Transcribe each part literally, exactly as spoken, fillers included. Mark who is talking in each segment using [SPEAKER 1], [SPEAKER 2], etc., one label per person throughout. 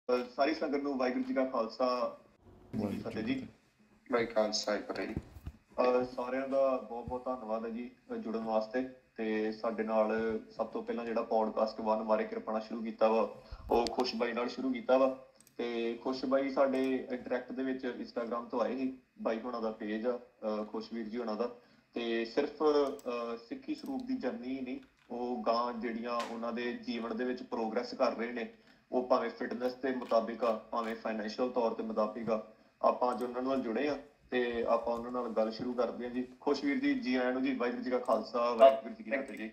[SPEAKER 1] ਅ, ਸਾਰੀ ਸੰਗਤ ਨੂੰ ਵਾਹਿਗੁਰੂ ਜੀ ਕਾ ਖਾਲਸਾ ਜੀ ਕੀ ਫਤਿਹ ਜੀ।
[SPEAKER 2] ਭਾਈ ਖਾਲਸਾ ਜੀ ਫਤਿਹ ਜੀ।
[SPEAKER 1] ਅ, ਸਾਰਿਆਂ ਦਾ ਬਹੁਤ ਬਹੁਤ ਧੰਨਵਾਦ ਹੈ ਜੀ ਅ, ਜੁੜਨ ਵਾਸਤੇ। ਤੇ ਸਾਡੇ ਨਾਲ ਸਭ ਤੋਂ ਪਹਿਲਾਂ ਜਿਹੜਾ ਪੌਡਕਾਸਟ ਵਨ ਮਾਰੇ ਕਿਰਪਾਣਾ ਸ਼ੁਰੂ ਕੀਤਾ ਵਾ ਉਹ ਖੁਸ਼ ਬਾਈ ਨਾਲ ਸ਼ੁਰੂ ਕੀਤਾ ਵਾ। ਤੇ ਖੁਸ਼ ਬਾਈ ਸਾਡੇ ਇੰਟਰੈਕਟ ਦੇ ਵਿੱਚ ਇੰਸਟਾਗ੍ਰਾਮ ਤੋਂ ਆਏ ਸੀ। ਬਾਈ ਹੋਣਾ ਦਾ ਪੇਜ ਆ ਅ, ਖੁਸ਼ਵੀਰ ਜੀ ਹੋਣਾ ਦਾ। ਤੇ ਸਿਰਫ ਅ, ਸਿੱਖੀ ਸਰੂਪ ਦੀ ਜਰਨੀ ਹੀ ਨਹੀਂ, ਉਹ ਗਾਂ ਜਿਹੜੀਆਂ ਉਹਨਾਂ ਦੇ ਜੀਵਨ ਦੇ ਵਿੱਚ ਪ੍ਰੋਗਰੈਸ ਕਰ ਰਹੇ ਨੇ, ਉਹ ਭਾਵੇਂ ਫਿਟਨੈਸ ਦੇ ਮੁਤਾਬਿਕ ਆ, ਭਾਵੇਂ ਫਾਈਨੈਂਸ਼ੀਅਲ ਤੌਰ ਤੇ ਮੁਤਾਬਿਕ ਆ। ਆਪਾਂ ਅੱਜ ਉਹਨਾਂ ਨਾਲ ਜੁੜੇ ਆ ਤੇ ਆਪਾਂ ਉਹਨਾਂ ਨਾਲ ਗੱਲ ਸ਼ੁਰੂ ਕਰਦੇ ਹਾਂ ਜੀ। ਖੁਸ਼ਵੀਰ ਜੀ, ਜੀ ਆਇਆਂ ਨੂੰ ਜੀ। ਵਾਹਿਗੁਰੂ ਜੀ ਕਾ ਖਾਲਸਾ, ਵਾਹਿਗੁਰੂ ਜੀ ਕੀ ਫਤਿਹ ਜੀ।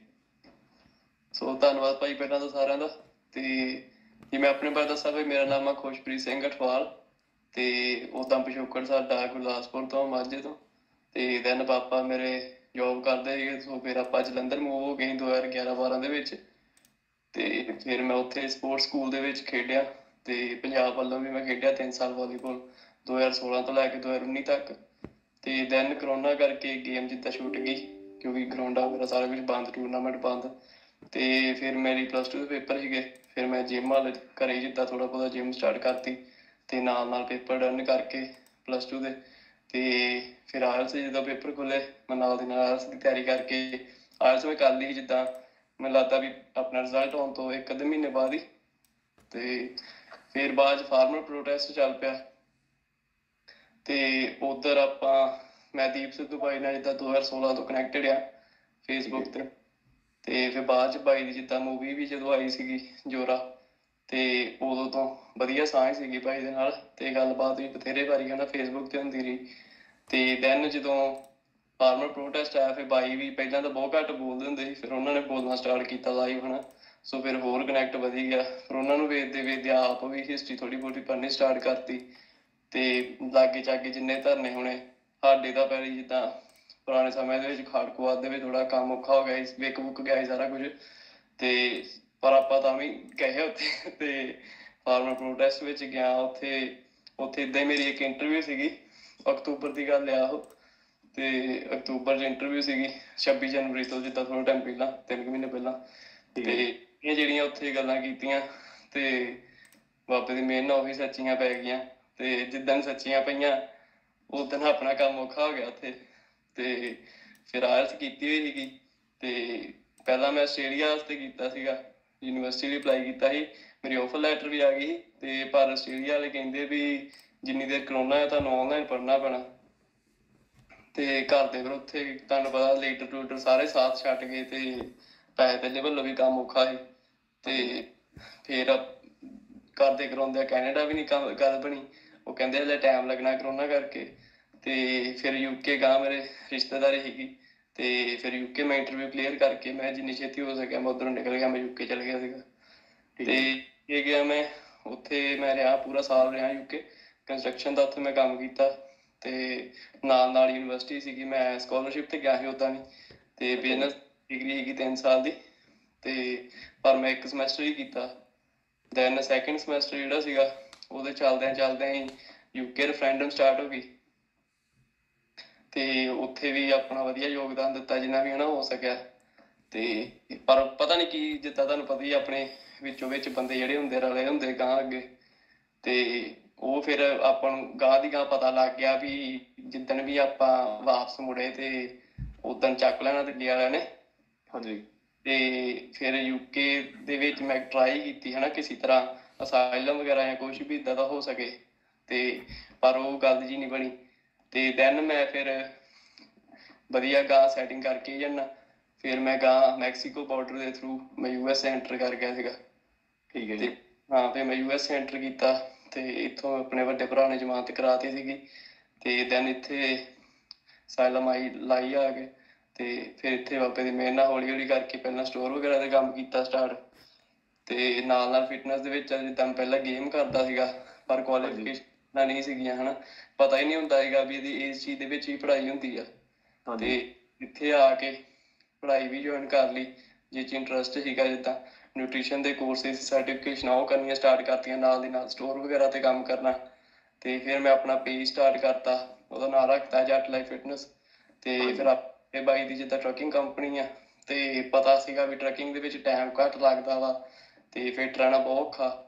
[SPEAKER 3] ਸੋ ਧੰਨਵਾਦ ਭਾਈ ਪਹਿਲਾਂ ਤਾਂ ਸਾਰਿਆਂ ਦਾ। ਤੇ ਜੇ ਮੈਂ ਆਪਣੇ ਬਾਰੇ ਦੱਸਾਂ, ਵੀ ਮੇਰਾ ਨਾਮ ਆ ਖੁਸ਼ਪ੍ਰੀਤ ਸਿੰਘ ਅਠਵਾਲ ਤੇ ਉਦਾਂ ਪਿਛੋਕੜ ਸਾਡਾ ਗੁਰਦਾਸਪੁਰ ਤੋਂ, ਮਾਝੇ ਤੋਂ। ਤੇ ਦੈਨ ਪਾਪਾ ਮੇਰੇ ਜੋਬ ਕਰਦੇ ਸੀਗੇ, ਸੋ ਫਿਰ ਆਪਾਂ ਜਲੰਧਰ ਮੂਵ ਹੋ ਗਏ ਦੋ ਹਜ਼ਾਰ ਗਿਆਰਾਂ ਬਾਰਾਂ ਦੇ ਵਿੱਚ। ਤੇ ਫਿਰ ਮੈਂ ਉੱਥੇ ਸਪੋਰਟਸ ਸਕੂਲ ਦੇ ਵਿੱਚ ਖੇਡਿਆ ਤੇ ਪੰਜਾਬ ਵੱਲੋਂ ਵੀ ਮੈਂ ਖੇਡਿਆ ਤਿੰਨ ਸਾਲ ਵਾਲੀਬਾਲ, ਦੋ ਹਜ਼ਾਰ ਸੋਲਾਂ ਤੋਂ ਲੈ ਕੇ ਦੋ ਹਜ਼ਾਰ ਉੱਨੀ ਤੱਕ। ਤੇ ਦੈਨ ਕਰੋਨਾ ਕਰਕੇ ਗੇਮ ਜਿੱਦਾਂ ਛੁੱਟ ਗਈ, ਕਿਉਂਕਿ ਗਰਾਊਂਡਾਂ ਵਗੈਰਾ ਸਾਰਾ ਕੁਝ ਬੰਦ, ਟੂਰਨਾਮੈਂਟ ਬੰਦ। ਤੇ ਫਿਰ ਮੇਰੀ ਪਲੱਸ ਟੂ ਦੇ ਪੇਪਰ ਸੀਗੇ, ਫਿਰ ਮੈਂ ਜਿੰਮ ਵਾਲੇ ਘਰੇ ਜਿੱਦਾਂ ਥੋੜਾ ਬਹੁਤਾ ਜਿੰਮ ਸਟਾਰਟ ਕਰਤੀ ਤੇ ਨਾਲ ਨਾਲ ਪੇਪਰ ਡਨ ਕਰਕੇ ਪਲੱਸ ਟੂ ਦੇ। ਤੇ ਫਿਰ ਆਇਲਸ ਜਦੋਂ ਪੇਪਰ ਖੁੱਲੇ, ਮੈਂ ਨਾਲ ਦੀ ਨਾਲ ਆਇਲਸ ਦੀ ਤਿਆਰੀ ਕਰਕੇ ਆਇਲਸ ਮੈਂ ਕਰ ਲਈ। ਜਿੱਦਾਂ ਮੈਨੂੰ ਲੱਗਦਾ ਵੀ ਆਪਣਾ ਰਿਜ਼ਲਟ ਆਉਣ ਤੋਂ ਇੱਕ ਅੱਧੇ ਮਹੀਨੇ ਬਾਅਦ ਹੀ। ਤੇ ਫਿਰ ਬਾਅਦ 'ਚ ਫਾਰਮਰ ਪ੍ਰੋਟੈਸਟ ਚੱਲ ਪਿਆ ਤੇ ਉੱਧਰ ਆਪਾਂ ਮੈਂ ਦੀਪ ਸਿੱਧੂ ਬਾਈ ਨਾਲ ਜਿੱਦਾਂ ਦੋ ਹਜ਼ਾਰ ਸੋਲਾਂ ਤੋਂ ਕਨੈਕਟਡ ਆ ਫੇਸਬੁੱਕ ਤੇ। ਤੇ ਫਿਰ ਬਾਅਦ 'ਚ ਬਾਈ ਦੀ ਜਿੱਦਾਂ ਮੂਵੀ ਵੀ ਜਦੋਂ ਆਈ ਸੀਗੀ ਜੋਰਾ, ਤੇ ਉਦੋਂ ਤੋਂ ਵਧੀਆ ਸਾਂਝ ਸੀਗੀ ਭਾਈ ਦੇ ਨਾਲ ਤੇ ਗੱਲਬਾਤ ਵੀ ਬਥੇਰੇ ਵਾਰੀ ਹਨਾ ਫੇਸਬੁੱਕ ਤੇ ਹੁੰਦੀ ਰਹੀ। ਤੇ ਦੈਨ ਜਦੋਂ ਫਾਰਮਰ ਪ੍ਰੋਟੈਸਟ ਆਇਆ, ਫਿਰ ਬਾਈ ਵੀ ਪਹਿਲਾਂ ਤਾਂ ਬਹੁਤ ਘੱਟ ਬੋਲਦੇ ਹੁੰਦੇ ਸੀ, ਫਿਰ ਉਹਨਾਂ ਨੇ ਬੋਲਣਾ ਸਟਾਰਟ ਕੀਤਾ ਲਾਈਵ ਹਨਾ। ਸੋ ਫਿਰ ਹੋਰ ਕਨੈਕਟ ਵਧੀ ਗਿਆ। ਫਿਰ ਉਹਨਾਂ ਨੂੰ ਵੇਖਦੇ ਵੇਖਦੇ ਆਪ ਵੀ ਹਿਸਟਰੀ ਥੋੜ੍ਹੀ ਬਹੁਤੀ ਪੜ੍ਹਨੀ ਸਟਾਰਟ ਕਰਤੀ। ਤੇ ਲਾਗੇ ਚਾਗੇ ਜਿੰਨੇ ਧਰਨੇ ਹੋਣੇ ਸਾਡੇ ਤਾਂ ਪਹਿਲੇ, ਜਿੱਦਾਂ ਪੁਰਾਣੇ ਸਮੇਂ ਦੇ ਵਿੱਚ ਖਾੜਕੂਵਾਦ ਦੇ ਵਿੱਚ ਥੋੜਾ ਕੰਮ ਔਖਾ ਹੋ ਗਿਆ ਸੀ, ਵਿਕ ਵੁੱਕ ਗਿਆ ਸੀ ਸਾਰਾ ਕੁਝ। ਤੇ ਪਰ ਆਪਾਂ ਤਾਂ ਵੀ ਗਏ ਉੱਥੇ ਤੇ ਫਾਰਮਰ ਪ੍ਰੋਟੈਸਟ ਵਿੱਚ ਗਿਆ। ਉੱਥੇ ਉੱਥੇ ਏਦਾਂ ਹੀ ਮੇਰੀ ਇੱਕ ਇੰਟਰਵਿਊ ਸੀਗੀ, ਅਕਤੂਬਰ ਦੀ ਗੱਲ ਆ ਉਹ। ਤੇ ਅਕਤੂਬਰ 'ਚ ਇੰਟਰਵਿਊ ਸੀਗੀ, ਛੱਬੀ ਜਨਵਰੀ ਤੋਂ ਜਿੱਦਾਂ ਥੋੜਾ ਟਾਈਮ ਪਹਿਲਾਂ, ਤਿੰਨ ਕੁ ਮਹੀਨੇ ਪਹਿਲਾਂ। ਤੇ ਇਹ ਜਿਹੜੀਆਂ ਉੱਥੇ ਗੱਲਾਂ ਕੀਤੀਆਂ ਤੇ ਬਾਬੇ ਦੀ ਮਿਹਰ ਨਾਲ ਉਹੀ ਸੱਚੀਆਂ ਪੈ ਗਈਆਂ। ਤੇ ਜਿੱਦਣ ਸੱਚੀਆਂ ਪਈਆਂ ਉਦਣ ਆਪਣਾ ਕੰਮ ਔਖਾ ਹੋ ਗਿਆ ਉੱਥੇ। ਤੇ ਫਿਰ ਆਇਲਸ ਕੀਤੀ ਹੋਈ ਸੀਗੀ। ਤੇ ਪਹਿਲਾਂ ਮੈਂ ਆਸਟ੍ਰੇਲੀਆ ਵਾਸਤੇ ਕੀਤਾ ਸੀਗਾ, ਯੂਨੀਵਰਸਿਟੀ ਲਈ ਅਪਲਾਈ ਕੀਤਾ ਸੀ, ਮੇਰੀ ਆਫਰ ਲੈਟਰ ਵੀ ਆ ਗਈ ਸੀ। ਤੇ ਪਰ ਆਸਟ੍ਰੇਲੀਆ ਵਾਲੇ ਕਹਿੰਦੇ ਵੀ ਜਿੰਨੀ ਦੇਰ ਕਰੋਨਾ ਹੈ ਤੁਹਾਨੂੰ ਆਨਲਾਈਨ ਪੜ੍ਹਨਾ ਪੈਣਾ। ਤੇ ਘਰ ਦੇ ਫਿਰ ਉੱਥੇ ਤੁਹਾਨੂੰ ਪਤਾ ਲੀਡਰ ਟੂਡਰ ਸਾਰੇ ਸਾਥ ਛੱਡ ਗਏ ਤੇ ਪੈਸੇ ਧੇਲੇ ਵੱਲੋਂ ਵੀ ਕੰਮ ਔਖਾ ਸੀ। ਤੇ ਫਿਰ ਘਰ ਦੇ ਕਰਾਉਂਦੇ ਕੈਨੇਡਾ ਵੀ ਨਹੀਂ ਕੰਮ ਗੱਲ ਬਣੀ, ਉਹ ਕਹਿੰਦੇ ਹਲੇ ਟਾਈਮ ਲੱਗਣਾ ਕਰੋਨਾ ਕਰਕੇ। ਤੇ ਫਿਰ ਯੂਕੇ ਗਾਂ ਮੇਰੇ ਰਿਸ਼ਤੇਦਾਰੀ ਸੀਗੀ ਤੇ ਫਿਰ ਯੂਕੇ ਮੈਂ ਇੰਟਰਵਿਊ ਕਲੀਅਰ ਕਰਕੇ ਮੈਂ ਜਿੰਨੀ ਛੇਤੀ ਹੋ ਸਕਿਆ ਮੈਂ ਉੱਧਰੋਂ ਨਿਕਲ ਗਿਆ, ਮੈਂ ਯੂਕੇ ਚਲ ਗਿਆ ਸੀਗਾ। ਤੇ ਇਹ ਗਿਆ ਮੈਂ ਉੱਥੇ, ਮੈਂ ਰਿਹਾ ਪੂਰਾ ਸਾਲ ਰਿਹਾ ਯੂਕੇ, ਕੰਸਟਰਕਸ਼ਨ ਦਾ ਉੱਥੇ ਮੈਂ ਕੰਮ ਕੀਤਾ। ਤੇ ਨਾਲ ਨਾਲ ਯੂਨੀਵਰਸਿਟੀ ਸੀਗੀ, ਮੈਂ ਸਕੋਲਰਸ਼ਿਪ ਤੇ ਗਿਆ ਸੀ ਉੱਦਾਂ ਨਹੀਂ। ਤੇ ਬਿਜ਼ਨਸ ਡਿਗਰੀ ਸੀਗੀ ਤਿੰਨ ਸਾਲ ਦੀ, ਤੇ ਪਰ ਮੈਂ ਇੱਕ ਸਮੈਸਟਰ ਹੀ ਕੀਤਾ। ਦੈਨ ਸੈਕਿੰਡ ਸਮੈਸਟਰ ਜਿਹੜਾ ਸੀਗਾ ਉਹਦੇ ਚੱਲਦਿਆਂ ਚੱਲਦਿਆਂ ਹੀ ਯੂਕੇ ਰੈਫਰੈਂਡਮ ਸਟਾਰਟ ਹੋ ਗਈ। ਤੇ ਉੱਥੇ ਵੀ ਆਪਣਾ ਵਧੀਆ ਯੋਗਦਾਨ ਦਿੱਤਾ ਜਿੰਨਾ ਵੀ ਹਨਾ ਹੋ ਸਕਿਆ। ਤੇ ਪਰ ਪਤਾ ਨਹੀਂ ਕੀ, ਜਿੱਦਾਂ ਤੁਹਾਨੂੰ ਪਤਾ ਹੀ ਆਪਣੇ ਵਿੱਚੋਂ ਵਿੱਚ ਬੰਦੇ ਜਿਹੜੇ ਹੁੰਦੇ ਰਲੇ ਹੁੰਦੇ ਗਾਂ ਅੱਗੇ। ਤੇ ਉਹ ਫਿਰ ਆਪਾਂ ਨੂੰ ਗਾਂ ਦੀ ਗਾਂ ਪਤਾ ਲੱਗ ਗਿਆ ਵੀ ਜਿੱਦਣ ਵੀ ਆਪਾਂ ਵਾਪਸ ਮੁੜੇ ਤੇ ਉਦਣ ਚੱਕ ਲੈਣਾ ਦਿੱਲੀ ਵਾਲਿਆਂ ਨੇ।
[SPEAKER 1] ਹਾਂਜੀ।
[SPEAKER 3] ਤੇ ਫਿਰ ਯੂਕੇ ਦੇ ਵਿੱਚ ਮੈਂ ਟਰਾਈ ਕੀਤੀ ਹਨਾ ਕਿਸੇ ਤਰ੍ਹਾਂ ਅਸਾਈਲਮ ਵਗੈਰਾ ਜਾਂ ਕੁਛ ਵੀ ਇੱਦਾਂ ਦਾ ਹੋ ਸਕੇ, ਤੇ ਪਰ ਉਹ ਗੱਲ ਜੀ ਨਹੀਂ ਬਣੀ। ਤੇ ਦੈਨ ਮੈਂ ਫਿਰ ਵਧੀਆ ਗਾਂ ਸੈਟਿੰਗ ਕਰਕੇ ਜਾਣਾ, ਫਿਰ ਮੈਂ ਗਾਂ ਮੈਕਸੀਕੋ ਬਾਰਡਰ ਦੇ ਥਰੂ ਮੈਂ ਯੂ ਐਸ ਐਂਟਰ ਕਰ ਗਿਆ ਸੀਗਾ।
[SPEAKER 1] ਠੀਕ ਹੈ ਜੀ।
[SPEAKER 3] ਹਾਂ, ਫਿਰ ਮੈਂ ਯੂ ਐਸ ਐਂਟਰ ਕੀਤਾ ਤੇ ਇੱਥੋਂ ਆਪਣੇ ਵੱਡੇ ਭਰਾ ਨੇ ਜਮਾਨਤ ਕਰਾਤੀ ਸੀਗੀ। ਤੇ ਦੈਨ ਇੱਥੇ ਸਾਇਲਮ ਆਈ ਲਾਈ ਆ ਕੇ ਤੇ ਫਿਰ ਇੱਥੇ ਬਾਬੇ ਦੀ ਮਿਹਰ ਨਾਲ ਹੌਲੀ ਹੌਲੀ ਕਰਕੇ ਪਹਿਲਾਂ ਸਟੋਰ ਵਗੈਰਾ ਦਾ ਕੰਮ ਕੀਤਾ ਸਟਾਰਟ। ਤੇ ਨਾਲ ਨਾਲ ਫਿਟਨੈਸ ਦੇ ਵਿੱਚ ਜਿੱਦਾਂ ਪਹਿਲਾਂ ਗੇਮ ਕਰਦਾ ਸੀਗਾ, ਪਰ ਕੁਆਲੀਫਿਕੇਸ਼ਨਾਂ ਨਹੀਂ ਸੀਗੀਆਂ ਹਨਾ, ਪਤਾ ਹੀ ਨਹੀਂ ਹੁੰਦਾ ਸੀਗਾ ਵੀ ਇਹਦੀ ਇਸ ਚੀਜ਼ ਦੇ ਵਿੱਚ ਵੀ ਪੜ੍ਹਾਈ ਹੁੰਦੀ ਆ। ਤੇ ਇੱਥੇ ਆ ਕੇ ਪੜ੍ਹਾਈ ਵੀ ਜੁਆਇਨ ਕਰ ਲਈ ਜਿਸ 'ਚ ਇੰਟਰਸਟ ਸੀਗਾ, ਜਿੱਦਾਂ ਨਿਊਟ੍ਰੀਸ਼ਨ ਦੇ ਕੋਰਸਿਸ ਸਰਟੀਫਿਕੇਸ਼ਨਾਂ ਉਹ ਕਰਨੀਆਂ ਸਟਾਰਟ ਕਰਤੀਆਂ, ਨਾਲ ਦੀ ਨਾਲ ਸਟੋਰ ਵਗੈਰਾ ਤੇ ਕੰਮ ਕਰਨਾ। ਤੇ ਫਿਰ ਮੈਂ ਆਪਣਾ ਪੇਜ ਸਟਾਰਟ ਕਰਤਾ, ਉਹਦਾ ਨਾਂ ਰੱਖਤਾ ਜੱਟ ਲਾਈਫ ਫਿਟਨੈਸ। ਤੇ ਫਿਰ ਆਪਣੇ ਬਾਈ ਦੀ ਜਿੱਦਾਂ ਟਰੱਕਿੰਗ ਕੰਪਨੀ ਆ, ਤੇ ਪਤਾ ਸੀਗਾ ਵੀ ਟਰੱਕਿੰਗ ਦੇ ਵਿੱਚ ਟਾਈਮ ਘੱਟ ਲੱਗਦਾ ਵਾ ਤੇ ਫਿੱਟ ਰਹਿਣਾ ਬਹੁਤ ਔਖਾ।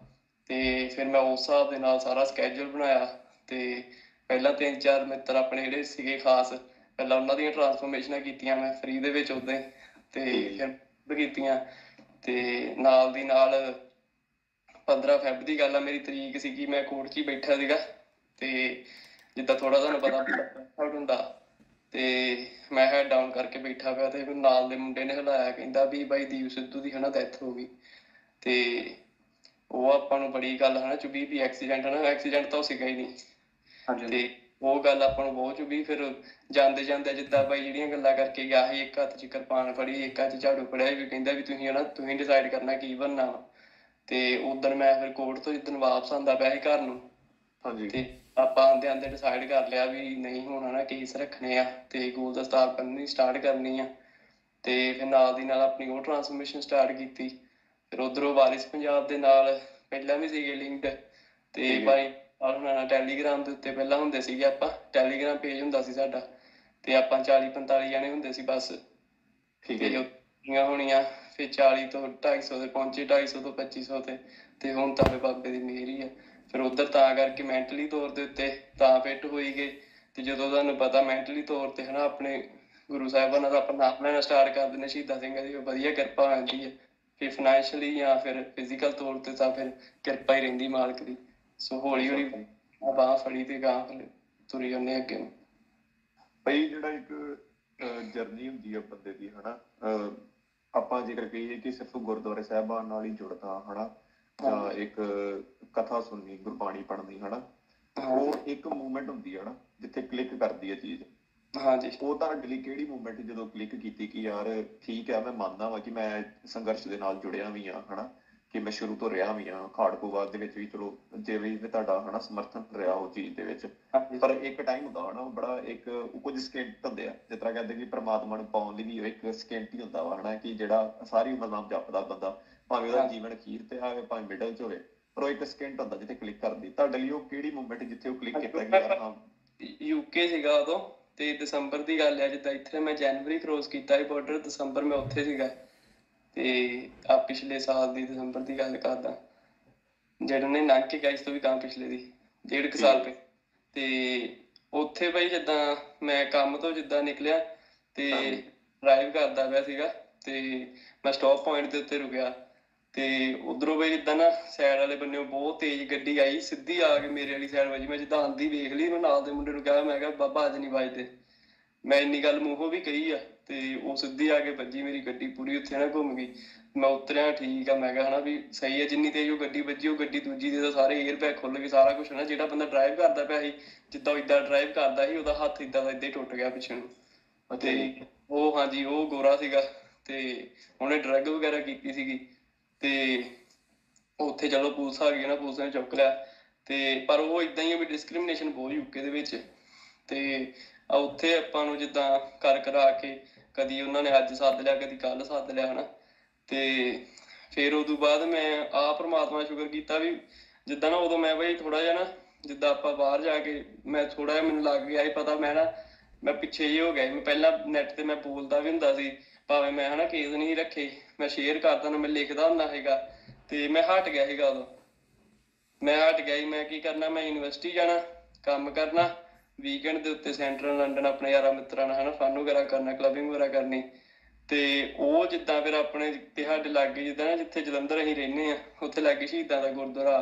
[SPEAKER 3] ਤੇ ਫਿਰ ਮੈਂ ਉਸ ਹਿਸਾਬ ਦੇ ਨਾਲ ਸਾਰਾ ਸਕੈਜੂਲ ਬਣਾਇਆ। ਤੇ ਪਹਿਲਾਂ ਤਿੰਨ ਚਾਰ ਮਿੱਤਰ ਆਪਣੇ ਜਿਹੜੇ ਸੀਗੇ ਖਾਸ, ਪਹਿਲਾਂ ਉਹਨਾਂ ਦੀਆਂ ਟਰਾਂਸਫੋਰਮੇਸ਼ਨਾਂ ਕੀਤੀਆਂ ਮੈਂ ਫ੍ਰੀ ਦੇ ਵਿੱਚ ਉਦਾਂ ਹੀ, ਤੇ ਫਿਰ ਕੀਤੀਆਂ। ਤੇ ਨਾਲ ਦੀ ਨਾਲ ਪੰਦਰਾਂ ਫੈਬ ਦੀ ਗੱਲ ਆ, ਮੇਰੀ ਤਰੀਕ ਸੀਗੀ, ਮੈਂ ਕੋਰਟ 'ਚ ਹੀ ਬੈਠਾ ਸੀਗਾ। ਤੇ ਜਿੱਦਾਂ ਥੋੜਾ ਤੁਹਾਨੂੰ ਪਤਾ ਹੁੰਦਾ, ਤੇ ਮੈਂ ਹੈਡ ਡਾਊਨ ਕਰਕੇ ਬੈਠਾ ਪਿਆ, ਤੇ ਨਾਲ ਦੇ ਮੁੰਡੇ ਨੇ ਹਿਲਾਇਆ, ਕਹਿੰਦਾ ਵੀ ਬਾਈ ਦੀਪ ਸਿੱਧੂ ਦੀ ਹਨਾ ਡੈਥ ਹੋ ਗਈ। ਤੇ ਉਹ ਆਪਾਂ ਨੂੰ ਬੜੀ ਗੱਲ ਹਨਾ ਚੁੱਭੀ ਵੀ ਐਕਸੀਡੈਂਟ ਹਨਾ, ਐਕਸੀਡੈਂਟ ਤਾਂ ਉਹ ਸੀਗਾ ਹੀ ਨਹੀਂ। ਤੇ ਉਹ ਗੱਲ ਆਪਾਂ ਨੂੰ ਬਹੁਤ ਚੁੱਭੀ। ਫਿਰ ਜਾਂਦੇ ਜਾਂਦੇ ਜਿੱਦਾਂ ਬਾਈ ਜਿਹੜੀਆਂ ਗੱਲਾਂ ਕਰਕੇ ਗਿਆ ਸੀ, ਇੱਕ ਹੱਥ 'ਚ ਕਿਰਪਾਨ ਫੜੀ, ਇੱਕ ਹੱਥ 'ਚ ਝਾੜੂ ਫੜਿਆ, ਵੀ ਕਹਿੰਦਾ ਵੀ ਤੁਸੀਂ ਹਨਾ ਤੁਸੀਂ ਡਿਸਾਈਡ ਕਰਨਾ ਕੀ ਬਣਨਾ ਵਾ। ਤੇ ਉਦਣ ਮੈਂ ਫਿਰ ਕੋਰਟ ਤੋਂ ਜਿੱਦਣ ਵਾਪਸ ਆਉਂਦਾ ਪਿਆ ਸੀ ਘਰ ਨੂੰ, ਤੇ ਆਪਾਂ ਆਂਦੇ ਆਂਦੇ ਡਿਸਾਈਡ ਕਰ ਲਿਆ ਵੀ ਨਹੀਂ ਹੁਣ ਹਨਾ ਕੇਸ ਰੱਖਣੇ ਆ ਤੇ ਗੁਲਦਸਤਾਰ ਬੰਨਣੀ ਸਟਾਰਟ ਕਰਨੀ ਆ। ਤੇ ਫਿਰ ਨਾਲ ਦੀ ਨਾਲ ਆਪਣੀ ਉਹ ਟਰਾਂਸਫੋਰਮੇਸ਼ਨ ਸਟਾਰਟ ਕੀਤੀ। ਫਿਰ ਉਧਰੋਂ ਵਾਰਿਸ ਪੰਜਾਬ ਦੇ ਨਾਲ ਪਹਿਲਾਂ ਵੀ ਸੀਗੇ ਲਿੰਕਡ, ਤੇ ਬਾਈ ਟੈਲੀਗ੍ਰਾਮ ਦੇ ਉੱਤੇ ਪਹਿਲਾਂ ਹੁੰਦੇ ਸੀਗੇ, ਆਪਾਂ ਟੈਲੀਗ੍ਰਾਮ ਪੇਜ ਹੁੰਦਾ ਸੀ ਸਾਡਾ, ਤੇ ਆਪਾਂ ਚਾਲੀ ਪੰਤਾਲੀ ਜਾਣੇ ਹੁੰਦੇ ਸੀ ਬਸ। ਤੇ ਹੋਣੀਆਂ ਫਿਰ ਚਾਲੀ ਤੋਂ ਢਾਈ ਸੌ ਤੇ ਪਹੁੰਚੇ, ਢਾਈ ਸੌ ਤੋਂ ਪੱਚੀ ਸੌ ਤੇ ਤੇ ਹੁਣ ਤਾਂ ਫਿਰ ਬਾਬੇ ਦੀ ਮਿਹਰ ਹੀ ਆ। ਫਿਰ ਉੱਧਰ ਤਾਂ ਕਰਕੇ ਮੈਂਟਲੀ ਤੌਰ ਦੇ ਉੱਤੇ ਤਾਂ ਫਿੱਟ ਹੋਈ ਗਏ। ਤੇ ਜਦੋਂ ਤੁਹਾਨੂੰ ਪਤਾ ਮੈਂਟਲੀ ਤੌਰ ਤੇ ਹਨਾ ਆਪਣੇ ਗੁਰੂ ਸਾਹਿਬਾਨਾਂ ਦਾ ਆਪਾਂ ਨਾਮ ਲੈਣਾ ਸਟਾਰਟ ਕਰ ਦਿੰਦੇ, ਸ਼ਹੀਦਾਂ ਸਿੰਘਾਂ ਦੀ ਵਧੀਆ ਕਿਰਪਾ ਹੋ ਜਾਂਦੀ ਹੈ। ਫਿਰ ਫਾਈਨੈਂਸ਼ਲੀ ਜਾਂ ਫਿਰ ਫਿਜ਼ੀਕਲ ਤੌਰ ਤੇ ਤਾਂ ਫਿਰ ਕਿਰਪਾ ਹੀ ਰਹਿੰਦੀ ਮਾਲਕ ਦੀ। ਸੋ ਹੌਲੀ ਹੌਲੀ ਬਾਂਹ ਫੜੀ ਤੇ ਗਾਂ ਫਿਰ ਤੁਰੀ ਜਾਂਦੇ ਅੱਗੇ ਨੂੰ।
[SPEAKER 1] ਬਈ ਜਿਹੜਾ ਇੱਕ ਜਰਨੀ ਹੁੰਦੀ ਆ ਬੰਦੇ ਦੀ ਹਨਾ, ਆਪਾਂ ਜੇਕਰ ਕਹੀਏ ਕਿ ਸਿਰਫ ਗੁਰਦੁਆਰੇ ਸਾਹਿਬਾਨ ਨਾਲ ਹੀ ਜੁੜਦਾ ਹਨਾ, ਜਾਂ ਇੱਕ ਕਥਾ ਸੁਣਨੀ, ਗੁਰਬਾਣੀ ਪੜ੍ਹਨੀ ਹਨਾ, ਉਹ ਇੱਕ ਮੂਵਮੈਂਟ ਹੁੰਦੀ ਹੈ ਨਾ ਜਿੱਥੇ ਕਲਿੱਕ ਕਰਦੀ ਹੈ ਚੀਜ਼।
[SPEAKER 3] ਹਾਂਜੀ,
[SPEAKER 1] ਉਹ ਤੁਹਾਡੇ ਲਈ ਕਿਹੜੀ ਮੂਵਮੈਂਟ ਜਦੋਂ ਕਲਿੱਕ ਕੀਤੀ ਕਿ ਯਾਰ ਠੀਕ ਹੈ, ਮੈਂ ਮੰਨਦਾ ਵਾ ਕਿ ਮੈਂ ਸੰਘਰਸ਼ ਦੇ ਨਾਲ ਜੁੜਿਆ ਵੀ ਹਾਂ ਹਨਾ, ਕਿ ਮੈਂ ਸ਼ੁਰੂ ਤੋਂ ਰਿਹਾ ਵੀ ਹਾਂ ਖਾੜਕੂਵਾਦ ਦੇ ਵਿੱਚ ਵੀ, ਚਲੋ ਜਿਵੇਂ ਵੀ ਤੁਹਾਡਾ ਹਨਾ ਸਮਰਥਨ ਰਿਹਾ ਉਹ ਚੀਜ਼ ਦੇ ਵਿੱਚ, ਪਰ ਇੱਕ ਟਾਈਮ ਹੁੰਦਾ ਹਨਾ ਬੜਾ, ਇੱਕ ਕੁਝ ਸਕਿੰਟ ਹੁੰਦੇ ਆ ਜਿਸ ਤਰ੍ਹਾਂ ਕਹਿੰਦੇ ਕਿ ਪ੍ਰਮਾਤਮਾ ਨੂੰ ਪਾਉਣ ਲਈ ਵੀ ਇੱਕ ਸਕਿੰਟ ਹੀ ਹੁੰਦਾ ਵਾ ਹਨਾ, ਕਿ ਜਿਹੜਾ ਸਾਰੀ ਉਮਰ ਨਾਮ ਜਪਦਾ ਬੰਦਾ, ਭਾਵੇਂ ਉਹਦਾ ਜੀਵਨ ਅਖੀਰ ਤੇ ਆਵੇ ਭਾਵੇਂ ਮਿਡਲ 'ਚ ਹੋਵੇ, ਪਰ ਉਹ ਇੱਕ ਸਕਿੰਟ ਹੁੰਦਾ ਜਿੱਥੇ ਕਲਿੱਕ ਕਰਦੀ। ਤੁਹਾਡੇ ਲਈ ਉਹ ਕਿਹੜੀ ਮੂਵਮੈਂਟ ਜਿੱਥੇ ਉਹ ਕਲਿੱਕ ਕੀਤਾ ਕਿ ਯਾਰ ਹਾਂ।
[SPEAKER 3] ਯੂਕੇ ਸੀਗਾ ਉਦੋਂ, ਤੇ ਦਸੰਬਰ ਦੀ ਗੱਲ ਹੈ, ਜਿੱਦਾਂ ਇੱਥੇ ਮੈਂ ਜਨਵਰੀ ਕ੍ਰੋਸ ਕੀਤਾ ਸੀ ਬਾਰਡਰ, ਦਸੰਬਰ ਮੈਂ ਉੱਥੇ ਸੀਗਾ। ਤੇ ਆ ਪਿਛਲੇ ਸਾਲ ਦੀ ਦਸੰਬਰ ਦੀ ਗੱਲ ਕਰਦਾ, ਜਿਹੜੇ ਨੇ ਲੰਘ ਕੇ ਗਿਆ ਇਸ ਤੋਂ ਵੀ ਕੰਮ ਪਿਛਲੇ ਦੀ ਡੇਢ ਕੁ ਸਾਲ ਪਏ। ਤੇ ਉੱਥੇ ਬਈ ਜਿੱਦਾਂ ਮੈਂ ਕੰਮ ਤੋਂ ਜਿੱਦਾਂ ਨਿਕਲਿਆ ਤੇ ਡਰਾਈਵ ਕਰਦਾ ਪਿਆ ਸੀਗਾ, ਤੇ ਮੈਂ ਸਟਾਪ ਪੁਆਇੰਟ ਦੇ ਉੱਤੇ ਰੁਕਿਆ। ਤੇ ਉਧਰੋਂ ਬਈ ਜਿੱਦਾਂ ਨਾ ਸਾਈਡ ਵਾਲੇ ਬੰਨਿਓ ਬਹੁਤ ਤੇਜ਼ ਗੱਡੀ ਆਈ, ਸਿੱਧੀ ਆ ਕੇ ਮੇਰੇ ਵਾਲੀ ਸਾਈਡ ਵੱਜੀ। ਮੈਂ ਜਿੱਦਾਂ ਆਂਦੀ ਵੇਖ ਲਈ, ਮੈਂ ਨਾਲ ਦੇ ਮੁੰਡੇ ਨੂੰ ਕਿਹਾ, ਮੈਂ ਕਿਹਾ ਬਾਬਾ ਅੱਜ ਨੀ ਵੱਜਦੇ। ਮੈਂ ਇੰਨੀ ਗੱਲ ਮੂੰਹੋਂ ਵੀ ਕਹੀ ਆ, ਤੇ ਉਹ ਸਿੱਧੀ ਆ ਕੇ ਵੱਜੀ, ਮੇਰੀ ਗੱਡੀ ਪੂਰੀ ਉੱਥੇ ਨਾ ਘੁੰਮ ਗਈ। ਮੈਂ ਉਤਰਿਆ, ਠੀਕ ਆ, ਮੈਂ ਕਿਹਾ ਹਨਾ ਵੀ ਸਹੀ ਹੈ, ਜਿੰਨੀ ਤੇਜ਼ ਉਹ ਗੱਡੀ ਵੱਜੀ, ਉਹ ਗੱਡੀ ਦੂਜੀ ਦੇ ਤਾਂ ਸਾਰੇ ਏਅਰ ਬੈਗ ਖੁੱਲ ਗਏ, ਸਾਰਾ ਕੁਛ ਹਨਾ। ਜਿਹੜਾ ਬੰਦਾ ਡਰਾਈਵ ਕਰਦਾ ਪਿਆ ਸੀ, ਜਿੱਦਾਂ ਉਹ ਏਦਾਂ ਡਰਾਈਵ ਕਰਦਾ ਸੀ, ਉਹਦਾ ਹੱਥ ਏਦਾਂ ਦਾ ਏਦਾਂ ਹੀ ਟੁੱਟ ਗਿਆ ਪਿੱਛੇ ਨੂੰ। ਤੇ ਉਹ ਹਾਂਜੀ ਉਹ ਗੋਰਾ ਸੀਗਾ, ਤੇ ਉਹਨੇ ਡਰੱਗ ਵਗੈਰਾ ਕੀਤੀ ਸੀਗੀ। ਤੇ ਉੱਥੇ ਚਲੋ ਪੁਲਿਸ ਆ ਗਈ ਨਾ, ਪੁਲਿਸ ਨੇ ਚੁੱਕ ਲਿਆ। ਤੇ ਪਰ ਉਹ ਏਦਾਂ ਹੀ ਆ ਵੀ ਡਿਸਕ੍ਰਿਮੀਨੇਸ਼ਨ ਬਹੁਤ ਯੂਕੇ ਦੇ ਵਿੱਚ। ਤੇ ਉੱਥੇ ਆਪਾਂ ਨੂੰ ਜਿੱਦਾਂ ਕਰ ਕਰਾ ਕੇ ਕਦੀ ਉਹਨਾਂ ਨੇ ਅੱਜ ਸੱਦ ਲਿਆ, ਕਦੀ ਕੱਲ ਸੱਦ ਲਿਆ ਹਨਾ। ਤੇ ਫਿਰ ਉਦੋਂ ਬਾਅਦ ਮੈਂ ਆਹ ਪ੍ਰਮਾਤਮਾ ਸ਼ੁਕਰ ਕੀਤਾ ਵੀ ਜਿੱਦਾਂ ਨਾ ਉਦੋਂ ਮੈਂ ਬਈ ਥੋੜਾ ਜਿਹਾ ਨਾ, ਜਿੱਦਾਂ ਆਪਾਂ ਬਾਹਰ ਜਾ ਕੇ ਮੈਂ ਥੋੜਾ ਜਿਹਾ ਮੈਨੂੰ ਲੱਗ ਗਿਆ ਸੀ ਪਤਾ, ਮੈਂ ਨਾ ਮੈਂ ਪਿੱਛੇ ਜਿਹੇ ਹੋ ਗਿਆ ਸੀ। ਮੈਂ ਪਹਿਲਾਂ ਨੈਟ ਤੇ ਮੈਂ ਬੋਲਦਾ ਵੀ ਹੁੰਦਾ ਸੀ, ਭਾਵੇਂ ਮੈਂ ਹਨਾ ਕੇਸ ਨਹੀਂ ਰੱਖੇ, ਮੈਂ ਸ਼ੇਅਰ ਕਰਦਾ ਨਾ, ਮੈਂ ਲਿਖਦਾ ਹੁੰਦਾ ਸੀਗਾ। ਤੇ ਮੈਂ ਹਟ ਗਿਆ ਸੀਗਾ ਉਦੋਂ, ਮੈਂ ਹਟ ਗਿਆ ਸੀ। ਮੈਂ ਕੀ ਕਰਨਾ, ਮੈਂ ਯੂਨੀਵਰਸਿਟੀ ਜਾਣਾ, ਕੰਮ ਕਰਨਾ, ਵੀਕਐਂਡ ਦੇ ਉੱਤੇ ਸੈਂਟਰਲ ਲੰਡਨ ਆਪਣੇ ਯਾਰਾਂ ਮਿੱਤਰਾਂ ਨਾਲ ਹਨਾ ਫਨ ਵਗੈਰਾ ਕਰਨਾ, ਕਲੱਬਿੰਗ ਵਗੈਰਾ ਕਰਨੀ। ਤੇ ਉਹ ਜਿੱਦਾਂ ਫਿਰ ਆਪਣੇ ਤੇ ਸਾਡੇ ਲਾਗੇ ਜਿੱਦਾਂ ਨਾ ਜਿੱਥੇ ਜਲੰਧਰ ਅਸੀਂ ਰਹਿੰਦੇ ਹਾਂ, ਉੱਥੇ ਲਾਗੇ ਸ਼ਹੀਦਾਂ ਦਾ ਗੁਰਦੁਆਰਾ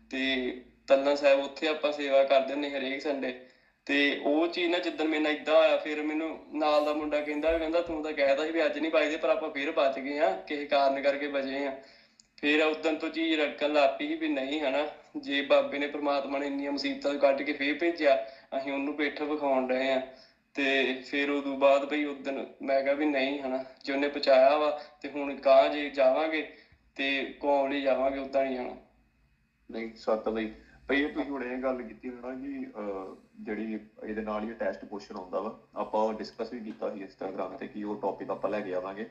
[SPEAKER 3] ਤੇ ਤਲਣਾ ਸਾਹਿਬ, ਉੱਥੇ ਆਪਾਂ ਸੇਵਾ ਕਰਦੇ ਹੁੰਦੇ ਹਰੇਕ ਸੰਡੇ। ਤੇ ਉਹ ਚੀਜ਼ ਨਾ ਜਿੱਦਣ ਮੇਰੇ ਨਾਲ ਏਦਾਂ ਹੋਇਆ, ਫਿਰ ਮੈਨੂੰ ਨਾਲ ਦਾ ਮੁੰਡਾ ਕਹਿੰਦਾ ਕਹਿੰਦਾ ਤੂੰ ਤਾਂ ਕਹਿਦਾ ਸੀ ਵੀ ਅੱਜ ਨੀ ਵੱਜਦੇ, ਪਰ ਆਪਾਂ ਫਿਰ ਬਚ ਗਏ ਹਾਂ, ਕਿਸੇ ਕਾਰਨ ਕਰਕੇ ਬਚੇ ਹਾਂ। ਫਿਰ ਉਦਣ ਤੋਂ ਚੀਜ਼ ਰੜਕਣ ਲੱਗ ਪਈ ਵੀ ਨਹੀਂ ਹਨਾ, ਜੇ ਬਾਬੇ ਨੇ ਪ੍ਰਮਾਤਮਾ ਨੇ ਇੰਨੀਆਂ ਮੁਸੀਬਤਾਂ ਕੱਢ ਕੇ ਫਿਰ ਭੇਜਿਆ, ਅਸੀਂ ਉਹਨੂੰ ਪਿੱਠ ਵਿਖਾਉਣ ਰਹੇ ਹਾਂ। ਤੇ ਫਿਰ ਉਦੋਂ ਬਾਅਦ ਬਈ ਉਦਣ ਮੈਂ ਕਿਹਾ ਵੀ ਨਹੀਂ ਹਨਾ, ਜੇ ਉਹਨੇ ਪਹੁੰਚਾਇਆ ਵਾ ਤੇ ਹੁਣ ਗਾਂਹ ਜੇ ਜਾਵਾਂਗੇ ਤੇ ਕੌਮ ਲਈ ਜਾਵਾਂਗੇ, ਓਦਾਂ ਨਹੀਂ ਜਾਣਾ।
[SPEAKER 1] ਨਹੀਂ ਸੱਤ ਬਈ ਬਈ ਤੁਸੀਂ ਹੁਣ ਇਹ ਗੱਲ ਕੀਤੀ ਹੋਣਾ ਕਿ ਜਿਹੜੀ ਇਹਦੇ ਨਾਲ ਹੀ ਅਟੈਚਡ ਕੁਐਸਚਨ ਆਉਂਦਾ ਵਾ, ਆਪਾਂ ਉਹ ਡਿਸਕਸ ਵੀ ਕੀਤਾ ਸੀ ਇੰਸਟਾਗ੍ਰਾਮ ਤੇ ਕਿ ਉਹ ਟੌਪਿਕ ਆਪਾਂ ਲੈ ਕੇ ਆਵਾਂਗੇ।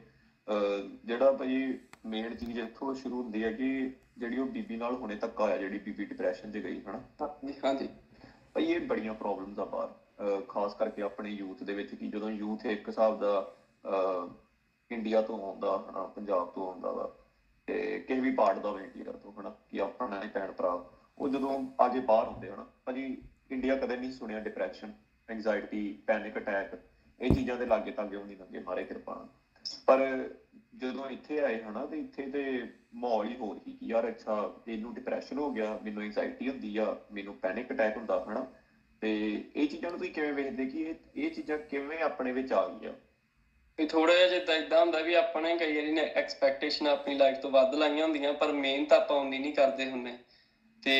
[SPEAKER 1] ਜਿਹੜਾ ਬਈ ਮੇਨ ਚੀਜ਼ ਇੱਥੋਂ ਸ਼ੁਰੂ ਹੁੰਦੀ ਹੈ ਕਿ ਜਿਹੜੀ ਉਹ ਬੀਬੀ ਨਾਲ ਹੁਣੇ ਧੱਕਾ ਹੋਇਆ, ਜਿਹੜੀ ਬੀਬੀ ਡਿਪਰੈਸ਼ਨ 'ਚ ਗਈ ਹਨਾ।
[SPEAKER 3] ਹਾਂਜੀ
[SPEAKER 1] ਬਈ ਇਹ ਬੜੀਆਂ ਪ੍ਰੋਬਲਮਸ ਆ ਬਾਹਰ, ਖਾਸ ਕਰਕੇ ਆਪਣੇ ਯੂਥ ਦੇ ਵਿੱਚ, ਕਿ ਜਦੋਂ ਯੂਥ ਇੱਕ ਹਿਸਾਬ ਦਾ ਇੰਡੀਆ ਤੋਂ ਆਉਂਦਾ ਹਨਾ, ਪੰਜਾਬ ਤੋਂ ਆਉਂਦਾ ਵਾ, ਤੇ ਕਿਸੇ ਵੀ ਪਾਰਟ ਦਾ ਹੋਵੇ ਇੰਡੀਆ ਤੋਂ ਹਨਾ, ਕਿ ਆਪਣਾ ਹੀ ਭੈਣ ਭਰਾ ਉਹ ਜਦੋਂ ਆਗੇ ਬਾਹਰ ਹੁੰਦੇ ਹਨਾ ਭਾਜੀ, ਇੰਡੀਆ ਕਦੇ ਨਹੀਂ ਸੁਣਿਆ ਡਿਪਰੈਸ਼ਨ, ਐਂਗਜ਼ਾਇਟੀ, ਪੈਨਿਕ ਅਟੈਕ ਇਹ ਚੀਜ਼ਾਂ ਦੇ ਲਾਗੇ ਤਾਗੇ ਉਹ ਨਹੀਂ ਲੰਘੇ ਮਾਰੇ ਕਿਰਪਾ ਨਾਲ। ਪਰ ਜਦੋਂ ਇੱਥੇ ਆਏ ਹਨਾ ਤੇ ਇੱਥੇ ਤੇ ਮਾਹੌਲ ਹੀ ਹੋਰ ਸੀ ਕਿ ਯਾਰ ਅੱਛਾ ਇਹਨੂੰ ਡਿਪਰੈਸ਼ਨ ਹੋ ਗਿਆ, ਮੈਨੂੰ ਐਂਗਜ਼ਾਇਟੀ ਹੁੰਦੀ ਆ, ਮੈਨੂੰ ਪੈਨਿਕ ਅਟੈਕ ਹੁੰਦਾ ਹਨਾ। ਤੇ ਇਹ ਚੀਜ਼ਾਂ ਨੂੰ ਤੁਸੀਂ ਕਿਵੇਂ ਵੇਖਦੇ ਕਿ ਇਹ ਇਹ ਚੀਜ਼ਾਂ ਕਿਵੇਂ ਆਪਣੇ ਵਿੱਚ ਆ ਗਈਆਂ?
[SPEAKER 3] ਵੀ ਥੋੜਾ ਜਿਹਾ ਜਿੱਦਾਂ ਏਦਾਂ ਹੁੰਦਾ ਵੀ ਆਪਾਂ ਨੇ ਕਈ ਵਾਰੀ ਐਕਸਪੈਕਟੇਸ਼ਨ ਆਪਣੀ ਲਾਈਫ ਤੋਂ ਵੱਧ ਲਾਈਆਂ ਹੁੰਦੀਆਂ, ਪਰ ਮਿਹਨਤ ਆਪਾਂ ਉਨੀ ਨਹੀਂ ਕਰਦੇ ਹੁੰਦੇ। ਤੇ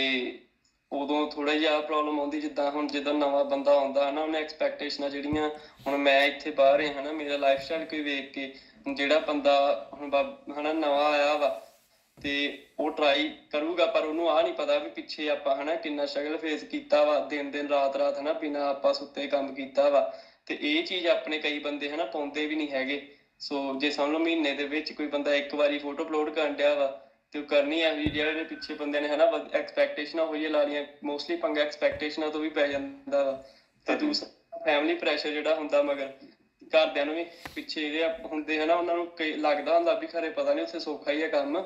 [SPEAKER 3] ਉਦੋਂ ਥੋੜਾ ਜਿਹਾ ਪ੍ਰੋਬਲਮ ਆਉਂਦੀ, ਜਿੱਦਾਂ ਹੁਣ ਜਦੋਂ ਨਵਾਂ ਬੰਦਾ ਆਉਂਦਾ ਹਨਾ, ਉਹਨੇ ਐਕਸਪੈਕਟੇਸ਼ਨਾਂ ਜਿਹੜੀਆਂ, ਹੁਣ ਮੈਂ ਇੱਥੇ ਬਾਹਰ ਹੈ ਹਨਾ, ਮੇਰਾ ਲਾਈਫ ਸਟਾਈਲ ਕੋਈ ਵੇਖ ਕੇ ਜਿਹੜਾ ਬੰਦਾ ਹੁਣ ਹਨਾ ਨਵਾਂ ਆਇਆ ਵਾ ਤੇ ਉਹ ਟਰਾਈ ਕਰੂਗਾ, ਪਰ ਉਹਨੂੰ ਆਹ ਨੀ ਪਤਾ ਵੀ ਪਿੱਛੇ ਆਪਾਂ ਹਨਾ ਕਿੰਨਾ ਸਟਰਗਲ ਫੇਸ ਕੀਤਾ ਵਾ, ਦਿਨ ਦਿਨ ਰਾਤ ਰਾਤ ਹਨਾ ਬਿਨਾਂ ਆਪਾਂ ਸੁੱਤੇ ਕੰਮ ਕੀਤਾ ਵਾ। ਤੇ ਇਹ ਚੀਜ਼ ਆਪਣੇ ਕਈ ਬੰਦੇ ਹਨਾ ਪਾਉਂਦੇ ਵੀ ਨਹੀਂ ਹੈਗੇ। ਸੋ ਜੇ ਸਮਝ ਲਓ ਮਹੀਨੇ ਦੇ ਵਿੱਚ ਕੋਈ ਬੰਦਾ ਇੱਕ ਵਾਰੀ ਫੋਟੋ ਅਪਲੋਡ ਕਰਨ ਡਿਆ ਵਾ ਤੇ ਉਹ ਕਰਨੀ ਆ ਵੀ ਜਿਹੜੇ ਪਿੱਛੇ ਬੰਦੇ ਨੇ ਹਨਾ ਐਕਸਪੈਕਟੇਸ਼ਨਾਂ ਹੋਈਆਂ ਲਾ ਲਈਆਂ, ਮੋਸਟਲੀ ਪੰਗਾ ਐਕਸਪੈਕਟੇਸ਼ਨਾਂ ਤੋਂ ਵੀ ਪੈ ਜਾਂਦਾ ਵਾ। ਤੇ ਦੂਸਰਾ ਫੈਮਿਲੀ ਪ੍ਰੈਸ਼ਰ ਜਿਹੜਾ ਹੁੰਦਾ, ਮਗਰ ਘਰਦਿਆਂ ਨੂੰ ਵੀ ਪਿੱਛੇ ਜਿਹੜੇ ਹੁੰਦੇ ਹਨਾ ਉਹਨਾਂ ਨੂੰ ਲੱਗਦਾ ਹੁੰਦਾ ਵੀ ਖਰੇ ਪਤਾ ਨੀ ਉੱਥੇ ਸੌਖਾ ਹੀ ਆ ਕੰਮ।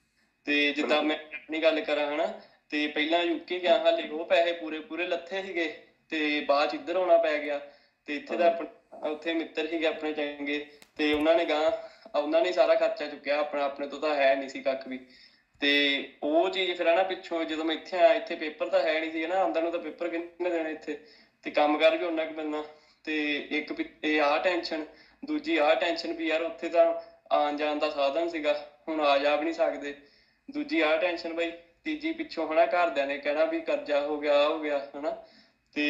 [SPEAKER 3] ਤੇ ਜਿੱਦਾਂ ਮੈਂ ਆਪਣੀ ਗੱਲ ਕਰਾਂ ਹਨਾ, ਤੇ ਪਹਿਲਾਂ ਯੂਕੇ ਗਿਆ, ਹਾਲੇ ਉਹ ਪੈਸੇ ਪੂਰੇ ਪੂਰੇ ਲੱਥੇ ਸੀਗੇ ਤੇ ਬਾਅਦ ਚ ਇੱਧਰ ਆਉਣਾ ਪੈ ਗਿਆ। ਤੇ ਇੱਥੇ ਦਾ ਉੱਥੇ ਮਿੱਤਰ ਸੀਗੇ ਆਪਣੇ ਚੰਗੇ, ਤੇ ਉਹਨਾਂ ਨੇ ਗਾਂ ਉਹਨਾਂ ਨੇ ਸਾਰਾ ਖਰਚਾ ਚੁੱਕਿਆ ਆਪਣਾ, ਆਪਣੇ ਤੋਂ ਤਾਂ ਹੈ ਨਹੀਂ ਸੀ ਕੱਖ ਵੀ। ਤੇ ਉਹ ਚੀਜ਼ ਫਿਰ ਹਨਾ ਪਿੱਛੋਂ ਜਦੋਂ ਮੈਂ ਇੱਥੇ ਆਇਆ, ਇੱਥੇ ਪੇਪਰ ਤਾਂ ਹੈ ਨਹੀਂ ਸੀ ਹਨਾ, ਆਉਂਦਾ ਨੂੰ ਤਾਂ ਪੇਪਰ ਕਿੰਨੇ ਦੇਣੇ ਇੱਥੇ, ਤੇ ਕੰਮ ਕਾਰ ਵੀ ਓਨਾ ਕੁ ਮਿਲਣਾ। ਤੇ ਇੱਕ ਇਹ ਆਹ ਟੈਨਸ਼ਨ, ਦੂਜੀ ਆਹ ਟੈਨਸ਼ਨ ਵੀ ਯਾਰ ਉੱਥੇ ਤਾਂ ਆਉਣ ਜਾਣ ਦਾ ਸਾਧਨ ਸੀਗਾ, ਹੁਣ ਆ ਜਾ ਵੀ ਨਹੀਂ ਸਕਦੇ। ਦੂਜੀ ਆਹ ਟੈਨਸ਼ਨ ਬਈ, ਤੀਜੀ ਪਿੱਛੋਂ ਹਨਾ ਘਰਦਿਆਂ ਨੇ ਕਹਿਣਾ ਵੀ ਕਰਜ਼ਾ ਹੋ ਗਿਆ, ਆ ਹੋ ਗਿਆ ਹਨਾ। ਤੇ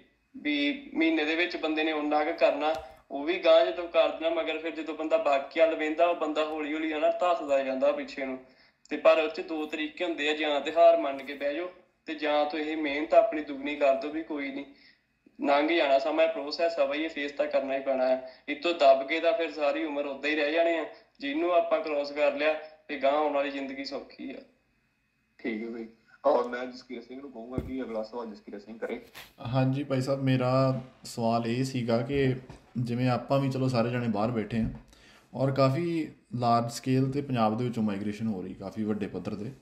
[SPEAKER 3] ਵੀ ਮਹੀਨੇ ਦੇ ਵਿੱਚ ਬੰਦੇ ਨੇ ਓਨਾ ਕੁ ਕਰਨਾ, ਉਹ ਵੀ ਗਾਂ ਜਦੋਂ ਕਰ ਦੇਣਾ, ਮਗਰ ਫਿਰ ਜਦੋਂ ਬੰਦਾ ਬਾਕੀ ਵੱਲ ਵਹਿੰਦਾ, ਉਹ ਬੰਦਾ ਹੌਲੀ ਹੌਲੀ ਹਨਾ ਧੱਸਦਾ ਜਾਂਦਾ ਪਿੱਛੇ ਨੂੰ। ਤੇ ਪਰ ਉਹ 'ਚ ਦੋ ਤਰੀਕੇ ਹੁੰਦੇ ਆ, ਜਾਂ ਤੇ ਹਾਰ ਮੰਨ ਕੇ ਬਹਿ ਜਾਓ, ਤੇ ਜਾਂ ਤੋਂ ਇਹ ਮਿਹਨਤ ਆਪਣੀ ਦੁੱਗਣੀ ਕਰ ਦਿਓ ਵੀ ਕੋਈ ਨੀ ਲੰਘ ਜਾਣਾ ਸਮਾਂ, ਪ੍ਰੋਸੈਸ ਆ ਬਈ, ਇਹ ਫੇਸ ਤਾਂ ਕਰਨਾ ਹੀ ਪੈਣਾ ਹੈ। ਇੱਥੋਂ ਦੱਬ ਕੇ ਤਾਂ ਫਿਰ ਸਾਰੀ ਉਮਰ ਓਦਾਂ ਹੀ ਰਹਿ ਜਾਣੇ ਆ। ਜਿਹਨੂੰ ਆਪਾਂ ਕ੍ਰੋਸ ਕਰ ਲਿਆ ਤੇ ਗਾਂ ਆਉਣ ਵਾਲੀ ਜ਼ਿੰਦਗੀ ਸੌਖੀ ਆ।
[SPEAKER 1] ਠੀਕ ਹੈ ਬਈ। ਔਰ ਮੈਂ ਜਸਕੀਰਤ ਸਿੰਘ ਨੂੰ ਕਹੂੰਗਾ ਕਿ ਅਗਲਾ ਸਵਾਲ ਜਸਕੀਰਤ ਸਿੰਘ ਕਰੇ।
[SPEAKER 4] ਹਾਂਜੀ ਭਾਈ ਸਾਹਿਬ, ਮੇਰਾ ਸਵਾਲ ਇਹ ਸੀਗਾ ਕਿ ਜਿਵੇਂ ਆਪਾਂ ਵੀ ਚਲੋ ਸਾਰੇ ਜਣੇ ਬਾਹਰ ਬੈਠੇ ਹਾਂ, ਔਰ ਕਾਫੀ ਲਾਰਜ ਸਕੇਲ 'ਤੇ ਪੰਜਾਬ ਦੇ ਵਿੱਚੋਂ ਮਾਈਗ੍ਰੇਸ਼ਨ ਹੋ ਰਹੀ ਕਾਫੀ ਵੱਡੇ ਪੱਧਰ 'ਤੇ,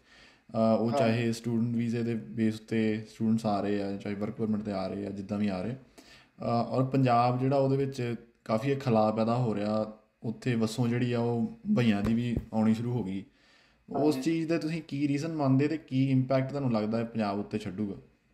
[SPEAKER 4] ਉਹ ਚਾਹੇ ਸਟੂਡੈਂਟ ਵੀਜ਼ੇ ਦੇ ਬੇਸ 'ਤੇ ਸਟੂਡੈਂਟਸ ਆ ਰਹੇ ਆ, ਚਾਹੇ ਵਰਕ ਪਰਮਿਟ 'ਤੇ ਆ ਰਹੇ ਆ, ਜਿੱਦਾਂ ਵੀ ਆ ਰਹੇ। ਔਰ ਪੰਜਾਬ ਜਿਹੜਾ ਉਹਦੇ ਵਿੱਚ ਕਾਫੀ ਇੱਕ ਖਲਾਅ ਪੈਦਾ ਹੋ ਰਿਹਾ, ਉੱਥੇ ਵਸੋਂ ਜਿਹੜੀ ਆ ਉਹ ਭਈਆਂ ਦੀ ਵੀ ਆਉਣੀ ਸ਼ੁਰੂ ਹੋ ਗਈ। ਉਸ ਚੀਜ਼ ਦਾ ਤੁਸੀਂ ਕੀ ਰੀਜ਼ਨ ਮੰਨਦੇ ਤੇ ਕੀ ਇੰਪੈਕਟ ਤੁਹਾਨੂੰ ਲੱਗਦਾ ਹੈ ਪੰਜਾਬ ਉੱਤੇ ਛੱਡੂਗਾ?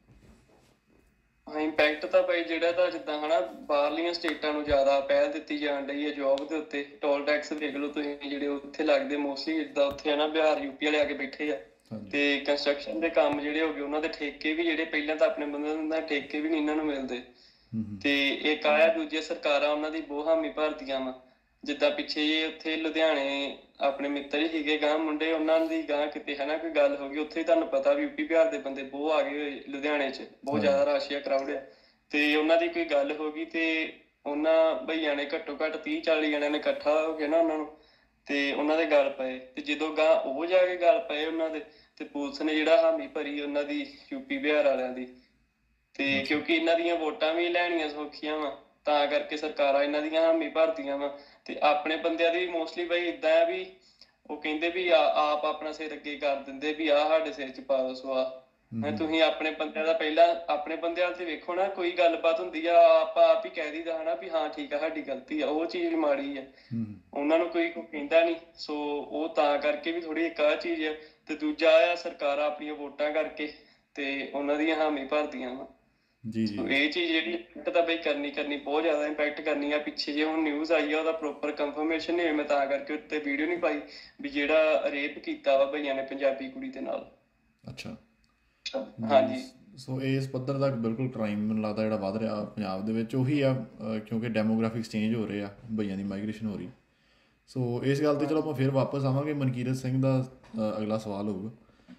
[SPEAKER 3] ਹਾਂ, ਇੰਪੈਕਟ ਤਾਂ ਭਾਈ ਜਿਹੜਾ ਤਾਂ ਜਿੱਦਾਂ ਹਨਾ ਬਾਹਰਲੀਆਂ ਸਟੇਟਾਂ ਨੂੰ ਜ਼ਿਆਦਾ ਪਹਿਲ ਦਿੱਤੀ ਜਾਣ ਡਈ ਹੈ ਜੋਬ ਦੇ ਉੱਤੇ। ਟੋਲ ਟੈਕਸ ਦੇਖ ਲਓ ਤੁਸੀਂ ਜਿਹੜੇ ਉੱਥੇ ਲੱਗਦੇ, ਮੋਸਟਲੀ ਜਿੱਦਾਂ ਉੱਥੇ ਹਨਾ ਬਿਹਾਰ ਯੂਪੀ ਵਾਲੇ ਆ ਕੇ ਬੈਠੇ ਆ। ਤੇ ਕੰਸਟਰਕਸ਼ਨ ਦੇ ਕੰਮ ਜਿਹੜੇ ਹੋ ਗਏ, ਉਹਨਾਂ ਦੇ ਠੇਕੇ ਵੀ ਜਿਹੜੇ ਪਹਿਲਾਂ ਤਾਂ ਆਪਣੇ ਬੰਦੇ ਦਾ ਠੇਕੇ ਵੀ ਨਹੀਂ ਇਹਨਾਂ ਨੂੰ ਮਿਲਦੇ। ਤੇ ਇੱਕ ਆਇਆ ਦੂਜੀਆਂ ਸਰਕਾਰਾਂ ਉਹਨਾਂ ਦੀ ਬਹੁਤ ਹਾਮੀ ਭਰਦੀਆਂ ਵਾ। ਜਿੱਦਾਂ ਪਿੱਛੇ ਜੇ ਉੱਥੇ ਲੁਧਿਆਣੇ ਆਪਣੇ ਮਿੱਤਰ ਹੀ ਸੀਗੇ ਗਾਂ ਮੁੰਡੇ, ਉਹਨਾਂ ਦੀ ਗਾਂ ਕਿਤੇ ਹਨਾ ਕੋਈ ਗੱਲ ਹੋ ਗਈ ਉੱਥੇ, ਤੁਹਾਨੂੰ ਪਤਾ ਵੀ ਯੂਪੀ ਬਿਹਾਰ ਦੇ ਬੰਦੇ ਬਹੁਤ ਆ ਗਏ ਹੋਏ ਲੁਧਿਆਣੇ 'ਚ, ਬਹੁਤ ਜ਼ਿਆਦਾ ਰਸ਼ ਆ, ਕਰਾਊਡ ਆ। ਤੇ ਉਹਨਾਂ ਦੀ ਕੋਈ ਗੱਲ ਹੋ ਗਈ ਤੇ ਉਹਨਾਂ ਭਈਆਂ ਨੇ ਘੱਟੋ ਘੱਟ ਤੀਹ ਚਾਲੀ ਜਣਿਆਂ ਨੇ ਇਕੱਠਾ ਹੋ ਕੇ ਨਾ ਉਹਨਾਂ ਨੂੰ ਤੇ ਉਹਨਾਂ ਦੇ ਗੱਲ ਪਏ। ਤੇ ਜਦੋਂ ਗਾਂ ਉਹ ਜਾ ਕੇ ਗੱਲ ਪਏ ਉਹਨਾਂ ਦੇ, ਤੇ ਪੁਲਿਸ ਨੇ ਜਿਹੜਾ ਹਾਮੀ ਭਰੀ ਉਹਨਾਂ ਦੀ ਯੂਪੀ ਬਿਹਾਰ ਵਾਲਿਆਂ ਦੀ। ਤੇ ਕਿਉਂਕਿ ਇਹਨਾਂ ਦੀਆਂ ਵੋਟਾਂ ਵੀ ਲੈਣੀਆਂ ਸੌਖੀਆਂ ਵਾ, ਤਾਂ ਕਰਕੇ ਸਰਕਾਰਾਂ ਇਹਨਾਂ ਦੀਆਂ ਹਾਮੀ ਭਰਦੀਆਂ ਵਾ। ਤੇ ਆਪਣੇ ਬੰਦਿਆਂ ਦੀ ਮੋਸਟਲੀ ਬਈ ਏਦਾਂ ਆ ਵੀ ਉਹ ਕਹਿੰਦੇ ਵੀ ਆਪ ਆਪਣਾ ਸਿਰ ਅੱਗੇ ਕਰ ਦਿੰਦੇ ਵੀ ਆਹ ਸਾਡੇ ਸਿਰ 'ਚ ਪਾ ਦੋ ਸਵਾਹ। ਤੁਸੀਂ ਆਪਣੇ ਬੰਦਿਆਂ ਦਾ ਪਹਿਲਾਂ ਆਪਣੇ ਬੰਦਿਆਂ ਤੇ ਵੇਖੋ ਨਾ, ਕੋਈ ਗੱਲਬਾਤ ਹੁੰਦੀ ਆ ਆਪਾਂ ਆਪ ਹੀ ਕਹਿ ਦਈਦਾ ਹਨਾ ਵੀ ਹਾਂ ਠੀਕ ਆ ਸਾਡੀ ਗਲਤੀ ਆ, ਉਹ ਚੀਜ਼ ਮਾੜੀ ਆ। ਉਹਨਾਂ ਨੂੰ ਕੋਈ ਕਹਿੰਦਾ ਨੀ। ਸੋ ਉਹ ਤਾਂ ਕਰਕੇ ਵੀ ਥੋੜੀ ਇੱਕ ਆਹ ਚੀਜ਼ ਆ। ਤੇ ਦੂਜਾ ਆ ਸਰਕਾਰਾਂ ਆਪਣੀਆਂ ਵੋਟਾਂ ਕਰਕੇ ਤੇ ਉਹਨਾਂ ਦੀਆਂ ਹਾਮੀ ਭਰਦੀਆਂ ਵਾ।
[SPEAKER 4] ਜੀ ਜੀ,
[SPEAKER 3] ਇਹ ਚੀਜ਼ ਜਿਹੜੀ ਇੰਪੈਕਟ ਤਾਂ ਬਈ ਕਰਨੀ ਕਰਨੀ ਬਹੁਤ ਜ਼ਿਆਦਾ ਇੰਪੈਕਟ ਕਰਨੀ ਆ। ਪਿੱਛੇ ਜੇ ਹੁਣ ਨਿਊਜ਼ ਆਈ ਆ, ਉਹਦਾ ਪ੍ਰੋਪਰ ਕੰਫਰਮੇਸ਼ਨ ਨਹੀਂ ਹੋਈ, ਮੈਂ ਤਾਂ ਕਰਕੇ ਉੱਤੇ ਵੀਡੀਓ ਨਹੀਂ ਪਾਈ ਵੀ ਜਿਹੜਾ ਰੇਪ ਕੀਤਾ ਵਾ ਭਈਆਂ ਨੇ ਪੰਜਾਬੀ ਕੁੜੀ ਦੇ ਨਾਲ।
[SPEAKER 4] ਅੱਛਾ,
[SPEAKER 3] ਹਾਂਜੀ।
[SPEAKER 4] ਸੋ ਇਸ ਪੱਧਰ ਤੱਕ ਬਿਲਕੁਲ ਕ੍ਰਾਈਮ ਮੈਨੂੰ ਲੱਗਦਾ ਜਿਹੜਾ ਵੱਧ ਰਿਹਾ ਪੰਜਾਬ ਦੇ ਵਿੱਚ ਉਹੀ ਆ, ਕਿਉਂਕਿ ਡੈਮੋਗ੍ਰਾਫਿਕਸ ਚੇਂਜ ਹੋ ਰਹੇ ਆ, ਭਈਆਂ ਦੀ ਮਾਈਗ੍ਰੇਸ਼ਨ ਹੋ ਰਹੀ। ਸੋ ਇਸ ਗੱਲ 'ਤੇ ਚਲੋ ਆਪਾਂ ਫਿਰ ਵਾਪਸ ਆਵਾਂਗੇ। ਮਨਕੀਰਤ ਸਿੰਘ ਦਾ ਅਗਲਾ ਸਵਾਲ ਹੋਊਗਾ।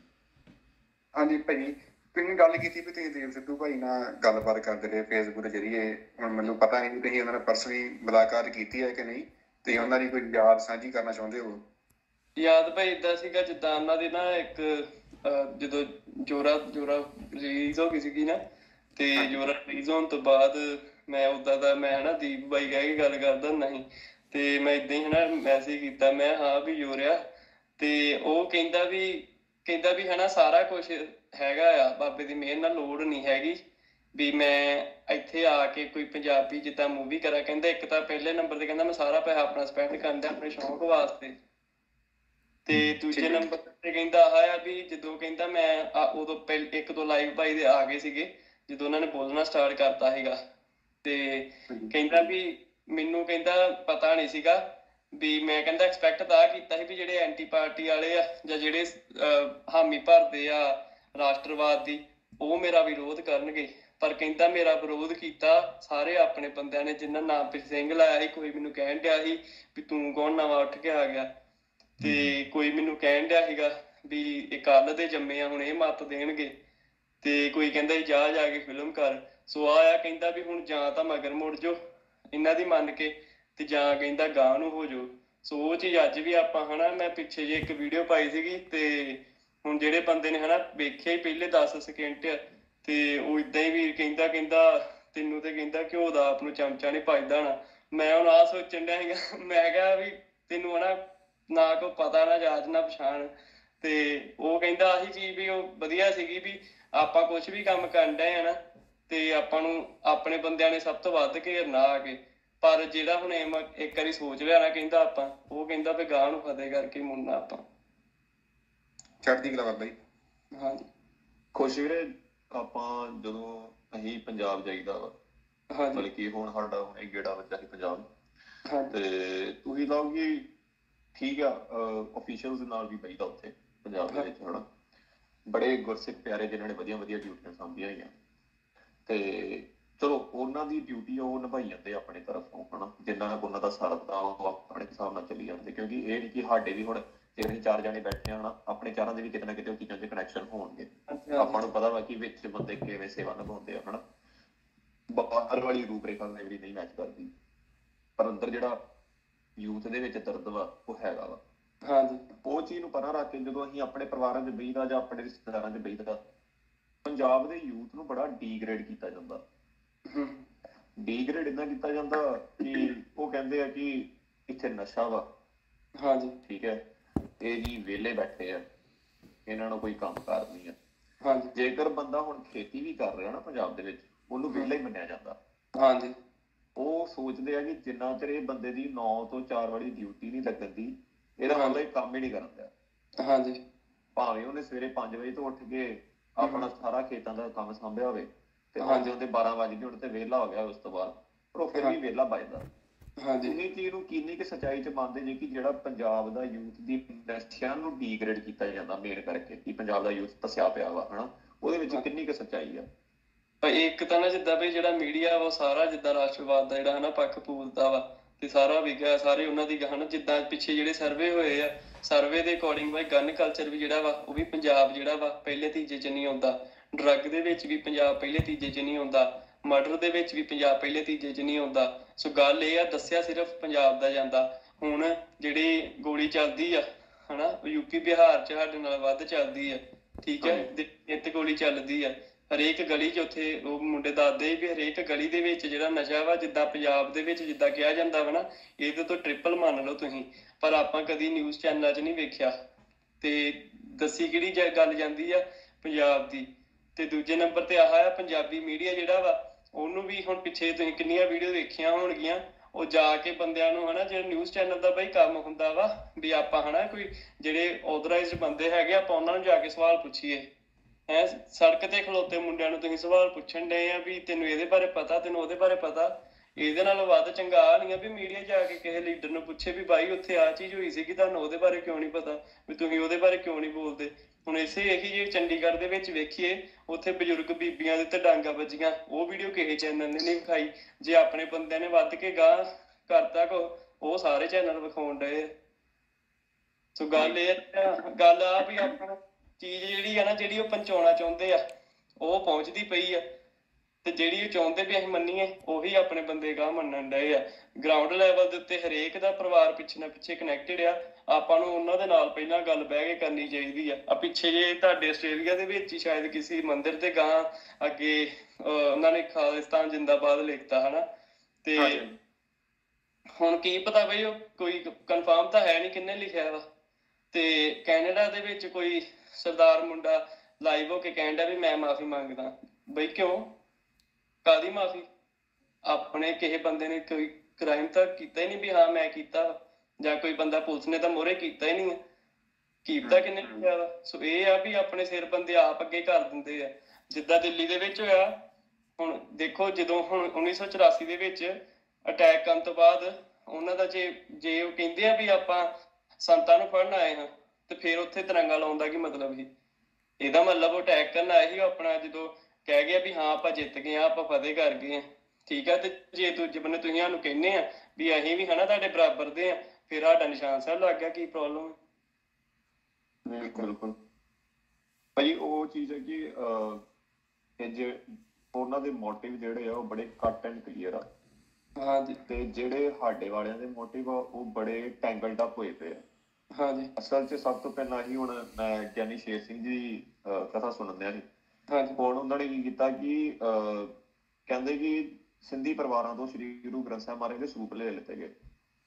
[SPEAKER 2] ਹਾਂਜੀ ਭਾਈ, ਤੁਸੀਂ ਗੱਲ ਕੀਤੀ ਵੀ ਤੁਸੀਂ ਦੇਵ ਸਿੱਧੂ ਭਾਈ ਨਾਲ ਗੱਲਬਾਤ ਕਰਦੇ ਰਹੇ ਫੇਸਬੁੱਕ ਦੇ ਜ਼ਰੀਏ। ਹੁਣ ਮੈਨੂੰ ਪਤਾ ਨਹੀਂ ਤੁਸੀਂ ਉਹਨਾਂ ਨਾਲ ਪਰਸਨਲੀ ਮੁਲਾਕਾਤ ਕੀਤੀ ਹੈ ਕਿ ਨਹੀਂ, ਤੇ ਉਹਨਾਂ ਦੀ ਕੋਈ ਯਾਦ ਸਾਂਝੀ ਕਰਨਾ ਚਾਹੁੰਦੇ ਹੋ?
[SPEAKER 3] ਯਾਦ ਭਾਈ ਏਦਾਂ ਸੀਗਾ ਜਿੱਦਾਂ ਉਹਨਾਂ ਦੀ ਨਾ ਇੱਕ ਜਦੋਂ ਜੋਰਾ ਜੋਰਾ ਰਿਲੀਜ਼ ਹੋ ਗਈ ਸੀਗੀ ਨਾ, ਤੇ ਜੋਰਾ ਰਿਲੀਜ਼ ਹੋਣ ਤੋਂ ਬਾਅਦ ਮੈਂ ਉਦਾਂ ਦਾ ਮੈਂ ਹਨਾ ਦੀਪ ਬਾਈ ਕਹਿ ਕੇ ਗੱਲ ਕਰਦਾ ਹੁੰਦਾ ਸੀ। ਤੇ ਮੈਂ ਏਦਾਂ ਹੀ ਹਨਾ ਮੈਸੇਜ ਕੀਤਾ, ਮੈਂ ਹਾਂ ਵੀ ਜੋਰਿਆ ਤੇ ਉਹ ਕਹਿੰਦਾ ਵੀ ਕਹਿੰਦਾ ਵੀ ਹਨਾ ਸਾਰਾ ਕੁਝ ਹੈਗਾ ਆ, ਬਾਬੇ ਦੀ ਮਿਹਰ ਨਾਲ, ਲੋੜ ਨਹੀਂ ਹੈਗੀ ਵੀ ਮੈਂ ਇੱਥੇ ਆ ਕੇ ਕੋਈ ਪੰਜਾਬੀ ਜਿੱਦਾਂ ਮੂਵੀ ਕਰਾਂ। ਕਹਿੰਦਾ ਇੱਕ ਤਾਂ ਪਹਿਲੇ ਨੰਬਰ ਤੇ ਕਹਿੰਦਾ ਮੈਂ ਸਾਰਾ ਪੈਸਾ ਆਪਣਾ ਸਪੈਂਡ ਕਰਦਾ ਆਪਣੇ ਸ਼ੌਂਕ ਵਾਸਤੇ, ਤੇ ਦੂਜੇ ਨੰਬਰ ਤੇ ਕਹਿੰਦਾ ਆਹ ਆ ਵੀ ਜਦੋਂ ਕਹਿੰਦਾ ਮੈਂ ਉਦੋਂ ਪਹਿਲ ਇੱਕ ਦੋ ਲਾਈਵ ਭਾਈ ਦੇ ਆ ਗਏ ਸੀਗੇ ਜਦੋਂ ਉਹਨਾਂ ਨੇ ਬੋਲਣਾ ਸਟਾਰਟ ਕਰਤਾ ਸੀਗਾ, ਤੇ ਕਹਿੰਦਾ ਵੀ ਮੈਨੂੰ ਕਹਿੰਦਾ ਪਤਾ ਨਹੀਂ ਸੀਗਾ ਵੀ ਮੈਂ ਕਹਿੰਦਾ ਐਕਸਪੈਕਟ ਤਾਂ ਕੀਤਾ ਸੀ ਵੀ ਜਿਹੜੇ ਐਂਟੀ ਪਾਰਟੀ ਵਾਲੇ ਆ ਜਾਂ ਜਿਹੜੇ ਹਾਮੀ ਭਰਦੇ ਆ ਰਾਸ਼ਟਰਵਾਦ ਦੀ, ਉਹ ਮੇਰਾ ਵਿਰੋਧ ਕਰਨਗੇ। ਪਰ ਕਹਿੰਦਾ ਮੇਰਾ ਵਿਰੋਧ ਕੀਤਾ ਸਾਰੇ ਆਪਣੇ ਬੰਦਿਆਂ ਨੇ, ਜਿਨ੍ਹਾਂ ਨਾਮ ਪਿੱਛੇ ਸਿੰਘ ਲਾਇਆ ਸੀ। ਕੋਈ ਮੈਨੂੰ ਕਹਿਣ ਡਿਆ ਸੀ ਵੀ ਤੂੰ ਕੌਣ ਨਵਾਂ ਉੱਠ ਕੇ ਆ ਗਿਆ, ਤੇ ਕੋਈ ਮੈਨੂੰ ਕਹਿਣ ਡਿਆ ਸੀਗਾ ਵੀ ਇਹ ਕੱਲ ਦੇ ਜੰਮੇ ਆ ਹੁਣ ਇਹ ਮੱਤ ਦੇਣਗੇ, ਤੇ ਕੋਈ ਕਹਿੰਦਾ ਜਾ ਜਾ ਕੇ ਫਿਲਮ ਕਰ। ਸੋ ਆ ਆ ਕਹਿੰਦਾ ਵੀ ਹੁਣ ਜਾਂ ਤਾਂ ਮਗਰ ਮੁੜ ਜਾਓ ਇਹਨਾਂ ਦੀ ਮੰਨ ਕੇ, ਤੇ ਜਾਂ ਕਹਿੰਦਾ ਗਾਂਹ ਨੂੰ ਹੋ ਜਾਓ। ਸੋ ਉਹ ਚੀਜ਼ ਅੱਜ ਵੀ ਆਪਾਂ ਹਨਾ, ਮੈਂ ਪਿੱਛੇ ਜੇ ਇੱਕ ਵੀਡੀਓ ਪਾਈ ਸੀਗੀ, ਤੇ ਹੁਣ ਜਿਹੜੇ ਬੰਦੇ ਨੇ ਹਨਾ ਵੇਖਿਆ ਹੀ ਪਹਿਲੇ ਦਸ ਸਕਿੰਟ, ਤੇ ਉਹ ਏਦਾਂ ਹੀ ਵੀ ਕਹਿੰਦਾ ਕਹਿੰਦਾ ਤੈਨੂੰ ਤੇ ਕਹਿੰਦਾ ਘਿਓ ਦਾ ਆਪ ਨੂੰ ਚਮਚਾ ਨਹੀਂ ਭਜਦਾ ਹੋਣਾ। ਮੈਂ ਹੁਣ ਆਹ ਸੋਚਣ ਡਿਆ ਸੀਗਾ, ਮੈਂ ਕਿਹਾ ਵੀ ਤੈਨੂੰ ਹਨਾ ਨਾ ਕੋਈ ਪਤਾ ਨਾ ਜਾਚ ਨਾ ਪਛਾਣ, ਤੇ ਉਹ ਕਹਿੰਦਾ ਆਹੀ ਚੀਜ਼ ਵੀ ਉਹ ਵਧੀਆ ਸੀਗੀ ਵੀ ਆਪਾਂ ਕੁਛ ਵੀ ਕੰਮ ਕਰਨ ਡਏ ਆ ਨਾ, ਤੇ ਆਪਾਂ ਨੂੰ ਆਪਣੇ ਬੰਦਿਆਂ ਨੇ ਸਭ ਤੋਂ ਵੱਧ ਘੇਰਨਾ ਆ ਕੇ। ਪਰ ਜਿਹੜਾ ਹੁਣ ਇੱਕ ਵਾਰੀ ਸੋਚ ਲਿਆ ਨਾ ਕਹਿੰਦਾ ਆਪਾਂ, ਉਹ ਕਹਿੰਦਾ ਵੀ ਗਾਂਹ ਨੂੰ ਫਤਿਹ ਕਰਕੇ ਮੁੜਨਾ ਆਪਾਂ।
[SPEAKER 2] ਚੜ੍ਹਦੀ ਕਲਾ ਬਾਬਾ ਜੀ।
[SPEAKER 3] ਹਾਂਜੀ
[SPEAKER 1] ਖੁਸ਼ ਵੀਰੇ, ਆਪਾਂ ਜਦੋਂ ਅਸੀਂ ਪੰਜਾਬ ਜਾਈਦਾ ਵਾ, ਮਤਲਬ ਕਿ ਹੁਣ ਸਾਡਾ ਹੁਣ ਇੱਕ ਗੇੜਾ ਵੱਜਾ ਸੀ ਪੰਜਾਬ, ਤੇ ਤੁਸੀਂ ਲਾਓ ਕਿ ਠੀਕ ਆ ਅਫੀਸ਼ੀਅਲਸ ਨਾਲ ਵੀ ਬਈਦਾ ਉੱਥੇ ਪੰਜਾਬ ਦੇ ਵਿੱਚ ਹਨਾ, ਬੜੇ ਗੁਰਸਿੱਖ ਪਿਆਰੇ ਜਿਨ੍ਹਾਂ ਨੇ ਵਧੀਆ ਵਧੀਆ ਡਿਊਟੀਆਂ ਸਾਂਭੀਆਂ ਹੋਈਆਂ, ਤੇ ਚਲੋ ਉਹਨਾਂ ਦੀ ਡਿਊਟੀ ਉਹ ਨਿਭਾਈ ਜਾਂਦੇ ਆਪਣੇ ਤਰਫੋਂ ਹਨਾ, ਜਿੰਨਾ ਉਹਨਾਂ ਦਾ ਸਰਦਾ ਉਹ ਆਪਣੇ ਹਿਸਾਬ ਨਾਲ ਚੱਲੀ ਜਾਂਦੇ। ਕਿਉਂਕਿ ਇਹ ਨਹੀਂ ਕਿ ਸਾਡੇ ਵੀ ਹੁਣ ਜੇ ਅਸੀਂ ਚਾਰ ਜਾਣੇ ਬੈਠੇ ਆ ਹਨਾ, ਆਪਣੇ ਚਾਰਾਂ ਦੇ ਵੀ ਕਿਤੇ ਨਾ ਕਿਤੇ ਉਹ ਚੀਜ਼ਾਂ 'ਚ ਕਨੈਕਸ਼ਨ ਹੋਣਗੇ। ਆਪਾਂ ਨੂੰ ਪਤਾ ਵਾ ਕਿ ਵਿੱਚ ਬੰਦੇ ਕਿਵੇਂ ਸੇਵਾ ਨਿਭਾਉਂਦੇ ਆ ਹਨਾ, ਬਾਹਰ ਵਾਲੀ ਰੂਪ ਰੇਖਾ ਨਾਲ ਜਿਹੜੀ ਨਹੀਂ ਮੈਚ ਕਰਦੀ, ਪਰ ਅੰਦਰ ਜਿਹੜਾ ਯੂਥ ਦੇ ਵਿੱਚ ਦਰਦ ਵਾ ਉਹ ਹੈਗਾ ਵਾ।
[SPEAKER 3] ਹਾਂਜੀ
[SPEAKER 1] ਉਹ ਚੀਜ਼ ਨੂੰ ਪਰਾਂ ਰੱਖ ਕੇ ਜਦੋਂ ਅਸੀਂ ਆਪਣੇ ਪਰਿਵਾਰਾਂ 'ਚ ਬਹਿਦਾ ਜਾਂ ਆਪਣੇ ਰਿਸ਼ਤੇਦਾਰਾਂ 'ਚ ਬਹਿਦਾ, ਪੰਜਾਬ ਦੇ ਯੂਥ ਨੂੰ ਬੜਾ ਡੀਗ੍ਰੇਡ ਕੀਤਾ ਜਾਂਦਾ। ਡੀਗ੍ਰੇਡ ਏਦਾਂ ਕੀਤਾ ਜਾਂਦਾ ਕਿ ਉਹ ਕਹਿੰਦੇ ਆ ਕਿ ਇੱਥੇ ਨਸ਼ਾ ਵਾ,
[SPEAKER 3] ਹਾਂਜੀ
[SPEAKER 1] ਠੀਕ ਹੈ, ਇਹ ਜੀ ਵਿਹਲੇ ਬੈਠੇ ਆ, ਇਹਨਾਂ ਨੂੰ ਕੋਈ ਕੰਮ ਕਾਰ ਨਹੀਂ ਆ।
[SPEAKER 3] ਹਾਂਜੀ
[SPEAKER 1] ਜੇਕਰ ਬੰਦਾ ਹੁਣ ਖੇਤੀ ਵੀ ਕਰ ਰਿਹਾ ਨਾ ਪੰਜਾਬ ਦੇ ਵਿੱਚ, ਉਹਨੂੰ ਵਿਹਲਾ ਹੀ ਮੰਨਿਆ ਜਾਂਦਾ।
[SPEAKER 3] ਹਾਂਜੀ
[SPEAKER 1] ਉਹ ਸੋਚਦੇ ਆ ਕਿ ਜਿੰਨਾ ਚਿਰ ਇਹ ਬੰਦੇ ਦੀ ਨੌ ਤੋਂ ਚਾਰ ਵਾਲੀ ਡਿਊਟੀ ਨਹੀਂ ਲੱਗਣ ਦੀ, ਇਹਦਾ ਮਤਲਬ ਇਹ ਕੰਮ ਹੀ ਨਹੀਂ ਕਰਨ ਦਿਆ।
[SPEAKER 3] ਹਾਂਜੀ
[SPEAKER 1] ਭਾਵੇਂ ਉਹਨੇ ਸਵੇਰੇ ਪੰਜ ਵਜੇ ਤੋਂ ਉੱਠ ਕੇ ਆਪਣਾ ਸਾਰਾ ਖੇਤਾਂ ਦਾ ਕੰਮ ਸਾਂਭਿਆ ਹੋਵੇ, ਤੇ ਅੱਜ ਉਹਦੇ ਬਾਰਾਂ ਵੱਜ ਗਏ ਹੁਣ ਤੇ ਵਿਹਲਾ ਹੋ ਗਿਆ ਉਸ ਤੋਂ ਬਾਅਦ, ਪਰ ਉਹ ਫਿਰ ਵੀ ਵਿਹਲਾ ਵੱਜਦਾ।
[SPEAKER 3] ਹਾਂਜੀ
[SPEAKER 1] ਇਹ ਚੀਜ਼ ਨੂੰ ਕਿੰਨੀ ਕੁ ਸੱਚਾਈ 'ਚ ਮੰਨਦੇ ਜੇ ਕਿ ਜਿਹੜਾ ਪੰਜਾਬ ਦਾ ਯੂਥ ਦੀ ਨਸ਼ਿਆਂ ਨੂੰ ਡੀਗ੍ਰੇਡ ਕੀਤਾ ਜਾਂਦਾ ਮੇਨ ਕਰਕੇ, ਕਿ ਪੰਜਾਬ ਦਾ ਯੂਥ ਧੱਸਿਆ ਪਿਆ ਵਾ ਹਨਾ, ਉਹਦੇ ਵਿੱਚ ਕਿੰਨੀ ਕੁ ਸੱਚਾਈ ਆ?
[SPEAKER 3] ਇੱਕ ਤਾਂ ਨਾ ਜਿੱਦਾਂ ਵੀ ਜਿਹੜਾ ਮੀਡੀਆ ਵਾ ਉਹ ਸਾਰਾ ਜਿੱਦਾਂ ਰਾਸ਼ਟਰਵਾਦ ਦਾ ਜਿਹੜਾ ਹਨਾ ਪੱਖ ਪੂਰਦਾ ਵਾ, ਤੇ ਸਾਰਾ ਵਿਗਿਆ ਸਾਰੇ ਉਹਨਾਂ ਦੀ ਹਨਾ, ਜਿੱਦਾਂ ਪਿੱਛੇ ਜਿਹੜੇ ਸਰਵੇ ਹੋਏ ਆ, ਸਰਵੇ ਦੇ ਅਕੋਰਡਿੰਗ ਬਾਈ ਗਨ ਕਲਚਰ ਵੀ ਜਿਹੜਾ ਵਾ ਉਹ ਵੀ ਪੰਜਾਬ ਜਿਹੜਾ ਵਾ ਪਹਿਲੇ ਤੀਜੇ 'ਚ ਨਹੀਂ ਆਉਂਦਾ, ਡਰੱਗ ਦੇ ਵਿੱਚ ਵੀ ਪੰਜਾਬ ਪਹਿਲੇ ਤੀਜੇ 'ਚ ਨਹੀਂ ਆਉਂਦਾ, ਮਰਡਰ ਦੇ ਵਿੱਚ ਵੀ ਪੰਜਾਬ ਪਹਿਲੇ ਤੀਜੇ 'ਚ ਨਹੀਂ ਆਉਂਦਾ। ਸੋ ਗੱਲ ਇਹ ਆ, ਦੱਸਿਆ ਸਿਰਫ ਪੰਜਾਬ ਦਾ ਜਾਂਦਾ। ਹੁਣ ਜਿਹੜੀ ਗੋਲੀ ਚੱਲਦੀ ਆ ਹਨਾ, ਉਹ ਯੂਪੀ ਬਿਹਾਰ 'ਚ ਸਾਡੇ ਨਾਲ ਵੱਧ ਚੱਲਦੀ ਆ, ਠੀਕ ਹੈ, ਇੱਥੇ ਗੋਲੀ ਚੱਲਦੀ ਆ ਹਰੇਕ ਗਲੀ 'ਚ। ਉੱਥੇ ਉਹ ਮੁੰਡੇ ਦੱਸਦੇ ਵੀ ਹਰੇਕ ਗਲੀ ਦੇ ਵਿੱਚ ਜਿਹੜਾ ਨਸ਼ਾ ਵਾ, ਜਿੱਦਾਂ ਪੰਜਾਬ ਦੇ ਵਿੱਚ ਜਿੱਦਾਂ ਕਿਹਾ ਜਾਂਦਾ ਵਾ ਨਾ, ਇਹਦੇ ਤੋਂ ਟ੍ਰਿਪਲ ਮੰਨ ਲਓ ਤੁਸੀਂ, ਪਰ ਆਪਾਂ ਕਦੀ ਨਿਊਜ਼ ਚੈਨਲਾਂ 'ਚ ਨਹੀਂ ਵੇਖਿਆ। ਤੇ ਦੱਸੀ ਕਿਹੜੀ ਗੱਲ ਜਾਂਦੀ ਆ? ਪੰਜਾਬ ਦੀ। ਤੇ ਦੂਜੇ ਨੰਬਰ ਤੇ ਆਹ ਆ ਪੰਜਾਬੀ ਮੀਡੀਆ ਜਿਹੜਾ ਵਾ, ਉਹਨੂੰ ਵੀ ਹੁਣ ਪਿੱਛੇ ਤੁਸੀਂ ਕਿੰਨੀਆਂ ਵੀਡੀਓ ਵੇਖੀਆਂ ਹੋਣਗੀਆਂ, ਉਹ ਜਾ ਕੇ ਬੰਦਿਆਂ ਨੂੰ ਹਨਾ, ਜਿਹੜਾ ਨਿਊਜ਼ ਚੈਨਲ ਦਾ ਬਈ ਕੰਮ ਹੁੰਦਾ ਵਾ ਵੀ ਆਪਾਂ ਹਨਾ ਕੋਈ ਜਿਹੜੇ ਆਥੋਰਾਈਜ਼ਡ ਬੰਦੇ ਹੈਗੇ ਆਪਾਂ ਉਹਨਾਂ ਨੂੰ ਜਾ ਕੇ ਸਵਾਲ ਪੁੱਛੀਏ। ਹੈਂ, ਸੜਕ ਤੇ ਖਲੋਤੇ ਮੁੰਡਿਆਂ ਨੂੰ ਤੁਸੀਂ ਸਵਾਲ ਪੁੱਛਣ ਡਏ ਆ ਵੀ ਤੈਨੂੰ ਇਹਦੇ ਬਾਰੇ ਪਤਾ, ਤੈਨੂੰ ਉਹਦੇ ਬਾਰੇ ਪਤਾ। ਇਹਦੇ ਨਾਲ ਵੱਧ ਚੰਗਾ ਆ ਨਹੀਂ ਆ ਵੀ ਮੀਡੀਆ ਜਾ ਕੇ ਕਿਸੇ ਲੀਡਰ ਨੂੰ ਪੁੱਛੇ ਵੀ ਬਾਈ ਉੱਥੇ ਆਹ ਚੀਜ਼ ਹੋਈ ਸੀਗੀ, ਤੁਹਾਨੂੰ ਉਹਦੇ ਬਾਰੇ ਕਿਉਂ ਨਹੀਂ ਪਤਾ, ਵੀ ਤੁਸੀਂ ਉਹਦੇ ਬਾਰੇ ਕਿਉਂ ਨਹੀਂ ਬੋਲਦੇ। ਹੁਣ ਇਸੇ ਇਹੀ ਜੇ ਚੰਡੀਗੜ੍ਹ ਦੇ ਵਿੱਚ ਵੇਖੀਏ, ਉੱਥੇ ਬਜ਼ੁਰਗ ਬੀਬੀਆਂ ਦੇ ਉੱਤੇ ਡਾਂਗਾ ਵੱਜੀਆਂ, ਉਹ ਵੀਡੀਓ ਕਿਸੇ ਚੈਨਲ ਨੇ ਨਹੀਂ ਵਿਖਾਈ। ਜੇ ਆਪਣੇ ਬੰਦਿਆਂ ਨੇ ਵੱਧ ਕੇ ਗਾਹ ਕਰਤਾ ਕੋ, ਉਹ ਸਾਰੇ ਚੈਨਲ ਵਿਖਾਉਣ ਡਏ। ਸੋ ਗੱਲ ਇਹ ਗੱਲ ਆ ਵੀ ਆਪਾਂ ਚੀਜ਼ ਜਿਹੜੀ ਆ ਨਾ, ਜਿਹੜੀ ਉਹ ਪਹੁੰਚਾਉਣਾ ਚਾਹੁੰਦੇ ਆ ਉਹ ਪਹੁੰਚਦੀ ਪਈ ਆ, ਤੇ ਜਿਹੜੀ ਉਹ ਚਾਹੁੰਦੇ ਵੀ ਅਸੀਂ ਮੰਨੀਏ ਉਹੀ ਆਪਣੇ ਬੰਦੇ ਗਾਹ ਮੰਨਣ ਡਏ ਆ। ਗਰਾਊਂਡ ਲੈਵਲ ਦੇ ਉੱਤੇ ਹਰੇਕ ਦਾ ਪਰਿਵਾਰ ਪਿੱਛੇ ਨਾ ਪਿੱਛੇ ਕਨੈਕਟਡ ਆ। ਆਪਾਂ ਨੂੰ ਉਹਨਾਂ ਦੇ ਨਾਲ ਪਹਿਲਾਂ ਗੱਲ ਬਹਿ ਕੇ ਕਰਨੀ ਚਾਹੀਦੀ ਆ। ਆ ਪਿੱਛੇ ਜੇ ਤੁਹਾਡੇ ਆਸਟ੍ਰੇਲੀਆ ਦੇ ਵਿੱਚ ਹੀ ਸ਼ਾਇਦ ਕਿਸੇ ਮੰਦਿਰ ਦੇ ਗਾਂ ਅੱਗੇ ਉਹਨਾਂ ਨੇ ਖਾਲਿਸਤਾਨ ਜਿੰਦਾਬਾਦ ਲਿਖਤਾ ਹਨਾ, ਤੇ ਹੁਣ ਕੀ ਪਤਾ ਬਈ ਉਹ ਕੋਈ ਕਨਫਰਮ ਤਾਂ ਹੈ ਨਹੀਂ ਕਿੰਨੇ ਲਿਖਿਆ ਵਾ, ਤੇ ਕੈਨੇਡਾ ਦੇ ਵਿੱਚ ਕੋਈ ਸਰਦਾਰ ਮੁੰਡਾ ਲਾਈਵ ਹੋ ਕੇ ਕਹਿੰਦਾ ਵੀ ਮੈਂ ਮਾਫੀ ਮੰਗਦਾ। ਬਈ ਕਿਉਂ, ਕਾਦੀ ਮਾਫੀ? ਆਪਣੇ ਕਿਸੇ ਬੰਦੇ ਨੇ ਕੋਈ ਕ੍ਰਾਈਮ ਤਾਂ ਕੀਤਾ ਹੀ ਨਹੀਂ ਵੀ ਹਾਂ ਮੈਂ ਕੀਤਾ, ਜਾਂ ਕੋਈ ਬੰਦਾ ਪੁਲਿਸ ਨੇ ਤਾਂ ਮੋਹਰੇ ਕੀਤਾ ਹੀ ਨਹੀਂ ਹੈ, ਕੀਤਾ ਕਿੰਨੇ ਕੀਤਾ ਵਾ। ਸੋ ਇਹ ਆ ਵੀ ਆਪਣੇ ਸਿਰ ਬੰਦੇ ਆਪ ਅੱਗੇ ਕਰ ਦਿੰਦੇ ਆ। ਜਿੱਦਾਂ ਦਿੱਲੀ ਦੇ ਵਿੱਚ ਹੋਇਆ, ਹੁਣ ਦੇਖੋ ਜਦੋਂ ਹੁਣ ਉੱਨੀ ਸੌ ਚੁਰਾਸੀ ਦੇ ਵਿੱਚ ਅਟੈਕ ਕਰਨ ਤੋਂ ਬਾਅਦ ਉਹਨਾਂ ਦਾ ਜੇ ਜੇ ਉਹ ਕਹਿੰਦੇ ਆ ਵੀ ਆਪਾਂ ਸੰਤਾਂ ਨੂੰ ਫੜਨ ਆਏ ਹਾਂ, ਤੇ ਫਿਰ ਉੱਥੇ ਤਿਰੰਗਾ ਲਾਉਣ ਦਾ ਕੀ ਮਤਲਬ ਸੀ? ਇਹਦਾ ਮਤਲਬ ਉਹ ਅਟੈਕ ਕਰਨ ਆਏ ਸੀ ਆਪਣਾ, ਜਦੋਂ ਕਹਿ ਗਿਆ ਵੀ ਹਾਂ ਆਪਾਂ ਜਿੱਤ ਗਏ ਆ, ਆਪਾਂ ਫਤਿਹ ਕਰ ਗਏ ਆ, ਠੀਕ ਆ। ਤੇ ਜੇ ਦੂਜੇ ਬੰਨੇ ਤੁਸੀਂ ਸਾਨੂੰ ਕਹਿੰਦੇ ਆ ਵੀ ਅਸੀਂ ਵੀ ਹਨਾ ਤੁਹਾਡੇ ਬਰਾਬਰ ਦੇ ਆ, ਫਿਰ ਸਾਡਾ ਨਿਸ਼ਾਨ ਸਾਹਿਬ ਲੱਗ ਗਿਆ, ਕੀ ਪ੍ਰੋਬਲਮ ਹੈ?
[SPEAKER 1] ਬਿਲਕੁਲ ਭਾਜੀ, ਉਹ ਚੀਜ਼ ਹੈ ਕਿ ਅਹ ਜੇ ਉਹਨਾਂ ਦੇ ਮੋਟਿਵ ਜਿਹੜੇ ਆ ਉਹ ਬੜੇ ਕੱਟ ਐਂਡ ਕਲੀਅਰ ਆ,
[SPEAKER 3] ਹਾਂਜੀ।
[SPEAKER 1] ਤੇ ਜਿਹੜੇ ਸਾਡੇ ਵਾਲਿਆਂ ਦੇ ਮੋਟਿਵ ਆ ਉਹ ਬੜੇ ਟੈਂਗਲਡ ਅਪ ਹੋਏ ਪਏ ਆ।
[SPEAKER 3] ਹਾਂਜੀ
[SPEAKER 1] ਅਸਲ 'ਚ ਸਭ ਤੋਂ ਪਹਿਲਾਂ ਹੀ ਹੁਣ ਮੈਂ ਗਿਆਨੀ ਸ਼ੇਰ ਸਿੰਘ ਜੀ ਅਹ ਕਥਾ ਸੁਣਨ ਡਿਆ ਸੀ।
[SPEAKER 3] ਹਾਂਜੀ
[SPEAKER 1] ਹੁਣ ਉਹਨਾਂ ਨੇ ਕੀ ਕੀਤਾ ਕਿ ਅਹ ਕਹਿੰਦੇ ਕਿ ਸਿੰਧੀ ਪਰਿਵਾਰਾਂ ਤੋਂ ਸ੍ਰੀ ਗੁਰੂ ਗ੍ਰੰਥ ਸਾਹਿਬ ਮਹਾਰਾਜ ਦੇ ਸਰੂਪ ਲੈ ਲਿੱਤੇ ਗਏ।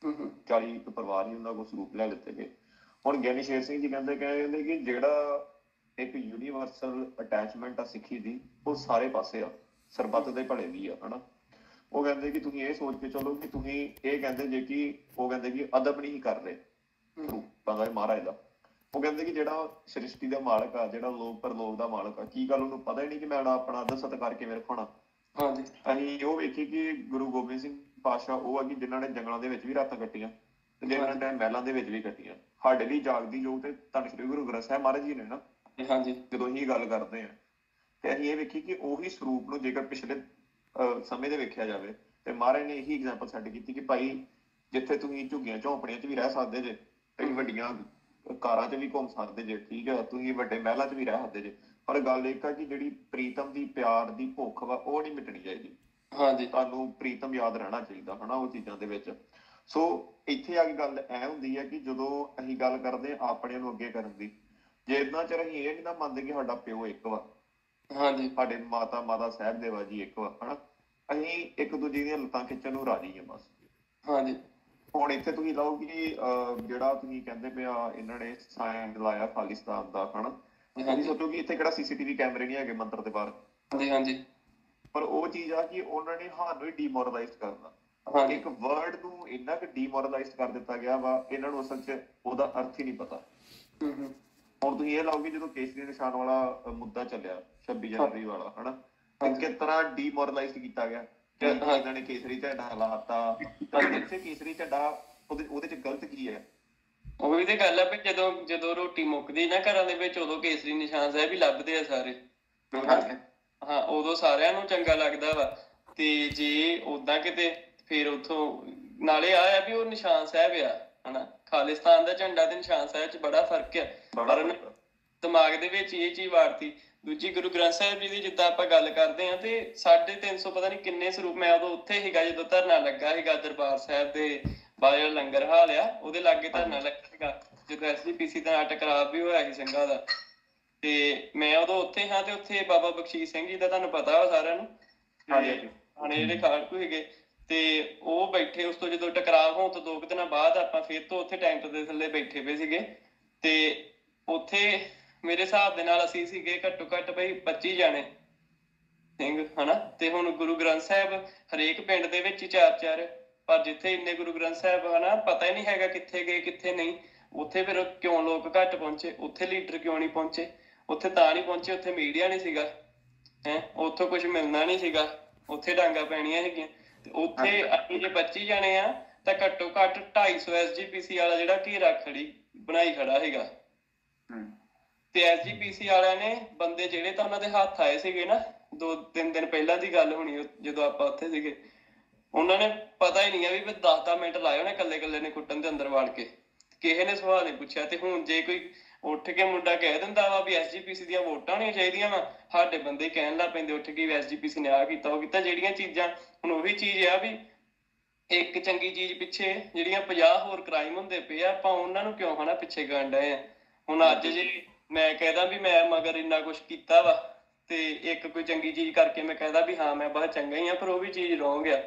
[SPEAKER 1] ਚਾਲੀ ਇੱਕ ਪਰਿਵਾਰ ਹੀ ਉਹਨਾਂ ਕੋਲ ਸਰੂਪ ਲੈ ਲਿੱਤੇ ਗਏ। ਹੁਣ ਗਿਆਨੀ ਸ਼ੇਰ ਸਿੰਘ ਜੀ ਕਹਿੰਦੇ ਕਹਿੰਦੇ ਕਿ ਜਿਹੜਾ ਇੱਕ ਯੂਨੀਵਰਸਲ ਅਟੈਚਮੈਂਟ ਆ ਸਿੱਖੀ ਦੀ, ਉਹ ਸਾਰੇ ਪਾਸੇ ਆ, ਸਰਬੱਤ ਦੇ ਭਲੇ ਦੀ ਆ, ਹਨਾ। ਉਹ ਕਹਿੰਦੇ ਕਿ ਤੁਸੀਂ ਇਹ ਸੋਚ ਕੇ ਚਲੋ ਕਿ ਤੁਸੀਂ ਇਹ ਕਹਿੰਦੇ ਜੇ ਕਿ ਉਹ ਕਹਿੰਦੇ ਕਿ ਅਦਬ ਨਹੀਂ ਕਰ ਰਹੇ ਸਰੂਪਾਂ ਦਾ ਮਹਾਰਾਜ ਦਾ। ਉਹ ਕਹਿੰਦੇ ਕਿ ਜਿਹੜਾ ਸ੍ਰਿਸ਼ਟੀ ਦਾ ਮਾਲਕ ਆ, ਜਿਹੜਾ ਲੋਕ ਪਰਲੋਕ ਦਾ ਮਾਲਕ ਆ, ਕੀ ਗੱਲ ਉਹਨੂੰ ਪਤਾ ਹੀ ਨਹੀਂ ਕਿ ਮੈਂ ਆਪਣਾ ਅਦਰ ਸਤਿਕਾਰ ਕਿਵੇਂ ਰੱਖਣਾ।
[SPEAKER 3] ਹਾਂਜੀ
[SPEAKER 1] ਅਸੀਂ ਉਹ ਵੇਖੀ ਕਿ ਗੁਰੂ ਗੋਬਿੰਦ ਸਿੰਘ ਪਾਤਸ਼ਾਹ ਉਹ ਆ ਕਿ ਜਿਨ੍ਹਾਂ ਨੇ ਜੰਗਲਾਂ ਦੇ ਵਿੱਚ ਵੀ ਰਾਤਾਂ ਕੱਟੀਆਂ ਤੇ ਜਿਨ੍ਹਾਂ ਨੇ ਮਹਿਲਾਂ ਦੇ ਵਿੱਚ ਵੀ ਕੱਟੀਆਂ। ਸਾਡੇ ਲਈ ਜਾਗਦੀ ਜੋਤ ਤੇ ਧੰਨ ਸ੍ਰੀ ਗੁਰੂ ਗ੍ਰੰਥ ਸਾਹਿਬ ਮਹਾਰਾਜ ਜੀ ਨੇ ਨਾ।
[SPEAKER 3] ਹਾਂਜੀ
[SPEAKER 1] ਜਦੋਂ ਅਸੀਂ ਗੱਲ ਕਰਦੇ ਹਾਂ ਤੇ ਅਸੀਂ ਇਹ ਵੇਖੀ ਕਿ ਉਹੀ ਸਰੂਪ ਨੂੰ ਜੇਕਰ ਪਿਛਲੇ ਸਮੇਂ ਦੇ ਵੇਖਿਆ ਜਾਵੇ ਤੇ ਮਹਾਰਾਜ ਨੇ ਇਹੀ ਐਗਜ਼ਾਮਪਲ ਸੈੱਟ ਕੀਤੀ ਕਿ ਭਾਈ ਜਿੱਥੇ ਤੁਸੀਂ ਝੁੱਗੀਆਂ ਝੌਂਪੜੀਆਂ 'ਚ ਵੀ ਰਹਿ ਸਕਦੇ ਜੇ, ਤੁਸੀਂ ਵੱਡੀਆਂ ਕਾਰਾਂ 'ਚ ਵੀ ਘੁੰਮ ਸਕਦੇ ਜੇ, ਠੀਕ ਹੈ, ਤੁਸੀਂ ਵੱਡੇ ਮਹਿਲਾਂ 'ਚ ਵੀ ਰਹਿ ਸਕਦੇ ਜੇ, ਪਰ ਗੱਲ ਇਹ ਆ ਕਿ ਜਿਹੜੀ ਪ੍ਰੀਤਮ ਦੀ ਪਿਆਰ ਦੀ ਭੁੱਖ ਵਾ ਉਹ ਨਹੀਂ ਮਿਟਣੀ ਚਾਹੀਦੀ।
[SPEAKER 3] ਹਾਂਜੀ
[SPEAKER 1] ਤੁਹਾਨੂੰ ਪ੍ਰੀਤਮ ਯਾਦ ਰਹਿਣਾ ਚਾਹੀਦਾ, ਹਨਾ, ਉਹ ਚੀਜ਼ਾਂ ਦੇ ਵਿੱਚ। ਸੋ ਇੱਥੇ ਆ ਕੇ ਗੱਲ ਇਹ ਹੁੰਦੀ ਹੈ ਕਿ ਜਦੋਂ ਅਸੀਂ ਗੱਲ ਕਰਦੇ ਹਾਂ ਆਪਣੇ ਨੂੰ ਅੱਗੇ ਕਰਨ ਦੀ, ਜੇ ਇੰਨਾ ਚਿਰ ਅਸੀਂ ਇਹ ਨੀ ਨਾ ਮੰਨਦੇ ਕਿ ਸਾਡਾ ਪਿਓ ਇੱਕ ਵਾ,
[SPEAKER 3] ਹਾਂਜੀ
[SPEAKER 1] ਸਾਡੇ ਮਾਤਾ ਮਾਤਾ ਸਾਹਿਬ ਦੇਵਾ ਜੀ ਇੱਕ ਵਾ, ਹਨਾ, ਅਸੀਂ ਇੱਕ ਦੂਜੇ ਦੀਆਂ ਲੱਤਾਂ ਖਿੱਚਣ ਨੂੰ ਰਾਜੀ ਹਾਂ ਬਸ।
[SPEAKER 3] ਹਾਂਜੀ
[SPEAKER 1] ਹੁਣ ਇੱਥੇ ਤੁਸੀਂ ਲਾਓ ਕਿ ਅਹ ਜਿਹੜਾ ਤੁਸੀਂ ਕਹਿੰਦੇ ਪਿਆ ਇਹਨਾਂ ਨੇ ਸਾਇਨ ਲਾਇਆ ਖਾਲਿਸਤਾਨ ਦਾ, ਹਨਾ, ਤੁਸੀਂ ਸੋਚੋ ਕਿ ਇੱਥੇ ਕਿਹੜਾ ਸੀਸੀਟੀਵੀ ਕੈਮਰੇ ਨਹੀਂ ਹੈਗੇ ਮੰਦਰ ਦੇ ਬਾਹਰ।
[SPEAKER 3] ਹਾਂਜੀ ਹਾਂਜੀ
[SPEAKER 1] ਪਰ ਉਹ ਚੀਜ਼ ਆ ਕਿ ਉਹਨਾਂ ਨੇ ਸਾਨੂੰ ਹੀ ਡੀਮੋਰਲਾਈਜ਼ ਕਰਨਾ।
[SPEAKER 3] ਹਾਂਜੀ
[SPEAKER 1] ਇੱਕ ਵਰਡ ਨੂੰ ਇੰਨਾ ਕੁ ਡੀਮੋਰਲਾਈਜ਼ ਕਰ ਦਿੱਤਾ ਗਿਆ ਵਾ, ਇਹਨਾਂ ਨੂੰ ਅਸਲ 'ਚ ਉਹਦਾ ਅਰਥ ਹੀ ਨਹੀਂ ਪਤਾ।
[SPEAKER 3] ਹਮ ਹਮ
[SPEAKER 1] ਹੁਣ ਤੁਸੀਂ ਇਹ ਲਾਓਗੇ ਜਦੋਂ ਕੇਸਰੀ ਨਿਸ਼ਾਨ ਵਾਲਾ ਮੁੱਦਾ ਚੱਲਿਆ ਛੱਬੀ ਜਨਵਰੀ ਵਾਲਾ, ਹਨਾ, ਤੇ ਕਿਸ ਤਰ੍ਹਾਂ ਡੀਮੋਰਲਾਈਜ਼ ਕੀਤਾ ਗਿਆ ਕਿ ਇਹਨਾਂ ਨੇ ਕੇਸਰੀ ਝੰਡਾ ਹਲਾਤਾ। ਇੱਥੇ ਕੇਸਰੀ ਝੰਡਾ ਉਹਦੇ ਉਹਦੇ 'ਚ ਗਲਤ ਕੀ ਹੈ?
[SPEAKER 3] ਉਹ ਵੀ ਤੇ ਗੱਲ ਆ ਵੀ ਜਦੋਂ ਜਦੋਂ ਰੋਟੀ ਮੁੱਕਦੀ ਨਾ ਘਰਾਂ ਦੇ ਵਿੱਚ, ਉਦੋਂ ਕੇਸਰੀ ਨਿਸ਼ਾਨ ਸਾਹਿਬ ਹੀ ਲੱਭਦੇ ਆ ਸਾਰੇ। ਹਾਂ, ਉਦੋਂ ਸਾਰਿਆਂ ਨੂੰ ਚੰਗਾ ਲੱਗਦਾ ਵਾ। ਤੇ ਜੇ ਓਦਾਂ ਕਿਤੇ ਫਿਰ ਉੱਥੋਂ ਨਾਲੇ ਆ ਆ ਵੀ ਉਹ ਨਿਸ਼ਾਨ ਸਾਹਿਬ ਆ, ਹਨਾ, ਖਾਲਿਸਤਾਨ ਦਾ ਝੰਡਾ ਤੇ ਨਿਸ਼ਾਨ ਸਾਹਿਬ 'ਚ ਬੜਾ ਫਰਕ ਆ। ਪਰ ਦਿਮਾਗ ਦੇ ਵਿੱਚ ਇਹ ਚੀਜ਼ ਵਾਰਤੀ। ਦੂਜੀ ਗੁਰੂ ਗ੍ਰੰਥ ਸਾਹਿਬ ਜੀ ਦੀ ਜਿੱਦਾਂ ਆਪਾਂ ਗੱਲ ਕਰਦੇ ਹਾਂ ਤੇ ਸਾਢੇ ਤਿੰਨ ਸੌ ਪਤਾ ਨੀ ਕਿੰਨੇ ਸਰੂਪ। ਮੈਂ ਉਦੋਂ ਉੱਥੇ ਸੀਗਾ ਜਦੋਂ ਧਰਨਾ ਲੱਗਾ ਸੀਗਾ ਦਰਬਾਰ ਸਾਹਿਬ ਦੇ ਬਾਹਰ ਲੰਗਰ ਹਾਲ ਆ, ਉਹਦੇ ਲਾਗੇ ਧਰਨਾ ਲੱਗਾ ਸੀਗਾ ਜਦੋਂ ਐਸ ਜੀ ਪੀ ਸੀ ਦਾ ਟਕਰਾਅ ਵੀ ਹੋਇਆ ਸੀ ਸਿੰਘਾਂ ਦਾ। ਤੇ ਮੈਂ ਉਦੋਂ ਉੱਥੇ ਹਾਂ ਤੇ ਉੱਥੇ ਬਾਬਾ ਬਖਸ਼ੀਸ਼ ਸਿੰਘ ਜੀ ਦਾ ਤੁਹਾਨੂੰ ਪਤਾ ਵਾ ਸਾਰਿਆਂ ਨੂੰ, ਹਾਣੇ ਜਿਹੜੇ ਖਾੜਕੂ ਸੀਗੇ, ਤੇ ਉਹ ਬੈਠੇ। ਉਸ ਤੋਂ ਜਦੋਂ ਟਕਰਾਅ ਹੋਣ ਤੋਂ ਦੋ ਕੁ ਦਿਨਾਂ ਬਾਅਦ ਆਪਾਂ ਫਿਰ ਤੋਂ ਉੱਥੇ ਟੈਂਟ ਦੇ ਥੱਲੇ ਬੈਠੇ ਪਏ ਸੀਗੇ। ਤੇ ਉੱਥੇ ਮੇਰੇ ਹਿਸਾਬ ਦੇ ਨਾਲ ਅਸੀਂ ਸੀਗੇ ਘੱਟੋ ਘੱਟ ਬਈ ਪੱਚੀ ਜਾਣੇ ਸਿੰਘ, ਹਨਾ। ਤੇ ਹੁਣ ਗੁਰੂ ਗ੍ਰੰਥ ਸਾਹਿਬ ਹਰੇਕ ਪਿੰਡ ਦੇ ਵਿੱਚ ਹੀ ਚਾਰ ਚਾਰ, ਪਰ ਜਿੱਥੇ ਇੰਨੇ ਗੁਰੂ ਗ੍ਰੰਥ ਸਾਹਿਬ ਹਨਾ ਪਤਾ ਹੀ ਨਹੀਂ ਹੈਗਾ ਕਿੱਥੇ ਗਏ ਕਿੱਥੇ ਨਹੀਂ। ਉੱਥੇ ਫਿਰ ਕਿਉਂ ਲੋਕ ਘੱਟ ਪਹੁੰਚੇ? ਉੱਥੇ ਲੀਡਰ ਕਿਉਂ ਨਹੀਂ ਪਹੁੰਚੇ? ਉੱਥੇ ਤਾਂ ਨਹੀਂ ਪਹੁੰਚੇ, ਉੱਥੇ ਮੀਡੀਆ ਨਹੀਂ ਸੀਗਾ, ਹੈਂ, ਉੱਥੋਂ ਕੁਛ ਮਿਲਣਾ ਨਹੀਂ ਸੀਗਾ, ਉੱਥੇ ਡਾਂਗਾ ਪੈਣੀਆਂ ਸੀਗੀਆਂ। ਤੇ ਉੱਥੇ ਅਸੀਂ ਜੇ ਪੱਚੀ ਜਾਣੇ ਆ ਤਾਂ ਘੱਟੋ ਘੱਟ ਢਾਈ ਸੌ ਐਸ ਜੀ ਪੀ ਸੀ ਵਾਲਾ ਜਿਹੜਾ ਘੇਰਾ ਖੜੀ ਬਣਾਈ ਖੜਾ ਸੀਗਾ। ਤੇ ਐਸ ਜੀ ਪੀ ਸੀ ਵਾਲਿਆਂ ਨੇ ਬੰਦੇ ਜਿਹੜੇ ਤਾਂ ਉਹਨਾਂ ਦੇ ਹੱਥ ਆਏ ਸੀਗੇ ਨਾ, ਦੋ ਤਿੰਨ ਦਿਨ ਪਹਿਲਾਂ ਦੀ ਗੱਲ ਹੋਣੀ ਜਦੋਂ ਆਪਾਂ ਉੱਥੇ ਸੀਗੇ, ਉਹਨਾਂ ਨੇ ਪਤਾ ਹੀ ਨਹੀਂ ਆ ਵੀ ਦਸ ਦਸ ਮਿੰਟ ਲਾਏ ਉਹਨੇ ਇਕੱਲੇ ਇਕੱਲੇ ਨੇ ਕੁੱਟਣ ਦੇ ਅੰਦਰ ਵੜ ਕੇ, ਕਿਸੇ ਨੇ ਸਵਾਲ ਨਹੀਂ ਪੁੱਛਿਆ। ਤੇ ਹੁਣ ਜੇ ਕੋਈ ਉੱਠ ਕੇ ਮੁੰਡਾ ਕਹਿ ਦਿੰਦਾ ਵਾ ਵੀ ਐਸ ਜੀ ਪੀ ਸੀ ਦੀਆਂ ਵੋਟਾਂ ਹੋਣੀਆਂ ਚਾਹੀਦੀਆਂ ਵਾ, ਸਾਡੇ ਬੰਦੇ ਕਹਿਣ ਲੱਗ ਪੈਂਦੇ ਉੱਠ ਕੇ ਵੀ ਐਸ ਜੀ ਪੀ ਸੀ ਨੇ ਆਹ ਕੀਤਾ ਉਹ ਕੀਤਾ। ਜਿਹੜੀਆਂ ਚੀਜ਼ਾਂ ਹੁਣ ਉਹੀ ਚੀਜ਼ ਆ ਵੀ ਇੱਕ ਚੰਗੀ ਚੀਜ਼ ਪਿੱਛੇ ਜਿਹੜੀਆਂ ਪੰਜਾਹ ਹੋਰ ਕ੍ਰਾਈਮ ਹੁੰਦੇ ਪਏ ਆ, ਆਪਾਂ ਉਹਨਾਂ ਨੂੰ ਕਿਉਂ ਹਨਾ ਪਿੱਛੇ ਕਰਨ ਡਏ ਆ। ਹੁਣ ਅੱਜ ਜੇ ਮੈਂ ਕਹਿਦਾ ਵੀ ਮੈਂ ਮਗਰ ਇੰਨਾ ਕੁਛ ਕੀਤਾ ਵਾ ਤੇ ਇੱਕ ਕੋਈ ਚੰਗੀ ਚੀਜ਼ ਕਰਕੇ ਮੈਂ ਕਹਿਦਾ ਵੀ ਹਾਂ ਮੈਂ ਬਹੁਤ ਚੰਗਾ ਹੀ ਆ, ਪਰ ਉਹ ਵੀ ਚੀਜ਼ ਰੋਂਗ ਆ।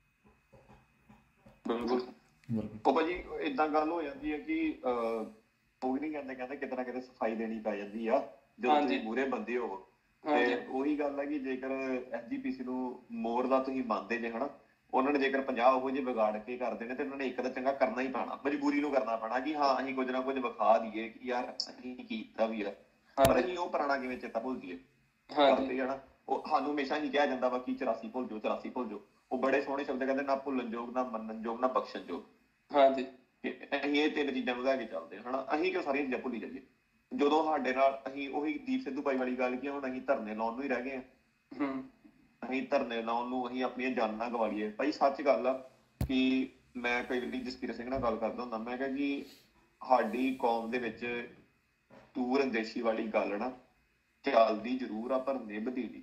[SPEAKER 1] ਬਿਲਕੁਲ ਉਹ ਭਾਜੀ ਏਦਾਂ ਗੱਲ ਹੋ ਜਾਂਦੀ ਹੈ ਕਿ ਅਹ ਉਹ ਵੀ ਨਹੀਂ ਕਹਿੰਦੇ, ਕਹਿੰਦੇ ਕਿਤੇ ਨਾ ਕਿਤੇ ਸਫਾਈ ਦੇਣੀ ਪੈ ਜਾਂਦੀ ਆ ਜਦੋਂ
[SPEAKER 3] ਹਾਂਜੀ
[SPEAKER 1] ਤੁਸੀਂ ਮੂਹਰੇ ਬੰਦੇ ਹੋ।
[SPEAKER 3] ਹਾਂਜੀ
[SPEAKER 1] ਤੇ ਉਹੀ ਗੱਲ ਹੈ ਕਿ ਜੇਕਰ ਐਸ ਜੀ ਪੀ ਸੀ ਨੂੰ ਮੋਰ ਦਾ ਤੁਸੀਂ ਮੰਨਦੇ ਜੇ ਹਨਾ, ਉਹਨਾਂ ਨੇ ਜੇਕਰ ਪੰਜਾਹ ਉਹੋ ਜਿਹੇ ਵਿਗਾੜ ਕੇ ਕਰਦੇ ਨੇ ਤੇ ਉਹਨਾਂ ਨੇ ਇੱਕ ਤਾਂ ਚੰਗਾ ਕਰਨਾ ਹੀ ਪੈਣਾ, ਮਜਬੂਰੀ ਨੂੰ ਕਰਨਾ ਪੈਣਾ ਕਿ ਹਾਂ ਅਸੀਂ ਕੁਝ ਨਾ ਕੁਝ ਵਿਖਾ ਦਈਏ ਕਿ ਯਾਰ ਅਸੀਂ ਕੀਤਾ ਵੀ ਆ। ਪਰ
[SPEAKER 3] ਹਾਂਜੀ
[SPEAKER 1] ਅਸੀਂ ਉਹ ਪੁਰਾਣਾ ਕਿਵੇਂ ਚੇਤਾ ਭੁੱਲ ਜਾਈਏ,
[SPEAKER 3] ਹਾਂਜੀ
[SPEAKER 1] ਕਰਦੇ ਹਨਾ। ਉਹ ਸਾਨੂੰ ਹਮੇਸ਼ਾ ਹੀ ਕਿਹਾ ਜਾਂਦਾ ਵਾ ਕਿ ਚੁਰਾਸੀ ਭੁੱਲ ਜਾਓ, ਚੁਰਾਸੀ ਭੁੱਲ ਜਾਓ। ਉਹ ਬੜੇ ਸੋਹਣੇ ਸ਼ਬਦ ਕਹਿੰਦੇ, ਨਾ ਭੁੱਲਣ ਯੋਗ, ਨਾ ਮੰਨਣ ਯੋਗ, ਨਾ ਬਖਸ਼ਣ ਯੋਗ।
[SPEAKER 3] ਹਾਂਜੀ
[SPEAKER 1] ਅਸੀਂ ਇਹ ਤਿੰਨ ਚੀਜ਼ਾਂ ਨੂੰ ਲੈ ਕੇ ਚੱਲਦੇ ਹਨਾ। ਅਸੀਂ ਕਿਉਂ ਸਾਰੀਆਂ ਚੀਜ਼ਾਂ ਭੁੱਲੀ ਜਾਈਏ ਜਦੋਂ ਸਾਡੇ ਨਾਲ ਅਸੀਂ ਉਹੀ ਦੀਪ ਸਿੱਧੂ ਭਾਈ ਵਾਲੀ ਗੱਲ ਕੀ ਹੁਣ ਅਸੀਂ ਧਰਨੇ ਲਾਉਣ ਨੂੰ ਹੀ ਰਹਿ ਗਏ ਹਾਂ।
[SPEAKER 3] ਹਮ
[SPEAKER 1] ਅਸੀਂ ਧਰਨੇ ਲਾਉਣ ਨੂੰ ਅਸੀਂ ਆਪਣੀਆਂ ਜਾਨਾਂ ਗਵਾ ਲਈਏ। ਭਾਈ ਸੱਚ ਗੱਲ ਆ ਕਿ ਮੈਂ ਕਈ ਵਾਰੀ ਜਸਕੀਰਤ ਸਿੰਘ ਨਾਲ ਗੱਲ ਕਰਦਾ ਹੁੰਦਾ, ਮੈਂ ਕਿਹਾ ਕਿ ਸਾਡੀ ਕੌਮ ਦੇ ਵਿੱਚ ਤੂਰ ਅੰਦੇਸ਼ੀ ਵਾਲੀ ਗੱਲ ਨਾ ਚੱਲਦੀ ਜ਼ਰੂਰ ਆ, ਪਰ ਨਿਭਦੀ ਨਹੀਂ।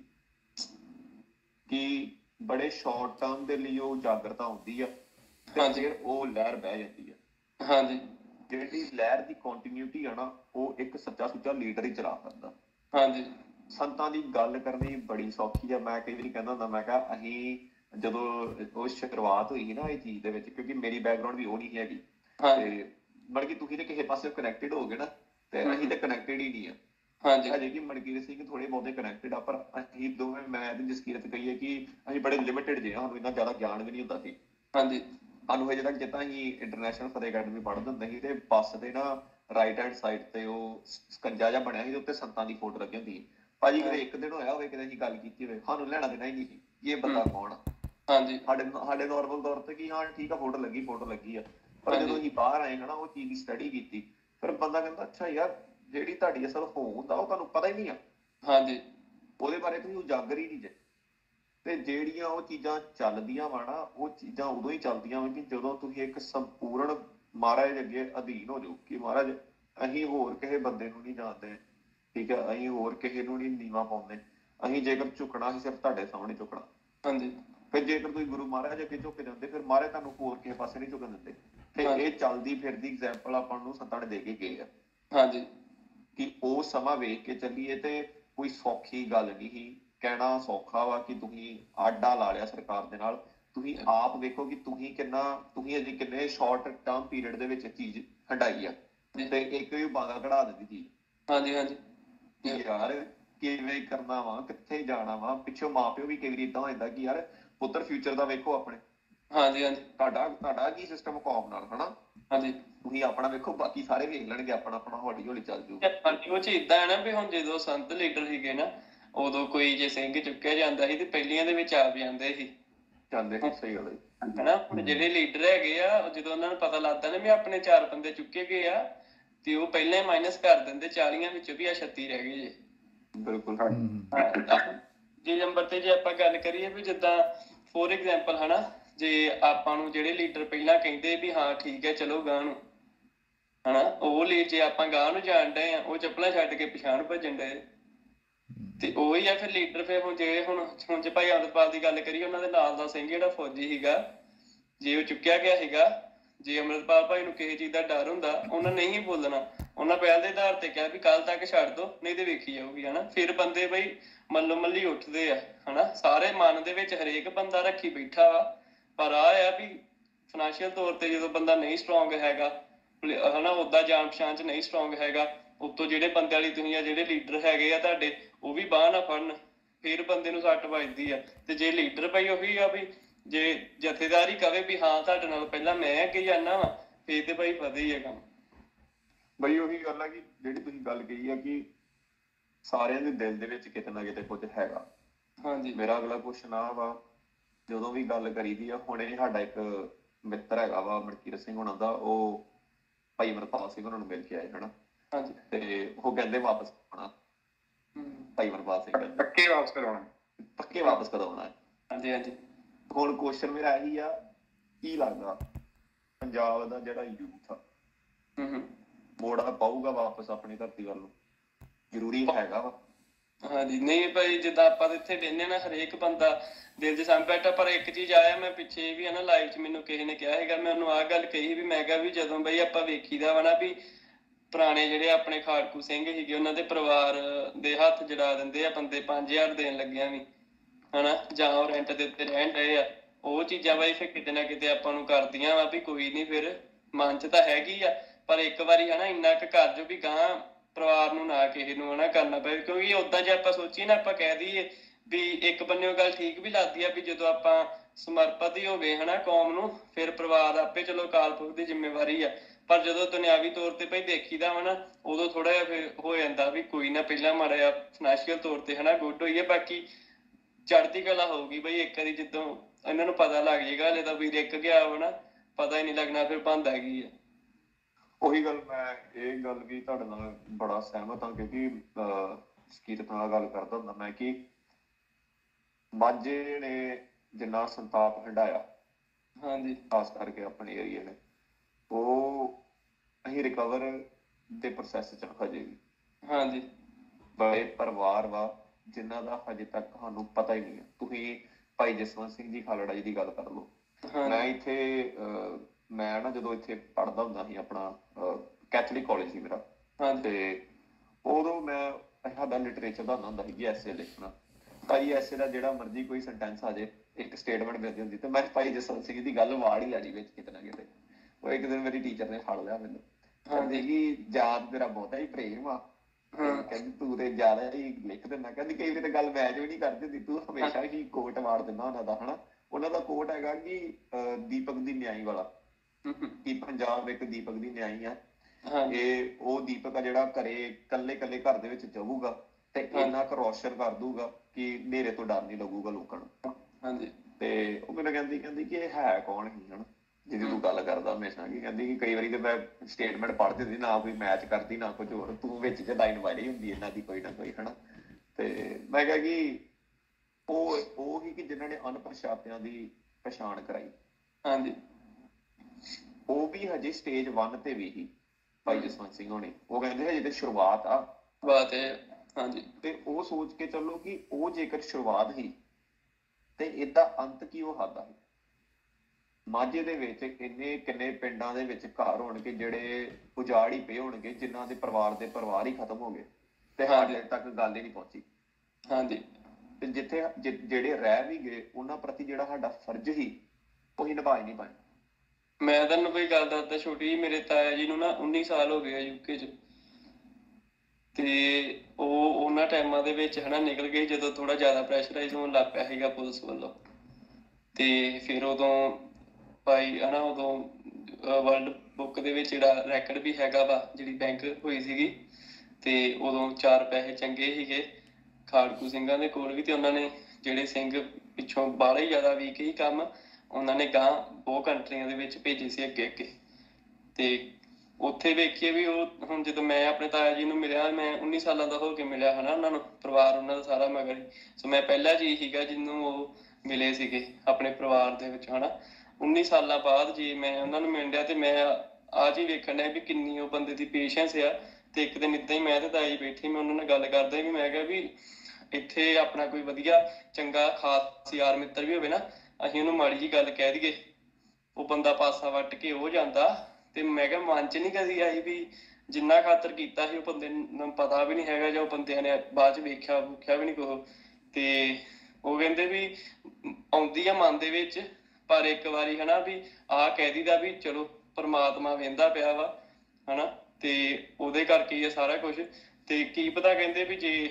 [SPEAKER 1] ਕਿ ਬੜੇ ਸ਼ਾਰਟ ਟਰਮ ਦੇ ਲਈ ਉਹ ਜਾਗਰਤਾ ਹੁੰਦੀ ਆ ਤੇ ਫਿਰ ਉਹ ਲਹਿਰ ਬਹਿ ਜਾਂਦੀ ਆ।
[SPEAKER 3] ਹਾਂਜੀ
[SPEAKER 1] ਜਿਹੜੀ ਲਹਿਰ ਦੀ ਕੰਟੀਨਿਊਟੀ ਆ ਨਾ, ਉਹ ਇੱਕ ਸੱਚਾ ਸੁੱਚਾ ਲੀਡਰ ਹੀ ਚਲਾ ਸਕਦਾ।
[SPEAKER 3] ਹਾਂਜੀ
[SPEAKER 1] ਸੰਤਾਂ ਦੀ ਗੱਲ ਕਰਨੀ ਬੜੀ ਸੌਖੀ ਆ। ਮੈਂ ਕਈ ਵਾਰੀ ਕਹਿੰਦਾ ਹੁੰਦਾ, ਮੈਂ ਕਿਹਾ ਅਸੀਂ ਜਦੋਂ ਉਹ ਸ਼ੁਰੂਆਤ ਹੋਈ ਸੀ ਨਾ ਇਹ ਚੀਜ਼ ਦੇ ਵਿੱਚ, ਕਿਉਂਕਿ ਮੇਰੀ ਬੈਕਗਰਾਉਂਡ ਵੀ ਉਹ ਨਹੀਂ ਹੈਗੀ ਤੇ ਮਤਲਬ ਕਿ ਤੁਸੀਂ ਤੇ ਕਿਸੇ ਪਾਸੇ ਕਨੈਕਟਡ ਹੋ ਗਏ ਨਾ, ਤੇ ਅਸੀਂ ਤੇ ਕਨੈਕਟਡ ਹੀ ਨਹੀਂ ਆ ਹਜੇ। ਕਿ ਮਨਕੀਰਤ ਸਿੰਘ ਥੋੜੇ ਬਹੁਤੇ ਕਨੈਕਟਡ ਆ, ਪਰ ਅਸੀਂ ਦੋਵੇਂ, ਮੈਂ ਤੇ ਜਸਕੀਰਤ ਕਹੀਏ ਕਿ ਅਸੀਂ ਬੜੇ ਲਿਮਿਟਡ ਜੇ, ਸਾਨੂੰ ਇੰਨਾ ਜ਼ਿਆਦਾ ਗਿਆਨ ਵੀ ਨਹੀਂ ਹੁੰਦਾ ਸੀ।
[SPEAKER 3] ਹਾਂਜੀ
[SPEAKER 1] ਸਾਨੂੰ ਹਜੇ ਤੱਕ ਜਿੱਦਾਂ ਅਸੀਂ ਇੰਟਰਨੈਸ਼ਨਲ ਫਤਿਹ ਅਕੈਡਮੀ ਪੜ੍ਹਦੇ ਹੁੰਦੇ ਸੀ ਤੇ ਬੱਸ ਦੇ ਨਾ ਰਾਈਟ ਹੈਂਡ ਸਾਈਡ ਤੇ ਉਹ ਸਕੰਜਾ ਜਿਹਾ ਬਣਿਆ ਸੀ, ਉੱਤੇ ਸੰਤਾਂ ਦੀ ਫੋਟੋ ਲੱਗੀ ਹੁੰਦੀ ਸੀ। ਭਾਜੀ ਕਿਤੇ ਇੱਕ ਦਿਨ ਹੋਇਆ ਹੋਵੇ ਕਿਤੇ ਅਸੀਂ ਗੱਲ ਕੀਤੀ ਹੋਵੇ, ਸਾਨੂੰ ਲੈਣਾ ਦੇਣਾ ਹੀ ਨਹੀਂ ਸੀ ਇਹ ਬੰਦਾ ਕੌਣ ਆ।
[SPEAKER 3] ਹਾਂਜੀ
[SPEAKER 1] ਸਾਡੇ ਸਾਡੇ ਨੋਰਮਲ ਤੌਰ ਤੇ ਕਿ ਹਾਂ ਠੀਕ ਆ, ਫੋਟੋ ਲੱਗੀ ਫੋਟੋ ਲੱਗੀ ਆ। ਪਰ ਜਦੋਂ ਅਸੀਂ ਬਾਹਰ ਆਏ ਹਨਾ, ਉਹ ਚੀਜ਼ ਦੀ ਸਟੱਡੀ ਕੀਤੀ, ਫਿਰ ਬੰਦਾ ਕਹਿੰਦਾ ਅੱਛਾ ਯਾਰ ਜਿਹੜੀ ਤੁਹਾਡੀ ਅਸਲ ਹੋਂਦ ਆ ਉਹ ਤੁਹਾਨੂੰ ਪਤਾ ਹੀ ਨਹੀਂ ਆ।
[SPEAKER 3] ਹਾਂਜੀ
[SPEAKER 1] ਉਹਦੇ ਬਾਰੇ ਤੁਸੀਂ ਉਜਾਗਰ ਹੀ ਨਹੀਂ ਜੇ। ਤੇ ਜਿਹੜੀਆਂ ਉਹ ਚੀਜ਼ਾਂ ਚੱਲਦੀਆਂ ਵਾ ਨਾ, ਉਹ ਚੀਜ਼ਾਂ ਉਦੋਂ ਹੀ ਚੱਲਦੀਆਂ ਵਾ ਕਿ ਜਦੋਂ ਤੁਸੀਂ ਇੱਕ ਸੰਪੂਰਨ ਮਹਾਰਾਜ ਅੱਗੇ ਅਧੀਨ ਹੋ ਜਾਓ ਕਿ ਮਹਾਰਾਜ ਅਸੀਂ ਹੋਰ ਕਿਸੇ ਬੰਦੇ ਨੂੰ ਨਹੀਂ ਜਾਣਦੇ, ਠੀਕ ਹੈ, ਅਸੀਂ ਹੋਰ ਕਿਸੇ ਨੂੰ ਨਹੀਂ ਨੀਵਾਂ ਪਾਉਂਦੇ। ਅਸੀਂ ਜੇਕਰ ਝੁਕਣਾ ਅਸੀਂ ਸਿਰਫ ਤੁਹਾਡੇ ਸਾਹਮਣੇ ਝੁਕਣਾ।
[SPEAKER 3] ਹਾਂਜੀ
[SPEAKER 1] ਫਿਰ ਜੇਕਰ ਤੁਸੀਂ ਗੁਰੂ ਮਹਾਰਾਜ ਅੱਗੇ ਝੁਕ ਜਾਂਦੇ, ਫਿਰ ਮਹਾਰਾਜ ਤੁਹਾਨੂੰ ਹੋਰ ਕਿਸੇ ਪਾਸੇ ਨਹੀਂ ਝੁਕਣ ਦਿੰਦੇ। ਤੇ ਇਹ ਚੱਲਦੀ ਫਿਰਦੀ ਐਗਜ਼ਾਮਪਲ ਆਪਾਂ ਨੂੰ ਸੰਤਾਂ ਨੇ ਦੇ ਕੇ ਗਏ ਆ।
[SPEAKER 3] ਹਾਂਜੀ
[SPEAKER 1] ਕਿ ਉਹ ਸਮਾਂ ਵੇਖ ਕੇ ਚੱਲੀਏ ਤੇ ਕੋਈ ਸੌਖੀ ਗੱਲ ਨਹੀਂ ਸੀ। ਕਹਿਣਾ ਸੌਖਾ ਵਾ ਕਿ ਤੁਸੀਂ ਆਡਾ ਲਾ ਲਿਆ ਸਰਕਾਰ ਦੇ ਨਾਲ। ਤੁਸੀਂ ਆਪ ਵੇਖੋ ਕਿ ਤੁਸੀਂ ਕਿੰਨਾ ਤੁਸੀਂ ਅਜੇ ਕਿੰਨੇ ਸ਼ਾਰਟ ਟਰਮ ਪੀਰੀਅਡ ਦੇ ਵਿੱਚ ਚੀਜ਼ ਹਟਾਈ ਆ ਤੇ ਇੱਕ ਵੀ ਬਾਗਾ ਕਢਾ ਦਿੰਦੀ ਚੀਜ਼।
[SPEAKER 3] ਹਾਂਜੀ ਹਾਂਜੀ
[SPEAKER 1] ਯਾਰ ਕਿਵੇਂ ਕਰਨਾ ਵਾ, ਕਿੱਥੇ ਜਾਣਾ ਵਾ, ਪਿੱਛੋਂ ਮਾਂ ਪਿਓ ਵੀ ਕਈ ਵਾਰੀ ਏਦਾਂ ਹੋ ਜਾਂਦਾ ਕਿ ਯਾਰ ਪੁੱਤਰ ਫਿਊਚਰ ਦਾ ਵੇਖੋ ਆਪਣੇ।
[SPEAKER 3] ਹਾਂਜੀ ਹਾਂਜੀ
[SPEAKER 1] ਤੁਹਾਡਾ ਤੁਹਾਡਾ ਕੀ ਸਿਸਟਮ ਕੌਮ ਨਾਲ ਹਨਾ,
[SPEAKER 3] ਹਾਂਜੀ
[SPEAKER 1] ਤੁਸੀਂ ਆਪਣਾ ਵੇਖੋ, ਬਾਕੀ ਸਾਰੇ ਵੇਖ ਲੈਣਗੇ ਆਪਣਾ ਆਪਣਾ, ਹੌਲੀ ਹੌਲੀ ਚੱਲ ਜੂ।
[SPEAKER 3] ਹਾਂਜੀ ਉਹ ਚ ਏਦਾਂ ਹੈ ਨਾ ਵੀ ਹੁਣ ਜਦੋਂ ਸੰਤ ਲੀਡਰ ਸੀਗੇ ਨਾ, ਉਦੋਂ ਕੋਈ ਜੇ ਸਿੰਘ ਚੁੱਕਿਆ ਜਾਂਦਾ ਸੀ ਤੇ ਪਹਿਲੀਆਂ ਦੇ ਵਿੱਚ ਆਪ ਜਾਂਦੇ ਸੀ
[SPEAKER 1] ਜਾਂਦੇ ਸੀ। ਸਹੀ ਗੱਲ ਹੈ
[SPEAKER 3] ਹਨਾ। ਹੁਣ ਜਿਹੜੇ ਲੀਡਰ ਹੈਗੇ ਆ, ਜਦੋਂ ਉਹਨਾਂ ਨੂੰ ਪਤਾ ਲੱਗਦਾ ਨਾ ਵੀ ਆਪਣੇ ਚਾਰ ਬੰਦੇ ਚੁੱਕੇ ਗਏ ਆ, ਤੇ ਉਹ ਪਹਿਲਾਂ ਹੀ ਮਾਈਨਸ ਕਰ ਦਿੰਦੇ ਚਾਲੀਆਂ ਵਿੱਚੋਂ ਵੀ ਆ ਛੱਤੀ ਰਹਿ ਗਏ ਜੇ।
[SPEAKER 1] ਬਿਲਕੁਲ।
[SPEAKER 3] ਜੇ ਨੰਬਰ ਤੇ ਜੇ ਆਪਾਂ ਗੱਲ ਕਰੀਏ ਵੀ ਜਿੱਦਾਂ ਫੋਰ ਐਗਜ਼ਾਮਪਲ ਹਨਾ, ਜੇ ਆਪਾਂ ਨੂੰ ਜਿਹੜੇ ਲੀਡਰ ਪਹਿਲਾਂ ਕਹਿੰਦੇ ਵੀ ਹਾਂ ਠੀਕ ਹੈ ਚਲੋ ਗਾਂ ਨੂੰ ਹਨਾ, ਉਹ ਲਈ ਜੇ ਆਪਾਂ ਗਾਂ ਨੂੰ ਜਾਣ ਡਏ ਆ, ਉਹ ਚੱਪਲਾਂ ਛੱਡ ਕੇ ਪਛਾਣ ਭੱਜਣ ਡਏ। ਤੇ ਉਹੀ ਆ ਫਿਰ ਲੀਡਰ। ਫਿਰ ਹੁਣ ਜੇ ਹੁਣ ਹੁਣ ਜੇ ਭਾਈ ਅੰਮ੍ਰਿਤਪਾਲ ਦੀ ਗੱਲ ਕਰੀਏ, ਉਹਨਾਂ ਦੇ ਨਾਲ ਦਾ ਸਿੰਘ ਜਿਹੜਾ ਫੌਜੀ ਸੀਗਾ, ਜੇ ਉਹ ਚੁੱਕਿਆ ਗਿਆ ਸੀਗਾ, ਜੇ ਅੰਮ੍ਰਿਤਪਾਲ ਭਾਈ ਨੂੰ ਕਿਸੇ ਚੀਜ਼ ਦਾ ਡਰ ਹੁੰਦਾ, ਉਹਨਾਂ ਨਹੀਂ ਬੋਲਣਾ। ਉਹਨਾਂ ਪਹਿਲ ਦੇ ਆਧਾਰ ਤੇ ਕਿਹਾ ਵੀ ਕੱਲ ਤੱਕ ਛੱਡ ਦੋ, ਨਹੀਂ ਤੇ ਵੇਖੀ ਜਾਊਗੀ ਹਨਾ। ਫਿਰ ਬੰਦੇ ਬਈ ਮੱਲੋ ਮੱਲੀ ਉੱਠਦੇ ਆ ਹਨਾ। ਸਾਰੇ ਮਨ ਦੇ ਵਿੱਚ ਹਰੇਕ ਬੰਦਾ ਰੱਖੀ ਬੈਠਾ ਵਾ, ਪਰ ਆਹ ਆ ਵੀ ਫਾਈਨੈਂਸ਼ੀਅਲ ਤੌਰ ਤੇ ਜਦੋਂ ਬੰਦਾ ਨਹੀਂ ਸਟਰੋਂਗ ਹੈਗਾ ਹਨਾ, ਓਦਾਂ ਜਾਣ ਪਛਾਣ ਚ ਨਹੀਂ ਸਟਰੋਂਗ ਹੈਗਾ, ਉੱਤੋਂ ਜਿਹੜੇ ਬੰਦੇ ਵਾਲੀ ਤੁਸੀਂ ਆ ਜਿਹੜੇ ਲੀਡਰ ਹੈਗੇ ਆ ਤੁਹਾਡੇ, ਉਹ ਵੀ ਬਾਂਹ ਨਾ ਫੜਨ, ਫਿਰ ਬੰਦੇ ਨੂੰ ਸੱਟ ਵੱਜਦੀ ਆ। ਤੇ ਜੇ ਲੀਡਰ ਭਾਈ ਉਹੀ ਆ ਵੀ ਜੇ ਜਥੇਦਾਰ ਹੀ ਕਵੇ ਵੀ ਹਾਂ ਤੁਹਾਡੇ ਨਾਲ ਪਹਿਲਾਂ ਮੈਂ ਅੱਗੇ ਜਾਣਾ ਵਾ, ਫਿਰ ਤੇ ਭਾਈ ਫਤਿਹ ਹੀ ਆ ਕੰਮ।
[SPEAKER 1] ਬਈ ਉਹੀ ਗੱਲ ਆ ਕਿ ਜਿਹੜੀ ਤੁਸੀਂ ਗੱਲ ਕਹੀ ਆ ਕਿ ਸਾਰਿਆਂ ਦੇ ਦਿਲ ਦੇ ਵਿੱਚ ਕਿਤੇ ਨਾ ਕਿਤੇ ਕੁਝ ਹੈਗਾ।
[SPEAKER 3] ਹਾਂਜੀ
[SPEAKER 1] ਮੇਰਾ ਅਗਲਾ ਕੁਐਸਚਨ ਆ ਵਾ, ਜਦੋਂ ਵੀ ਗੱਲ ਕਰੀਦੀ ਆ, ਹੁਣ ਇਹ ਸਾਡਾ ਇੱਕ ਮਿੱਤਰ ਹੈਗਾ ਵਾ ਮਨਕੀਰਤ ਸਿੰਘ ਹੁਣਾਂ ਦਾ, ਉਹ ਭਾਈ ਅਮਰਪਾਲ ਸਿੰਘ ਉਹਨਾਂ ਨੂੰ ਮਿਲ ਕੇ ਆਏ ਹਨਾ,
[SPEAKER 3] ਹਾਂਜੀ
[SPEAKER 1] ਤੇ ਉਹ ਕਹਿੰਦੇ ਵਾਪਸ ਆਉਣਾ। ਭਾਈ ਅਮਰਪਾਲ ਸਿੰਘ ਕਹਿੰਦੇ
[SPEAKER 2] ਪੱਕੇ ਵਾਪਸ ਕਰਾਉਣਾ,
[SPEAKER 1] ਪੱਕੇ ਵਾਪਸ ਕਦੋਂ ਆਉਣਾ।
[SPEAKER 3] ਹਾਂਜੀ ਹਾਂਜੀ
[SPEAKER 1] ਹੁਣ ਕੁਐਸਚਨ ਮੇਰਾ ਇਹੀ ਆ, ਕੀ ਲੱਗਦਾ ਪੰਜਾਬ ਦਾ ਜਿਹੜਾ ਯੂਥ ਆ
[SPEAKER 3] ਹਮ ਹਮ
[SPEAKER 1] ਮੋੜਾ ਪਾਊਗਾ ਵਾਪਸ ਆਪਣੀ ਧਰਤੀ ਵੱਲ ਨੂੰ? ਜ਼ਰੂਰੀ ਹੈਗਾ ਵਾ।
[SPEAKER 3] ਹਾਂਜੀ ਨਹੀਂ ਭਾਈ, ਜਿੱਦਾਂ ਆਪਾਂ ਇੱਥੇ ਬਹਿੰਦੇ ਨਾ, ਹਰੇਕ ਬੰਦਾ ਦਿਲ ਚ ਸਾਂਭ ਬੈਠਾ। ਪਰ ਇੱਕ ਚੀਜ਼ ਆਇਆ, ਮੈਂ ਪਿੱਛੇ ਵੀ ਨਾ ਲਾਈਵ ਚ ਮੈਨੂੰ ਕਿਸੇ ਨੇ ਕਿਹਾ ਸੀਗਾ, ਮੈਂ ਉਹਨੂੰ ਆਹ ਗੱਲ ਕਹੀ ਵੀ ਮੈਂ ਕਿਹਾ ਵੀ ਜਦੋਂ ਬਈ ਆਪਾਂ ਵੇਖੀਦਾ ਵਾ ਨਾ ਵੀ ਪੁਰਾਣੇ ਜਿਹੜੇ ਆਪਣੇ ਖਾੜਕੂ ਸਿੰਘ ਸੀਗੇ, ਉਹਨਾਂ ਦੇ ਪਰਿਵਾਰ ਦੇ ਹੱਥ ਜੜਾ ਦਿੰਦੇ ਆ ਬੰਦੇ ਪੰਜ ਹਜ਼ਾਰ ਦੇਣ ਲੱਗਿਆ ਵੀ ਹਨਾ, ਜਾਂ ਉਹ ਰੈਂਟ ਦੇ ਉੱਤੇ ਰਹਿਣ ਡਏ ਆ, ਉਹ ਚੀਜ਼ਾਂ ਬਾਈ ਫਿਰ ਕਿਤੇ ਨਾ ਕਿਤੇ ਆਪਾਂ ਨੂੰ ਕਰਦੀਆਂ ਵਾ ਵੀ ਕੋਈ ਨੀ, ਫਿਰ ਮਨ ਚ ਤਾਂ ਹੈਗੀ ਆ, ਪਰ ਇੱਕ ਵਾਰੀ ਹਨਾ ਇੰਨਾ ਕੁ ਕਰ ਜੋ ਵੀ ਗਾਂ ਪਰਿਵਾਰ ਨੂੰ ਨਾ ਕਿਸੇ ਨੂੰ ਹਨਾ ਕਰਨਾ ਪਏ, ਕਿਉਂਕਿ ਓਦਾਂ ਜੇ ਆਪਾਂ ਸੋਚੀਏ ਨਾ ਆਪਾਂ ਕਹਿ ਦਈਏ ਵੀ ਇੱਕ ਬੰਨਿਓ ਗੱਲ ਠੀਕ ਵੀ ਲੱਗਦੀ ਆ ਵੀ ਜਦੋਂ ਆਪਾਂ ਸਮਰਪਿਤ ਹੀ ਹੋ ਗਏ ਹਨਾ ਕੌਮ ਨੂੰ, ਫਿਰ ਪਰਿਵਾਰ ਆਪੇ ਚਲੋ ਅਕਾਲ ਪੁਰਖ ਦੀ ਜ਼ਿੰਮੇਵਾਰੀ ਆ। ਪਰ ਜਦੋਂ ਦੁਨਿਆਵੀ ਤੌਰ ਤੇ ਭਾਈ ਦੇਖੀਦਾ ਵਾ ਨਾ ਉਦੋਂ ਥੋੜਾ ਜਿਹਾ ਫਿਰ ਹੋ ਜਾਂਦਾ ਵੀ ਕੋਈ ਨਾ ਪਹਿਲਾਂ ਮਾੜਾ ਜਿਹਾ ਫਾਈਨੈਂਸ਼ੀਅਲ ਤੌਰ ਤੇ ਹਨਾ ਗੁੱਡ ਹੋਈਏ, ਬਾਕੀ ਚੜ੍ਹਦੀ ਕਲਾ ਹੋਊਗੀ ਬਈ ਇੱਕ ਵਾਰੀ ਜਦੋਂ ਇਹਨਾਂ ਨੂੰ ਪਤਾ ਲੱਗ ਜਾਏਗਾ। ਹਲੇ ਤਾਂ ਵੀ ਰਿਕ ਗਿਆ ਵਾ ਨਾ, ਪਤਾ ਹੀ ਨਹੀਂ ਲੱਗਣਾ ਫਿਰ ਬਣਦਾ ਕੀ ਆ।
[SPEAKER 1] ਉਹੀ ਗੱਲ, ਮੈਂ ਇਹ ਗੱਲ ਵੀ ਤੁਹਾਡੇ ਨਾਲ ਬੜਾ ਸਹਿਮਤ ਹਾਂ, ਕਿਉਂਕਿ ਅਹ ਸਕੀਰਤ ਨਾਲ ਗੱਲ ਕਰਦਾ ਹੁੰਦਾ ਮੈਂ ਕਿ ਮਾਝੇ ਨੇ ਜਿੰਨਾ ਸੰਤਾਪ ਹੰਢਾਇਆ,
[SPEAKER 3] ਹਾਂਜੀ
[SPEAKER 1] ਖਾਸ ਕਰਕੇ ਆਪਣੇ ਏਰੀਏ ਨੇ, ਉਹ ਅਸੀਂ ਰਿਕਵਰ ਦੇ ਪ੍ਰੋਸੈਸ ਚ ਹਜੇ ਵੀ
[SPEAKER 3] ਹਾਂਜੀ
[SPEAKER 1] ਬੜੇ ਪਰਿਵਾਰ ਵਾ ਜਿਨ੍ਹਾਂ ਦਾ ਹਜੇ ਤੱਕ ਸਾਨੂੰ ਪਤਾ ਹੀ ਨਹੀਂ ਹੈ। ਤੁਸੀਂ ਭਾਈ ਜਸਵੰਤ ਸਿੰਘ ਜੀ ਖਾਲੜਾ ਜੀ ਦੀ ਗੱਲ ਕਰ ਲਓ। ਮੈਂ
[SPEAKER 3] ਹਾਂਜੀ
[SPEAKER 1] ਇੱਥੇ ਅਹ ਮੈਂ ਨਾ ਜਦੋਂ ਇੱਥੇ ਪੜ੍ਹਦਾ ਹੁੰਦਾ ਸੀ, ਆਪਣਾ ਕੈਥੋਲਿਕ ਕਾਲਜ ਸੀ ਮੇਰਾ,
[SPEAKER 3] ਹਾਂਜੀ
[SPEAKER 1] ਤੇ ਉਦੋਂ ਮੈਂ ਸਾਡਾ ਲਿਟਰੇਚਰ ਦਾ ਹੁੰਦਾ ਸੀ ਕਿ ਐਸੇ ਲਿਖਣਾ। ਭਾਈ ਐਸੇ ਦਾ ਜਿਹੜਾ ਮਰਜ਼ੀ ਕੋਈ ਸੈਂਟੈਂਸ ਆ ਜਾਏ, ਇੱਕ ਸਟੇਟਮੈਂਟ ਮਿਲਦੀ ਹੁੰਦੀ, ਤੇ ਮੈਂ ਭਾਈ ਜਸਵੰਤ ਸਿੰਘ ਦੀ ਗੱਲ ਵਾੜ ਹੀ ਲੈਣੀ ਵਿੱਚ ਕਿਤੇ ਨਾ ਕਿਤੇ। ਉਹ ਇੱਕ ਦਿਨ ਮੇਰੀ ਟੀਚਰ ਨੇ ਫੜ ਲਿਆ ਮੈਨੂੰ, ਕਹਿੰਦੀ ਕਿ ਯਾਦ ਤੇਰਾ ਬਹੁਤਾ ਹੀ ਪ੍ਰੇਮ ਆ, ਕਹਿੰਦੀ ਤੂੰ ਤੇ ਜ਼ਿਆਦਾ ਹੀ ਲਿਖ ਦਿੰਦਾ, ਕਹਿੰਦੀ ਕਈ ਵਾਰੀ ਤਾਂ ਗੱਲ ਮੈਚ ਵੀ ਨਹੀਂ ਕਰਦੀ ਹੁੰਦੀ, ਤੂੰ ਹਮੇਸ਼ਾ ਹੀ ਕੋਟ ਵਾੜ ਦਿੰਦਾ ਉਹਨਾਂ ਦਾ। ਹਨਾ ਉਹਨਾਂ ਦਾ ਕੋਟ ਹੈਗਾ ਕਿ ਅਹ ਦੀਪਕ ਦੀ ਨਿਆਈ ਵਾਲਾ, ਕਿ ਪੰਜਾਬ ਇੱਕ ਦੀਪਕ ਦੀ ਨਿਆਈ ਆ। ਇਹ ਉਹ ਦੀਪਕ ਆ ਜਿਹੜਾ ਘਰੇ ਕੱਲੇ ਕੱਲੇ ਘਰ ਦੇ ਵਿੱਚ ਜਾਊਗਾ ਤੇ ਇੰਨਾ ਕੁ ਰੌਸ਼ਨ ਕਰ ਦੂਗਾ ਕਿ ਹਨੇਰੇ ਤੋਂ ਡਰ ਨਹੀਂ ਲੱਗੂਗਾ ਲੋਕਾਂ ਨੂੰ। ਤੇ ਉਹ ਮੈਨੂੰ ਕਹਿੰਦੀ ਕਹਿੰਦੀ ਕਿ ਇਹ ਹੈ ਕੌਣ ਸੀ ਹਨਾ ਜਿਹਦੀ ਤੂੰ ਗੱਲ ਕਰਦਾ ਹਮੇਸ਼ਾ, ਕਿ ਕਹਿੰਦੀ ਕਿ ਕਈ ਵਾਰੀ ਤੇ ਮੈਂ ਸਟੇਟਮੈਂਟ ਪੜ੍ਹ ਦਿੰਦੀ, ਨਾ ਕੋਈ ਮੈਚ ਕਰਦੀ ਨਾ ਕੁਝ ਹੋਰ, ਤੂੰ ਵਿੱਚ ਚ ਲਾਈਨ ਵਾੜੀ ਹੁੰਦੀ ਇਹਨਾਂ ਦੀ ਕੋਈ ਨਾ ਕੋਈ ਹਨਾ। ਤੇ ਮੈਂ ਕਿਹਾ ਕਿ ਉਹ ਉਹ ਹੀ ਕਿ ਜਿਨ੍ਹਾਂ ਨੇ ਅਣਪਛਾਤਿਆਂ ਦੀ ਪਛਾਣ ਕਰਾਈ।
[SPEAKER 3] ਹਾਂਜੀ
[SPEAKER 1] ਉਹ ਵੀ ਹਜੇ ਸਟੇਜ ਵਨ ਤੇ ਵੀ ਹੀ ਭਾਈ ਜਸਵੰਤ ਸਿੰਘ ਹੋਣੀ, ਉਹ ਕਹਿੰਦੇ ਹਜੇ ਤੇ ਸ਼ੁਰੂਆਤ ਆ
[SPEAKER 3] ਬਾਤ ਹੈ। ਹਾਂਜੀ
[SPEAKER 1] ਤੇ ਉਹ ਸੋਚ ਕੇ ਚੱਲੋ ਕਿ ਉਹ ਜੇਕਰ ਸ਼ੁਰੂਆਤ ਹੀ ਤੇ ਇਹਦਾ ਅੰਤ ਕੀ ਉਹ ਹਾਦਾ ਸੀ। ਮਾਝੇ ਦੇ ਵਿੱਚ ਇੰਨੇ ਕਿੰਨੇ ਪਿੰਡਾਂ ਦੇ ਵਿੱਚ ਘਰ ਹੋਣਗੇ ਜਿਹੜੇ ਉਜਾੜ ਹੀ ਪਏ ਹੋਣਗੇ, ਜਿਨ੍ਹਾਂ ਦੇ ਪਰਿਵਾਰ ਦੇ ਪਰਿਵਾਰ ਹੀ ਖਤਮ ਹੋ ਗਏ ਤੇ ਸਾਡੇ ਤੱਕ ਗੱਲ ਹੀ ਨਹੀਂ ਪਹੁੰਚੀ।
[SPEAKER 3] ਹਾਂਜੀ
[SPEAKER 1] ਤੇ ਜਿੱਥੇ ਜਿਹੜੇ ਰਹਿ ਵੀ ਗਏ ਉਹਨਾਂ ਪ੍ਰਤੀ ਜਿਹੜਾ ਸਾਡਾ ਫਰਜ਼ ਸੀ ਉਹ ਹੀ ਨਿਭਾ ਹੀ ਨਹੀਂ ਪਾਏ।
[SPEAKER 3] ਮੈਂ ਤੁਹਾਨੂੰ ਕੋਈ ਗੱਲ ਦੱਸਦਾ ਛੋਟੀ ਜਿਹੀ, ਮੇਰੇ ਤਾਇਆ ਜੀ ਨੂੰ ਨਾ ਉੱਨੀ ਸਾਲ ਹੋ ਗਏ ਆ ਯੂਕੇ ਚ, ਤੇ ਉਹ ਉਹਨਾਂ ਟਾਈਮਾਂ ਦੇ ਵਿੱਚ ਹਨਾ ਨਿਕਲ ਗਏ ਜਦੋਂ ਥੋੜਾ ਜ਼ਿਆਦਾ ਪ੍ਰੈਸ਼ਰਾਈਜ਼ ਹੋਣ ਲੱਗ ਪਿਆ ਸੀਗਾ ਪੁਲਿਸ ਵੱਲੋਂ। ਤੇ ਫਿਰ ਉਦੋਂ ਭਾਈ ਹਨਾ ਉਦੋਂ ਵਰਲਡ ਬੁੱਕ ਦੇ ਵਿੱਚ ਜਿਹੜਾ ਰੈਕਡ ਵੀ ਹੈਗਾ ਵਾ ਜਿਹੜੀ ਬੈਂਕ ਹੋਈ ਸੀਗੀ, ਤੇ ਉਦੋਂ ਚਾਰ ਪੈਸੇ ਚੰਗੇ ਸੀਗੇ ਖਾੜਕੂ ਸਿੰਘਾਂ ਦੇ ਕੋਲ ਵੀ, ਤੇ ਉਹਨਾਂ ਨੇ ਜਿਹੜੇ ਸਿੰਘ ਪਿੱਛੋਂ ਬਾਹਲਾ ਹੀ ਜ਼ਿਆਦਾ ਵੀਕ ਹੀ ਕੰਮ, ਉਹਨਾਂ ਨੇ ਗਾਂ ਬਹੁਤ ਕੰਟਰੀਆਂ ਦੇ ਵਿੱਚ ਭੇਜੇ ਸੀ ਅੱਗੇ ਅੱਗੇ। ਤੇ ਉੱਥੇ ਵੇਖੀਏ ਵੀ ਉਹ ਹੁਣ ਜਦੋਂ ਮੈਂ ਆਪਣੇ ਤਾਇਆ ਜੀ ਨੂੰ ਮਿਲਿਆ, ਮੈਂ ਉੱਨੀ ਸਾਲਾਂ ਦਾ ਹੋ ਕੇ ਮਿਲਿਆ ਹਨਾ ਉਹਨਾਂ ਨੂੰ, ਪਰਿਵਾਰ ਉਹਨਾਂ ਦਾ ਸਾਰਾ ਮਗਰ। ਸੋ ਮੈਂ ਪਹਿਲਾ ਜੀ ਸੀਗਾ ਜਿਹਨੂੰ ਉਹ ਮਿਲੇ ਸੀਗੇ ਆਪਣੇ ਪਰਿਵਾਰ ਦੇ ਵਿੱਚ ਹਨਾ। ਉੱਨੀ ਸਾਲਾਂ ਬਾਅਦ ਜੇ ਮੈਂ ਉਹਨਾਂ ਨੂੰ ਮਿਲ ਰਿਹਾ ਤੇ ਮੈਂ ਆਹ ਚੀਜ਼ ਵੇਖਣ ਡਿਆ ਵੀ ਕਿੰਨੀ ਉਹ ਬੰਦੇ ਦੀ ਪੇਸ਼ੈਂਸ ਆ। ਤੇ ਇੱਕ ਦਿਨ ਏਦਾਂ ਹੀ ਮੈਂ ਤੇ ਤਾਈ ਬੈਠੀ, ਮੈਂ ਉਹਨਾਂ ਨਾਲ ਗੱਲ ਕਰਦਾ ਵੀ ਮੈਂ ਕਿਹਾ ਵੀ ਇੱਥੇ ਆਪਣਾ ਕੋਈ ਵਧੀਆ ਚੰਗਾ ਖਾਸ ਯਾਰ ਮਿੱਤਰ ਵੀ ਹੋਵੇ ਨਾ, ਅਸੀਂ ਉਹਨੂੰ ਮਾੜੀ ਜਿਹੀ ਗੱਲ ਕਹਿ ਦਈਏ ਉਹ ਬੰਦਾ ਪਾਸਾ ਵੱਟ ਕੇ ਹੋ ਜਾਂਦਾ। ਤੇ ਮੈਂ ਕਿਹਾ ਮਨ ਚ ਨੀ ਕਦੀ ਆਈ ਵੀ ਜਿੰਨਾ ਖਾਤਰ ਕੀਤਾ ਸੀ ਉਹ ਬੰਦੇ ਨੂੰ ਪਤਾ ਵੀ ਨਹੀਂ ਹੈਗਾ ਜਾਂ ਉਹ ਬੰਦਿਆਂ ਨੇ ਬਾਅਦ ਚ ਵੇਖਿਆ ਵੂਖਿਆ ਵੀ ਨੀ ਕੁਛ। ਤੇ ਉਹ ਕਹਿੰਦੇ ਵੀ ਆਉਂਦੀ ਆ ਮਨ ਦੇ ਵਿੱਚ, ਪਰ ਇੱਕ ਵਾਰੀ ਹਨਾ ਵੀ ਆਹ ਕਹਿ ਦਈਦਾ ਵੀ ਚਲੋ ਪਰਮਾਤਮਾ ਵੇਂਦਾ ਪਿਆ ਵਾ ਹਨਾ, ਤੇ ਉਹਦੇ ਕਰਕੇ ਹੀ ਆ ਸਾਰਾ ਕੁਛ। ਤੇ ਕੀ ਪਤਾ ਕਹਿੰਦੇ ਵੀ ਜੇ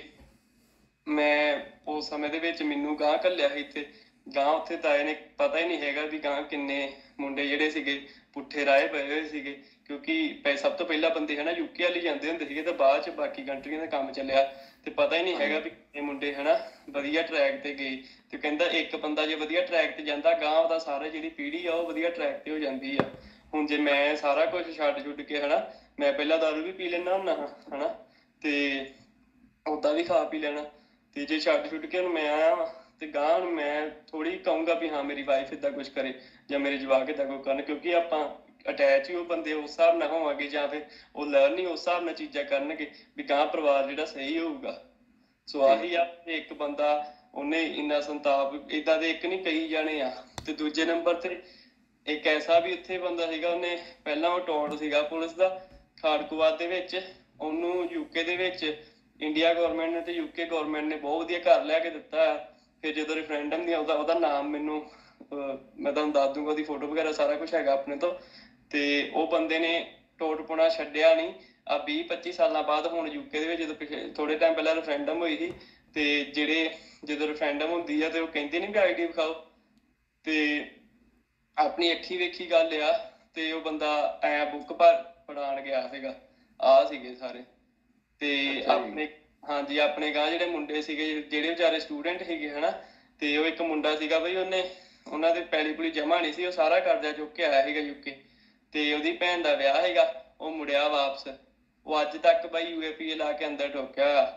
[SPEAKER 3] ਮੈਂ ਉਸ ਸਮੇਂ ਦੇ ਵਿੱਚ ਮੈਨੂੰ ਗਾਂ ਘੱਲਿਆ ਸੀ ਇੱਥੇ, ਗਾਂ ਉੱਥੇ ਤਾਏ ਨੇ ਪਤਾ ਹੀ ਨਹੀਂ ਹੈਗਾ ਵੀ ਗਾਂ ਕਿੰਨੇ ਮੁੰਡੇ ਜਿਹੜੇ ਸੀਗੇ ਪੁੱਠੇ ਰਾਹ ਪਏ ਹੋਏ ਸੀਗੇ। ਕਿਉਂਕਿ ਸਭ ਤੋਂ ਪਹਿਲਾਂ ਬੰਦੇ ਹਨਾ ਯੂਕੇ ਵਾਲੀ ਜਾਂਦੇ ਹੁੰਦੇ ਸੀਗੇ, ਤੇ ਬਾਅਦ ਚ ਬਾਕੀ ਕੰਟਰੀਆਂ ਦਾ ਕੰਮ ਚੱਲਿਆ, ਤੇ ਪਤਾ ਹੀ ਨਹੀਂ ਹੈਗਾ ਵੀ ਕਿੰਨੇ ਮੁੰਡੇ ਹਨਾ ਵਧੀਆ ਟਰੈਕ ਤੇ ਗਏ। ਤੇ ਕਹਿੰਦਾ ਇੱਕ ਬੰਦਾ ਜੇ ਵਧੀਆ ਟਰੈਕ ਤੇ ਜਾਂਦਾ, ਗਾਂ ਉਹਦਾ ਸਾਰਾ ਜਿਹੜੀ ਪੀੜ੍ਹੀ ਆ ਉਹ ਵਧੀਆ ਟਰੈਕ ਤੇ ਹੋ ਜਾਂਦੀ ਆ। ਹੁਣ ਜੇ ਮੈਂ ਸਾਰਾ ਕੁਛ ਛੱਡ ਛੁੱਡ ਕੇ ਹਨਾ, ਮੈਂ ਪਹਿਲਾਂ ਦਾਰੂ ਵੀ ਪੀ ਲੈਂਦਾ ਹੁੰਦਾ ਹਨਾ, ਤੇ ਓਦਾਂ ਵੀ ਖਾ ਪੀ ਲੈਣਾ, ਤੇ ਜੇ ਛੱਡ ਛੁੱਡ ਕੇ ਹੁਣ ਮੈਂ ਆਇਆ ਵਾ ਤੇ ਗਾਂ ਹੁਣ ਮੈਂ ਥੋੜੀ ਕਹੂੰਗਾ ਵੀ ਹਾਂ ਮੇਰੀ ਵਾਈਫ ਏਦਾਂ ਕੁਛ ਕਰੇ ਜਾਂ ਮੇਰੇ ਜਵਾਕ ਏਦਾਂ ਕੁਛ ਕਰਨ, ਕਿਉਂਕਿ ਆਪਾਂ ਅਟੈਚ ਹੀ ਉਹ ਬੰਦੇ ਉਸ ਹਿਸਾਬ ਨਾਲ ਹੋਵਾਂਗੇ, ਜਾਂ ਫਿਰ ਉਹ ਲਰਨ ਹੀ ਉਸ ਹਿਸਾਬ ਨਾਲ ਚੀਜ਼ਾਂ ਕਰਨਗੇ ਵੀ ਗਾਂ ਪਰਿਵਾਰ ਜਿਹੜਾ ਸਹੀ ਹੋਊਗਾ। ਸੋ ਆਹੀ ਆ, ਇੱਕ ਬੰਦਾ ਉਹਨੇ ਇੰਨਾ ਸੰਤਾਪ ਏਦਾਂ ਦੇ ਇੱਕ ਨੀ ਕਈ ਜਾਣੇ ਆ। ਤੇ ਦੂਜੇ ਨੰਬਰ ਤੇ ਇੱਕ ਐਸਾ ਵੀ ਉੱਥੇ ਬੰਦਾ ਸੀਗਾ, ਉਹਨੇ ਪਹਿਲਾਂ ਉਹ ਟੌਡ ਸੀਗਾ ਪੁਲਿਸ ਦਾ ਖਾੜਕੂਵਾਦ ਦੇ ਵਿੱਚ, ਉਹਨੂੰ ਯੂਕੇ ਦੇ ਵਿੱਚ ਇੰਡੀਆ ਗੌਰਮੈਂਟ ਨੇ ਤੇ ਯੂਕੇ ਗੌਰਮੈਂਟ ਨੇ ਬਹੁਤ ਵਧੀਆ ਘਰ ਲਿਆ ਕੇ ਦਿੱਤਾ। ਫਿਰ ਜਦੋਂ ਰੈਫਰੈਂਡਮ ਦੀਆਂ ਉਹਦਾ ਉਹਦਾ ਨਾਮ ਮੈਨੂੰ ਮੈਂ ਤੁਹਾਨੂੰ ਦੱਸ ਦੂੰਗਾ, ਉਹਦੀ ਫੋਟੋ ਵਗੈਰਾ ਸਾਰਾ ਕੁਛ ਹੈਗਾ ਆਪਣੇ ਤੋਂ। ਤੇ ਉਹ ਬੰਦੇ ਨੇ ਟੋਟਪੁਣਾ ਛੱਡਿਆ ਨਹੀਂ। ਆ ਵੀਹ ਪੱਚੀ ਸਾਲਾਂ ਬਾਅਦ ਹੁਣ ਯੂਕੇ ਦੇ ਵਿੱਚ ਜਦੋਂ ਪਿਛਲੇ ਥੋੜੇ ਟਾਈਮ ਪਹਿਲਾਂ ਰੈਫਰੈਂਡਮ ਹੋਈ ਸੀ, ਤੇ ਜਿਹੜੇ ਜਦੋਂ ਰੈਫਰੈਂਡਮ ਹੁੰਦੀ ਆ ਤੇ ਉਹ ਕਹਿੰਦੇ ਨਹੀਂ ਵੀ ਆਈ ਡੀ ਵਿਖਾਓ, ਤੇ ਆਪਣੀ ਅੱਖੀ ਵੇਖੀ ਗੱਲ ਆ। ਤੇ ਉਹ ਬੰਦਾ ਐ ਬੁੱਕ ਪਰ ਪੜਾਣ ਗਿਆ ਸੀਗਾ, ਆ ਸੀਗੇ ਸਾਰੇ। ਤੇ ਆਪਣੇ ਹਾਂਜੀ ਆਪਣੇ ਗਾਂ ਜਿਹੜੇ ਮੁੰਡੇ ਸੀਗੇ ਜਿਹੜੇ ਵਿਚਾਰੇ ਸਟੂਡੈਂਟ ਸੀਗੇ ਹਨਾ, ਤੇ ਉਹ ਇੱਕ ਮੁੰਡਾ ਸੀਗਾ ਬਈ ਉਹਨੇ ਉਹਨਾਂ ਦੇ ਪੈਲੀ ਪੁਲੀ ਜਮਾ ਨਹੀਂ ਸੀ, ਉਹ ਸਾਰਾ ਕਰਜ਼ਾ ਚੁੱਕ ਕੇ ਆਇਆ ਸੀਗਾ ਯੂਕੇ, ਤੇ ਉਹਦੀ ਭੈਣ ਦਾ ਵਿਆਹ ਹੈਗਾ, ਉਹ ਮੁੜਿਆ ਵਾਪਸ। ਉਹ ਅੱਜ ਤੱਕ ਬਾਈ ਯੂ ਏ ਪੀ ਏ ਲਾ ਕੇ ਅੰਦਰ ਠੋਕਿਆ ਹੋਇਆ,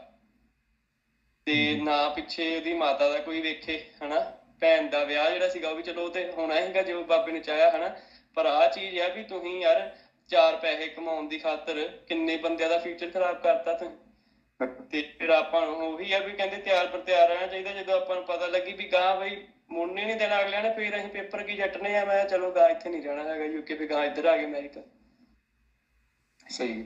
[SPEAKER 3] ਤੇ ਨਾ ਪਿੱਛੇ ਉਹਦੀ ਮਾਤਾ ਦਾ ਕੋਈ ਵੇਖੇ ਹਨਾ। ਭੈਣ ਦਾ ਵਿਆਹ ਜਿਹੜਾ ਸੀਗਾ ਉਹ ਵੀ ਚਲੋ ਉਹ ਤੇ ਹੋਣਾ ਸੀਗਾ ਜੋ ਬਾਬੇ ਨੇ ਚਾਹਿਆ ਹਨਾ, ਪਰ ਆਹ ਚੀਜ਼ ਆ ਵੀ ਤੁਸੀਂ ਯਾਰ ਚਾਰ ਪੈਸੇ ਕਮਾਉਣ ਦੀ ਖਾਤਰ ਕਿੰਨੇ ਬੰਦਿਆਂ ਦਾ ਫਿਊਚਰ ਖਰਾਬ ਕਰਤਾ ਤੁਸੀਂ। ਤੇ ਫਿਰ ਆਪਾਂ ਨੂੰ ਉਹੀ ਆ ਵੀ ਕਹਿੰਦੇ ਤਿਆਰ ਪਰ ਤਿਆਰ ਰਹਿਣਾ ਚਾਹੀਦਾ। ਜਦੋਂ ਆਪਾਂ ਨੂੰ ਪਤਾ ਲੱਗੀ ਵੀ ਗਾਂ ਬਈ ਮੁੜਨੇ ਨਹੀਂ ਦੇਣਾ ਅਗਲਿਆਂ ਨੇ, ਫਿਰ ਅਸੀਂ ਪੇਪਰ ਕੀ ਜੱਟਨੇ ਆ। ਮੈਂ ਚਲੋ ਗਾਂ ਇੱਥੇ ਨਹੀਂ ਰਹਿਣਾ ਹੈਗਾ ਯੂਕੇ, ਵੀ ਗਾਂ ਇੱਧਰ ਆ ਗਏ ਅਮਰੀਕਾ।
[SPEAKER 1] ਸਹੀ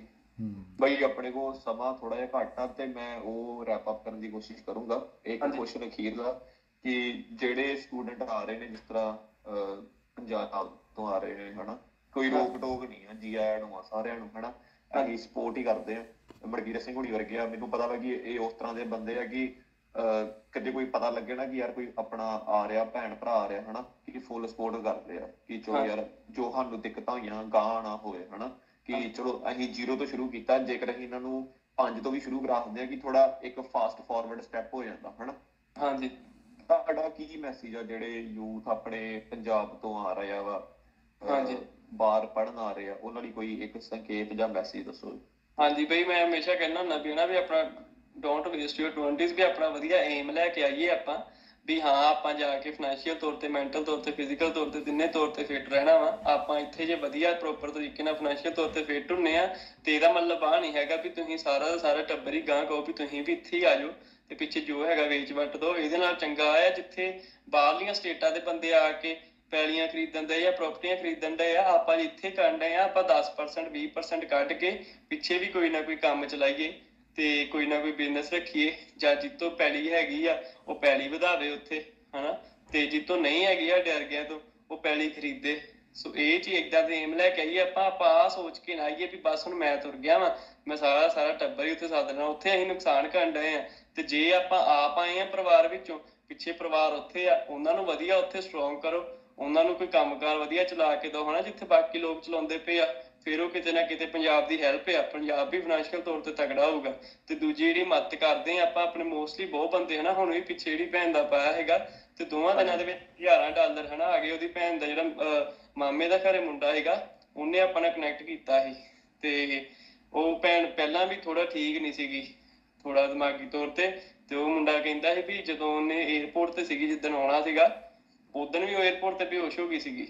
[SPEAKER 1] ਬਈ ਆਪਣੇ ਕੋਲ ਸਮਾਂ ਥੋੜਾ ਜਿਹਾ ਘੱਟ ਆ, ਤੇ ਮੈਂ ਉਹ ਰੈਪ ਅਪ ਕਰਨ ਦੀ ਕੋਸ਼ਿਸ਼ ਕਰੂੰਗਾ। ਇੱਕ ਕੁਐਸਚਨ ਅਖੀਰ ਦਾ ਕਿ ਜਿਹੜੇ ਸਟੂਡੈਂਟ ਆ ਰਹੇ ਨੇ ਜਿਸ ਤਰ੍ਹਾਂ ਅਹ ਪੰਜਾਬ ਤੋਂ ਆ ਰਹੇ ਨੇ ਹਨਾ, ਕੋਈ ਰੋਕ ਟੋਕ ਨਹੀਂ ਆ, ਜੀ ਆਇਆਂ ਨੂੰ ਆ ਸਾਰਿਆਂ ਨੂੰ ਹਨਾ, ਅਸੀਂ ਸਪੋਰਟ ਹੀ ਕਰਦੇ ਆ। ਮਨਕੀਰਤ ਸਿੰਘ ਹੁਣੀ ਵਰਗੇ ਆ, ਮੈਨੂੰ ਪਤਾ ਵਾ ਕਿ ਇਹ ਉਸ ਤਰ੍ਹਾਂ ਦੇ ਬੰਦੇ ਆ ਕਿ ਅਹ ਕਦੇ ਕੋਈ ਪਤਾ ਲੱਗੇ ਨਾ ਕਿ ਯਾਰ ਕੋਈ ਆਪਣਾ ਆ ਰਿਹਾ, ਭੈਣ ਭਰਾ ਆ ਰਿਹਾ ਹਨਾ, ਕਿ ਫੁੱਲ ਸਪੋਰਟ ਕਰਦੇ ਆ ਕਿ ਚਲੋ ਯਾਰ ਜੋ ਸਾਨੂੰ ਦਿੱਕਤਾਂ ਹੋਈਆਂ ਗਾਹ ਨਾ ਹੋਵੇ ਹਨਾ, ਕਿ ਚਲੋ ਅਸੀਂ ਜ਼ੀਰੋ ਤੋਂ ਸ਼ੁਰੂ ਕੀਤਾ, ਜੇਕਰ ਅਸੀਂ ਇਹਨਾਂ ਨੂੰ ਪੰਜ ਤੋਂ ਵੀ ਸ਼ੁਰੂ ਕਰਾ ਦਿੰਦੇ ਆ ਕਿ ਥੋੜਾ ਇੱਕ ਫਾਸਟ ਫਾਰਵਰਡ ਸਟੈਪ ਹੋ ਜਾਂਦਾ ਹਨਾ।
[SPEAKER 3] ਹਾਂਜੀ
[SPEAKER 1] ਤੁਹਾਡਾ ਕੀ ਮੈਸੇਜ ਆ ਜਿਹੜੇ ਯੂਥ ਆਪਣੇ ਪੰਜਾਬ ਤੋਂ ਆ ਰਿਹਾ ਵਾ,
[SPEAKER 3] ਹਾਂਜੀ
[SPEAKER 1] ਬਾਹਰ ਪੜ੍ਹਨ ਆ ਰਹੇ ਆ, ਉਹਨਾਂ ਲਈ ਕੋਈ ਇੱਕ ਸੰਕੇਤ ਜਾਂ ਮੈਸੇਜ ਦੱਸੋ।
[SPEAKER 3] ਹਾਂਜੀ ਬਈ ਮੈਂ ਹਮੇਸ਼ਾ ਕਹਿੰਦਾ ਹੁੰਦਾ ਵੀ ਨਾ ਵੀ ਆਪਣਾ ਡੋਂਟ ਵੇਸਟ ਯੂਰ ਟਵੈਂਟੀਜ਼, ਵੀ ਆਪਣਾ ਵਧੀਆ ਏਮ ਲੈ ਕੇ ਆਈਏ ਆਪਾਂ, ਵੀ ਹਾਂ ਆਪਾਂ ਜਾ ਕੇ ਫਾਈਨੈਂਸ਼ੀਅਲ ਤੌਰ ਤੇ, ਮੈਂਟਲ ਤੌਰ ਤੇ, ਫਿਜ਼ੀਕਲ ਤੌਰ ਤੇ, ਤਿੰਨੇ ਤੌਰ ਤੇ ਫਿੱਟ ਰਹਿਣਾ ਵਾ। ਆਪਾਂ ਇੱਥੇ ਜੇ ਵਧੀਆ ਪ੍ਰੋਪਰ ਤਰੀਕੇ ਨਾਲ ਫਾਈਨੈਂਸ਼ੀਅਲ ਤੌਰ ਤੇ ਫਿੱਟ ਹੁੰਨੇ ਆ, ਤੇ ਇਹਦਾ ਮਤਲਬ ਆ ਨਹੀਂ ਹੈਗਾ ਵੀ ਤੁਸੀਂ ਸਾਰਾ ਦਾ ਸਾਰਾ ਟੱਬਰ ਹੀ ਗਾਂ ਕਹੋ ਵੀ ਤੁਸੀਂ ਵੀ ਇੱਥੇ ਹੀ ਆ ਜਾਓ ਤੇ ਪਿੱਛੇ ਜੋ ਹੈਗਾ ਵੇਚ ਵੱਟ ਦੋ। ਇਹਦੇ ਨਾਲ ਚੰਗਾ ਆ ਜਿੱਥੇ ਬਾਹਰਲੀਆਂ ਸਟੇਟਾਂ ਦੇ ਬੰਦੇ ਆ ਕੇ ਪੈਲੀਆਂ ਖਰੀਦਣ ਦੇ ਜਾਂ ਪ੍ਰੋਪਰਟੀਆਂ ਖਰੀਦਣ ਦੇ ਆ, ਆਪਾਂ ਇੱਥੇ ਕਰਨ ਡਏ ਆ। ਆਪਾਂ ਦਸ ਪਰਸੈਂਟ ਵੀਹ ਪਰਸੈਂਟ ਕੱਢ ਕੇ ਪਿੱਛੇ ਵੀ ਕੋਈ ਨਾ ਕੋਈ ਕੰਮ ਚਲਾਈਏ, ਤੇ ਕੋਈ ਨਾ ਕੋਈ ਬਿਜ਼ਨਸ ਰੱਖੀਏ, ਜਾਂ ਜਿੱਤੋਂ ਪੈਲੀ ਹੈਗੀ ਆ ਉਹ ਪੈਲੀ ਵਧਾਵੇ ਉੱਥੇ ਹਨਾ, ਤੇ ਜਿੱਤੋਂ ਨਹੀਂ ਹੈਗੀ ਆ ਡਰ ਗਿਆ ਤੋਂ ਉਹ ਪੈਲੀ ਖਰੀਦੇ। ਸੋ ਇਹ ਚੀਜ਼ ਏਦਾਂ ਦੇ ਏਮ ਲੈ ਕੇ ਆਈਏ ਆਪਾਂ। ਆਪਾਂ ਆਹ ਸੋਚ ਕੇ ਨਾ ਆਈਏ ਵੀ ਬਸ ਹੁਣ ਮੈਂ ਤੁਰ ਗਿਆ ਵਾ, ਮੈਂ ਸਾਰਾ ਸਾਰਾ ਟੱਬਰ ਹੀ ਉੱਥੇ ਸੱਦ ਲੈਣਾ, ਉੱਥੇ ਅਸੀਂ ਨੁਕਸਾਨ ਕਰਨ ਡਏ ਆ। ਤੇ ਜੇ ਆਪਾਂ ਆਪ ਆਏ ਆ ਪਰਿਵਾਰ ਵਿੱਚੋਂ, ਪਿੱਛੇ ਪਰਿਵਾਰ ਉੱਥੇ ਆ, ਉਹਨਾਂ ਨੂੰ ਵਧੀਆ ਉੱਥੇ ਸਟਰੋਂਗ ਕਰੋ, ਉਹਨਾਂ ਨੂੰ ਕੋਈ ਕੰਮਕਾਰ ਵਧੀਆ ਚਲਾ ਕੇ ਦਿਓ ਹਨਾ, ਜਿੱਥੇ ਬਾਕੀ ਲੋਕ ਚਲਾਉਂਦੇ ਪਏ ਆ। ਫਿਰ ਉਹ ਕਿਤੇ ਨਾ ਕਿਤੇ ਪੰਜਾਬ ਦੀ ਹੈਲਪ ਆ, ਪੰਜਾਬ ਵੀ ਫਾਈਨੈਂਸ਼ੀਅਲ ਤੌਰ ਤੇ ਤਗੜਾ ਹੋਊਗਾ। ਤੇ ਦੂਜੀ ਜਿਹੜੀ ਮਦਦ ਕਰਦੇ ਆ ਆਪਾਂ ਆਪਣੇ ਮੋਸਟਲੀ ਬਹੁਤ ਬੰਦੇ ਹਨਾ, ਹੁਣ ਵੀ ਪਿੱਛੇ ਜਿਹੜੀ ਭੈਣ ਦਾ ਪਾਇਆ ਹੈਗਾ, ਤੇ ਦੋਵਾਂ ਦਿਨਾਂ ਦੇ ਵਿੱਚ ਹਜ਼ਾਰਾਂ ਡਾਲਰ ਹਨਾ ਆ ਗਏ। ਉਹਦੀ ਭੈਣ ਦਾ ਜਿਹੜਾ ਮਾਮੇ ਦਾ ਘਰੇ ਮੁੰਡਾ ਹੈਗਾ, ਉਹਨੇ ਆਪਾਂ ਨਾਲ ਕਨੈਕਟ ਕੀਤਾ ਸੀ, ਤੇ ਉਹ ਭੈਣ ਪਹਿਲਾਂ ਵੀ ਥੋੜਾ ਠੀਕ ਨਹੀਂ ਸੀਗੀ, ਥੋੜਾ ਦਿਮਾਗੀ ਤੌਰ ਤੇ। ਤੇ ਉਹ ਮੁੰਡਾ ਕਹਿੰਦਾ ਸੀ ਵੀ ਜਦੋਂ ਉਹਨੇ ਏਅਰਪੋਰਟ ਤੇ ਸੀਗੀ, ਜਿੱਦਣ ਆਉਣਾ ਸੀਗਾ ਉਦਣ ਵੀ ਉਹ ਏਅਰਪੋਰਟ ਤੇ ਬੇਹੋਸ਼ ਹੋ ਗਈ ਸੀਗੀ।